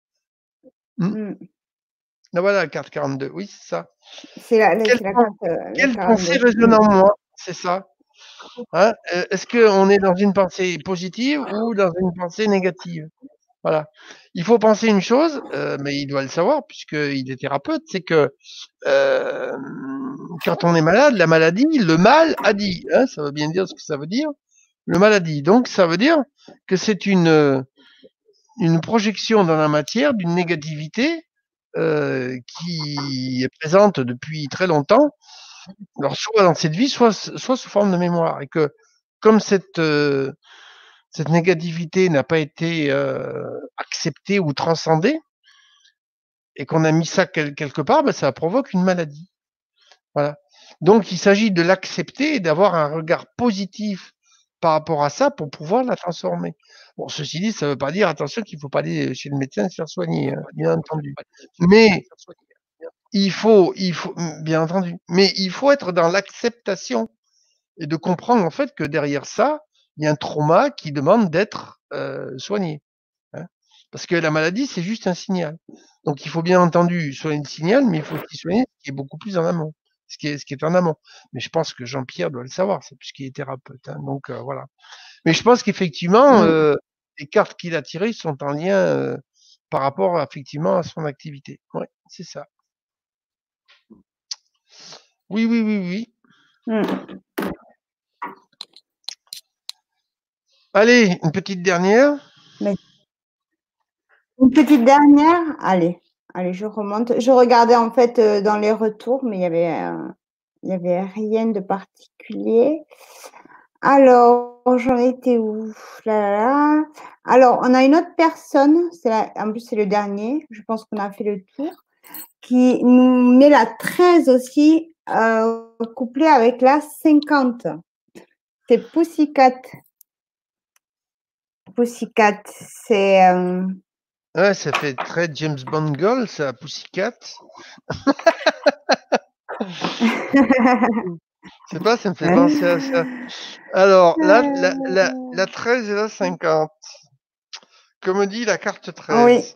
Ah, voilà la carte 42, oui, c'est ça. C'est la carte Quelle pensée 42. résonne en moi? C'est ça. Hein, est-ce qu'on est dans une pensée positive ou dans une pensée négative? Voilà. Il faut penser une chose, mais il doit le savoir puisqu'il est thérapeute, c'est que quand on est malade, la maladie, le mal a dit. Hein, ça veut bien dire ce que ça veut dire. Le mal a dit. Donc ça veut dire que c'est une projection dans la matière d'une négativité qui est présente depuis très longtemps. Alors soit dans cette vie, soit sous forme de mémoire, et que comme cette négativité n'a pas été acceptée ou transcendée, et qu'on a mis ça quelque part, ben, ça provoque une maladie. Voilà. Donc il s'agit de l'accepter et d'avoir un regard positif par rapport à ça pour pouvoir la transformer. Bon, ceci dit, ça ne veut pas dire, attention, qu'il ne faut pas aller chez le médecin se faire soigner, hein, bien entendu. Mais il faut, bien entendu, mais il faut être dans l'acceptation et de comprendre en fait que derrière ça, il y a un trauma qui demande d'être soigné. Hein. Parce que la maladie, c'est juste un signal. Donc il faut bien entendu soigner le signal, mais il faut aussi soigner ce qui est beaucoup plus en amont, ce qui est en amont. Mais je pense que Jean-Pierre doit le savoir, c'est puisqu'il est thérapeute. Hein, donc voilà. Mais je pense qu'effectivement, les cartes qu'il a tirées sont en lien par rapport effectivement à son activité. Oui, c'est ça. Oui, oui, oui, oui. Allez, une petite dernière. Une petite dernière. Allez, je remonte. Je regardais en fait dans les retours, mais il y avait rien de particulier. Alors, j'en étais où? Là, là, là. Alors, on a une autre personne, en plus c'est le dernier, je pense qu'on a fait le tour, qui nous met la 13 aussi, couplée avec la 50. C'est Pussycat. Pussycat, c'est... Ouais, ça fait très James Bond Girl, ça, Pussycat. Je sais pas, ça me fait penser à ça. Alors, la 13 et la 50. Comme dit la carte 13. Oui.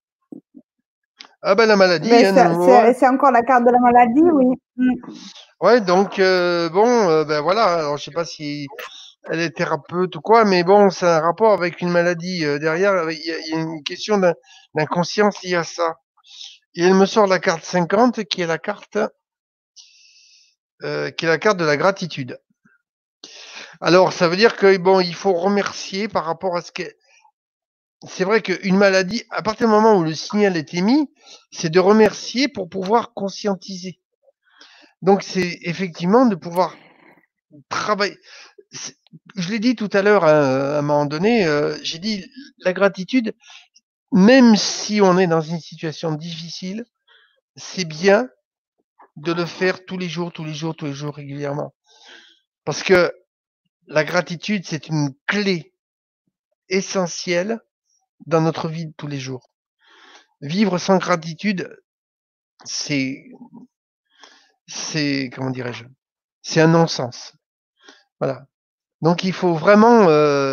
Ah ben la maladie. Ben, c'est encore la carte de la maladie, oui. Ouais, donc bon, ben voilà. Alors je sais pas si elle est thérapeute ou quoi, mais bon, c'est un rapport avec une maladie derrière. Il y a une question d'inconscience liée à ça. Et elle me sort la carte 50, qui est la carte de la gratitude. Alors, ça veut dire que bon, il faut remercier par rapport à ce que. C'est vrai qu'une maladie, à partir du moment où le signal est émis, c'est de remercier pour pouvoir conscientiser. Donc, c'est effectivement de pouvoir travailler. Je l'ai dit tout à l'heure, à un moment donné, j'ai dit la gratitude, même si on est dans une situation difficile, c'est bien de le faire tous les jours, régulièrement. Parce que la gratitude, c'est une clé essentielle dans notre vie de tous les jours. Vivre sans gratitude, c'est comment dirais-je, c'est un non-sens. Voilà. Donc il faut vraiment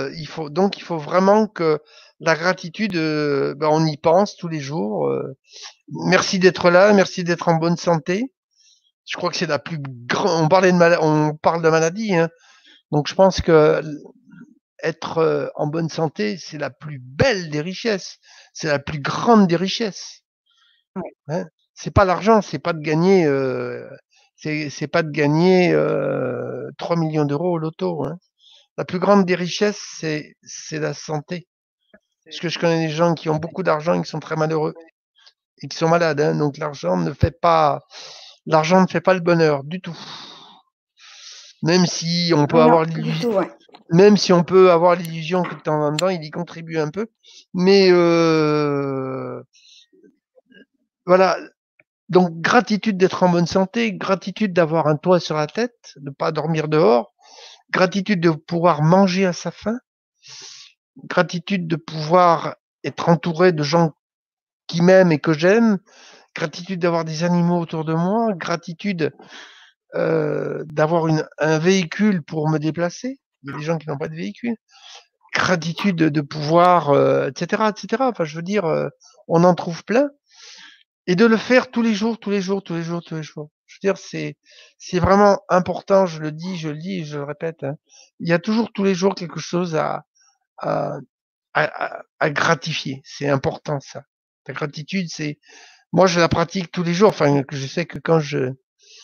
que la gratitude, on y pense tous les jours. Merci d'être là, merci d'être en bonne santé. Je crois que c'est la plus grande. On parle de maladie, hein. Donc je pense que être en bonne santé, c'est la plus belle des richesses, c'est la plus grande des richesses. Hein, c'est pas l'argent, c'est pas de gagner, c'est pas de gagner 3 millions d'euros au loto. Hein. La plus grande des richesses, c'est la santé. Parce que je connais des gens qui ont beaucoup d'argent et qui sont très malheureux et qui sont malades. Hein, donc l'argent ne fait pas le bonheur du tout. Même si on peut avoir l'illusion, même si on peut avoir l'illusion que de temps en temps il y contribue un peu, mais voilà. Donc, gratitude d'être en bonne santé, gratitude d'avoir un toit sur la tête, de ne pas dormir dehors, gratitude de pouvoir manger à sa faim, gratitude de pouvoir être entouré de gens qui m'aiment et que j'aime, gratitude d'avoir des animaux autour de moi, gratitude d'avoir un véhicule pour me déplacer. Il y a des gens qui n'ont pas de véhicule. Gratitude de pouvoir, etc., etc. Enfin, je veux dire, on en trouve plein. Et de le faire tous les jours, tous les jours, tous les jours, tous les jours. Je veux dire, c'est vraiment important. Je le dis, je le dis, je le répète. Hein. Il y a toujours tous les jours quelque chose à, à gratifier. C'est important ça. La gratitude, c'est moi je la pratique tous les jours. Enfin, je sais que quand je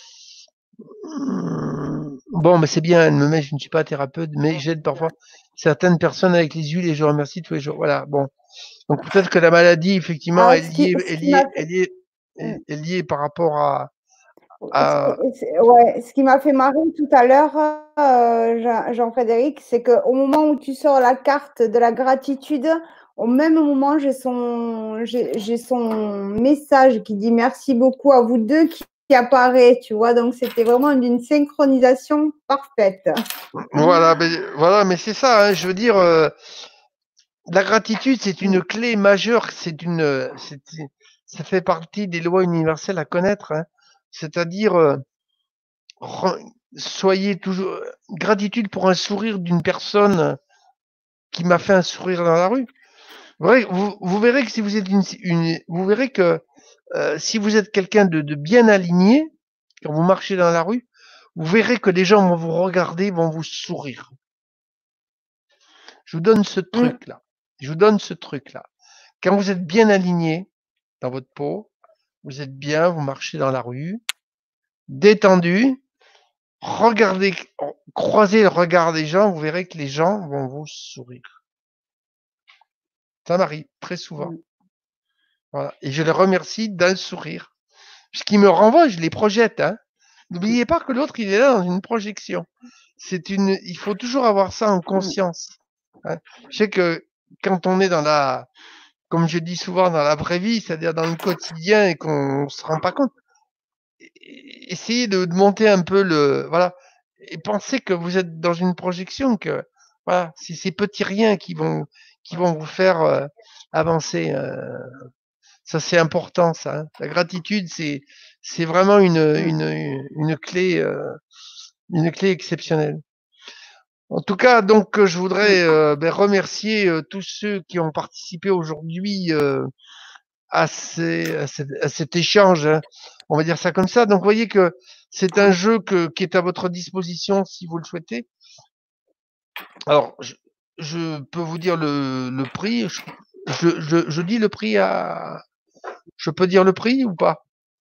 bon, mais c'est bien, elle me met, je ne suis pas thérapeute, mais j'aide parfois certaines personnes avec les huiles et je remercie tous les jours. Voilà, bon. Donc peut-être que la maladie, effectivement, Ah, est liée, est ce qui m'a liée, est fait, liée, mmh, est liée par rapport à ouais, ce qui m'a fait marrer tout à l'heure, Jean-Frédéric, c'est qu'au moment où tu sors la carte de la gratitude, au même moment, j'ai son message qui dit merci beaucoup à vous deux qui apparaît, tu vois. Donc, c'était vraiment d'une synchronisation parfaite. voilà, mais c'est ça. Hein, je veux dire, la gratitude, c'est une clé majeure. Ça fait partie des lois universelles à connaître. Hein, c'est-à-dire, soyez toujours gratitude pour un sourire d'une personne qui m'a fait un sourire dans la rue. Vous verrez que si vous êtes vous verrez que si vous êtes quelqu'un de bien aligné, quand vous marchez dans la rue, vous verrez que les gens vont vous regarder, vont vous sourire. Je vous donne ce Mmh. truc-là. Je vous donne ce truc-là. Quand vous êtes bien aligné dans votre peau, vous êtes bien, vous marchez dans la rue, détendu, regardez, croisez le regard des gens, vous verrez que les gens vont vous sourire. Ça m'arrive très souvent. Mmh. Voilà. Et je les remercie d'un sourire. Ce qui me renvoie, je les projette. Hein. N'oubliez pas que l'autre, il est là dans une projection. Il faut toujours avoir ça en Mmh. conscience. Hein. Je sais que quand on est comme je dis souvent, dans la vraie vie, c'est-à-dire dans le quotidien et qu'on ne se rend pas compte, essayez de monter un peu voilà, et pensez que vous êtes dans une projection, que voilà, c'est ces petits riens qui vont vous faire avancer. Ça, c'est important, ça. Hein. La gratitude, c'est vraiment Mmh. une clé exceptionnelle. En tout cas, donc, je voudrais Mmh. remercier tous ceux qui ont participé aujourd'hui à cet échange. Hein. On va dire ça comme ça. Donc, vous voyez que c'est un jeu qui est à votre disposition si vous le souhaitez. Alors, je peux vous dire le prix. Je dis le prix à. Je peux dire le prix ou pas?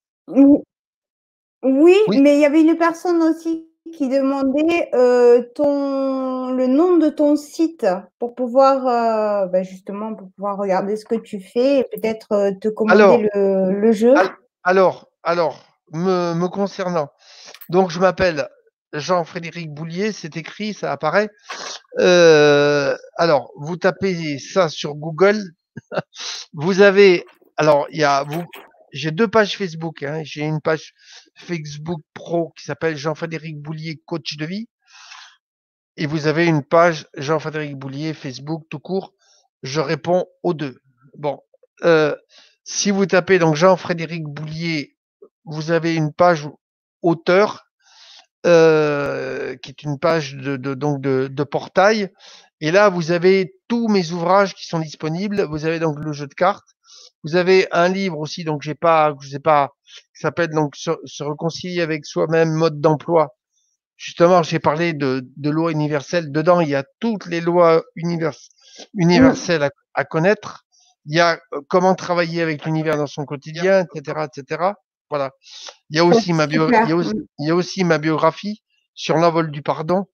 Oui, Oui. mais il y avait une personne aussi qui demandait, le nom de ton site pour pouvoir, justement pour pouvoir regarder ce que tu fais et peut-être, te commander Alors, le jeu. alors, me concernant, donc je m'appelle Jean-Frédéric Boulier, c'est écrit, ça apparaît. Alors, vous tapez ça sur Google. Vous avez, alors, j'ai deux pages Facebook. Hein. J'ai une page Facebook Pro qui s'appelle Jean-Frédéric Boulier, coach de vie. Et vous avez une page Jean-Frédéric Boulier, Facebook tout court. Je réponds aux deux. Bon, euh, si vous tapez donc Jean-Frédéric Boulier, vous avez une page auteur qui est une page de portail. Et là, vous avez tous mes ouvrages qui sont disponibles. Vous avez donc le jeu de cartes. Vous avez un livre aussi, donc je sais pas, qui s'appelle donc se réconcilier avec soi-même, mode d'emploi. Justement, j'ai parlé de lois universelles. Dedans, il y a toutes les lois Mmh. universelles à connaître. Il y a comment travailler avec l'univers dans son quotidien, etc., etc. Voilà. Il y a aussi Super. Mmh. il y a aussi ma biographie sur l'envol du pardon.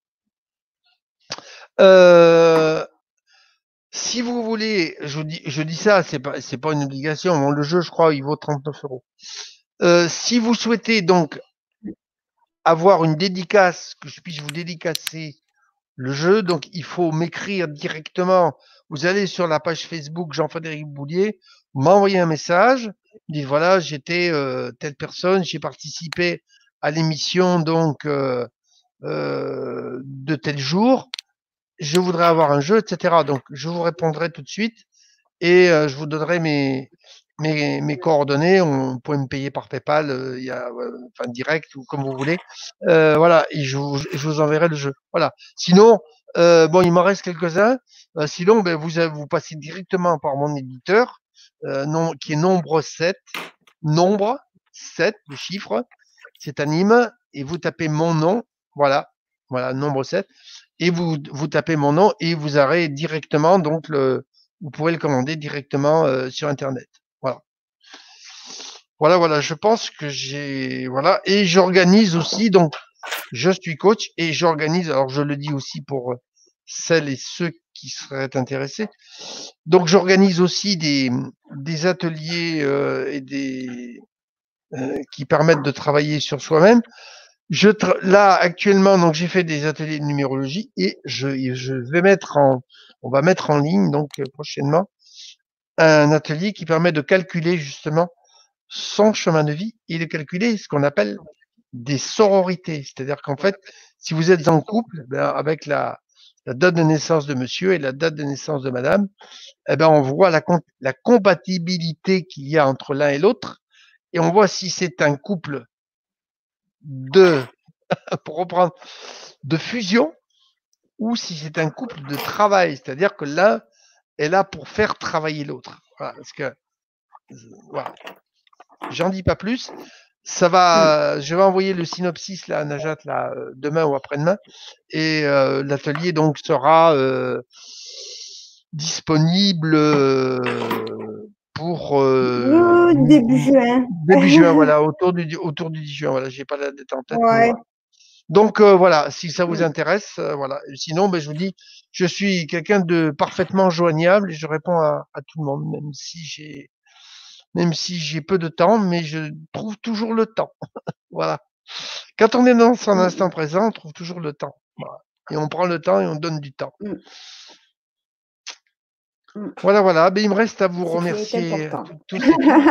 Euh, si vous voulez, je dis ça, c'est pas une obligation. Bon, le jeu, je crois, il vaut 39 €. Si vous souhaitez donc avoir une dédicace, que je puisse vous dédicacer le jeu, donc il faut m'écrire directement. Vous allez sur la page Facebook Jean-Frédéric Boulier, m'envoyer un message. Dites voilà, j'étais telle personne, j'ai participé à l'émission donc de tel jour, je voudrais avoir un jeu, etc. Donc je vous répondrai tout de suite et je vous donnerai mes coordonnées. On peut me payer par PayPal, il y a, enfin direct ou comme vous voulez. Voilà, et je vous enverrai le jeu. Voilà. Sinon, bon, il m'en reste quelques-uns. Sinon, ben, vous passez directement par mon éditeur, non, qui est nombre 7, le chiffre, c'est anime, et vous tapez mon nom, voilà, voilà, nombre 7, et vous tapez mon nom et vous aurez directement donc vous pouvez le commander directement sur internet. Voilà. Voilà, voilà, je pense que j'ai voilà et j'organise aussi donc je suis coach et j'organise alors je le dis aussi pour celles et ceux qui seraient intéressés. Donc j'organise aussi des ateliers et des qui permettent de travailler sur soi-même. Là actuellement, donc j'ai fait des ateliers de numérologie et je vais on va mettre en ligne donc prochainement un atelier qui permet de calculer justement son chemin de vie et de calculer ce qu'on appelle des sororités. C'est-à-dire qu'en fait, si vous êtes en couple, ben, avec la date de naissance de monsieur et la date de naissance de madame, eh ben, on voit la compatibilité qu'il y a entre l'un et l'autre et on voit si c'est un couple de, pour reprendre, de fusion ou si c'est un couple de travail, c'est-à-dire que l'un est là pour faire travailler l'autre. Voilà, parce que voilà, j'en dis pas plus. Ça va, je vais envoyer le synopsis là à Najat là demain ou après-demain et l'atelier donc sera disponible pour Début juin. début juin, voilà, autour du 10 juin. Voilà, j'ai pas la date en tête, mais Ouais. voilà. Donc voilà, si ça vous Mm. intéresse, voilà. Sinon, ben, je vous dis, je suis quelqu'un de parfaitement joignable et je réponds à tout le monde, même si j'ai peu de temps, mais je trouve toujours le temps. Voilà. Quand on est dans son instant présent, on trouve toujours le temps. Voilà. Et on prend le temps et on donne du temps. Mm. Mm. Voilà, voilà. Ben, il me reste à vous Ce qui est remercier important. tous et toutes.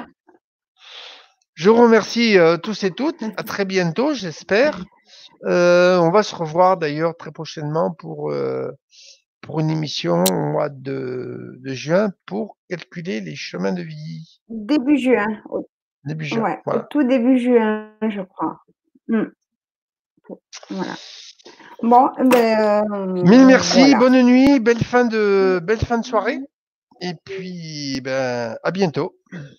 Je vous remercie tous et toutes. À très bientôt, j'espère. On va se revoir d'ailleurs très prochainement pour une émission au mois de juin pour calculer les chemins de vie. Début juin. Début juin. Ouais, au Voilà. tout début juin, je crois. Mm. Voilà. Bon, Mille merci, voilà. bonne nuit, belle fin de soirée. Et puis, ben, à bientôt.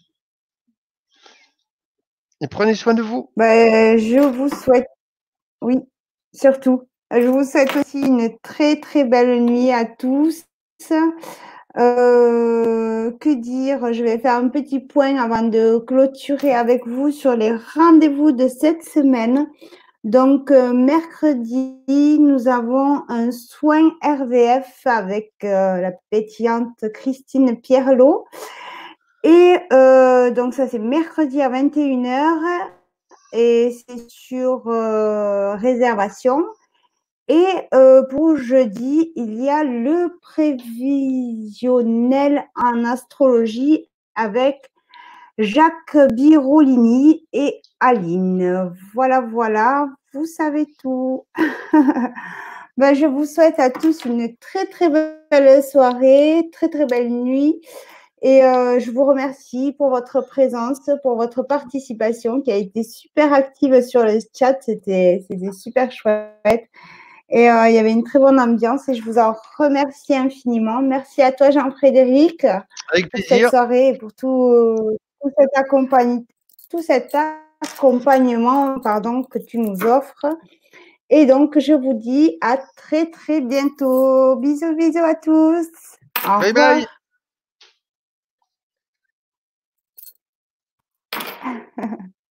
Et prenez soin de vous. Je vous souhaite, oui, surtout, je vous souhaite aussi une très très belle nuit à tous. Que dire? Je vais faire un petit point avant de clôturer avec vous sur les rendez-vous de cette semaine. Donc, mercredi, nous avons un soin RVF avec la pétillante Christine Pierlot. Et donc, ça, c'est mercredi à 21h et c'est sur réservation. Et pour jeudi, il y a le prévisionnel en astrologie avec Jacques Birolini et Aline. Voilà, voilà, vous savez tout. Je vous souhaite à tous une très, très belle soirée, très, très belle nuit. Et je vous remercie pour votre présence, pour votre participation qui a été super active sur le chat. C'était super chouette. Et il y avait une très bonne ambiance et je vous en remercie infiniment. Merci à toi, Jean-Frédéric, Avec pour cette plaisir. soirée et pour tout cet accompagnement que tu nous offres. Et donc, je vous dis à très, très bientôt. Bisous, bisous à tous. Au Bye revoir. bye.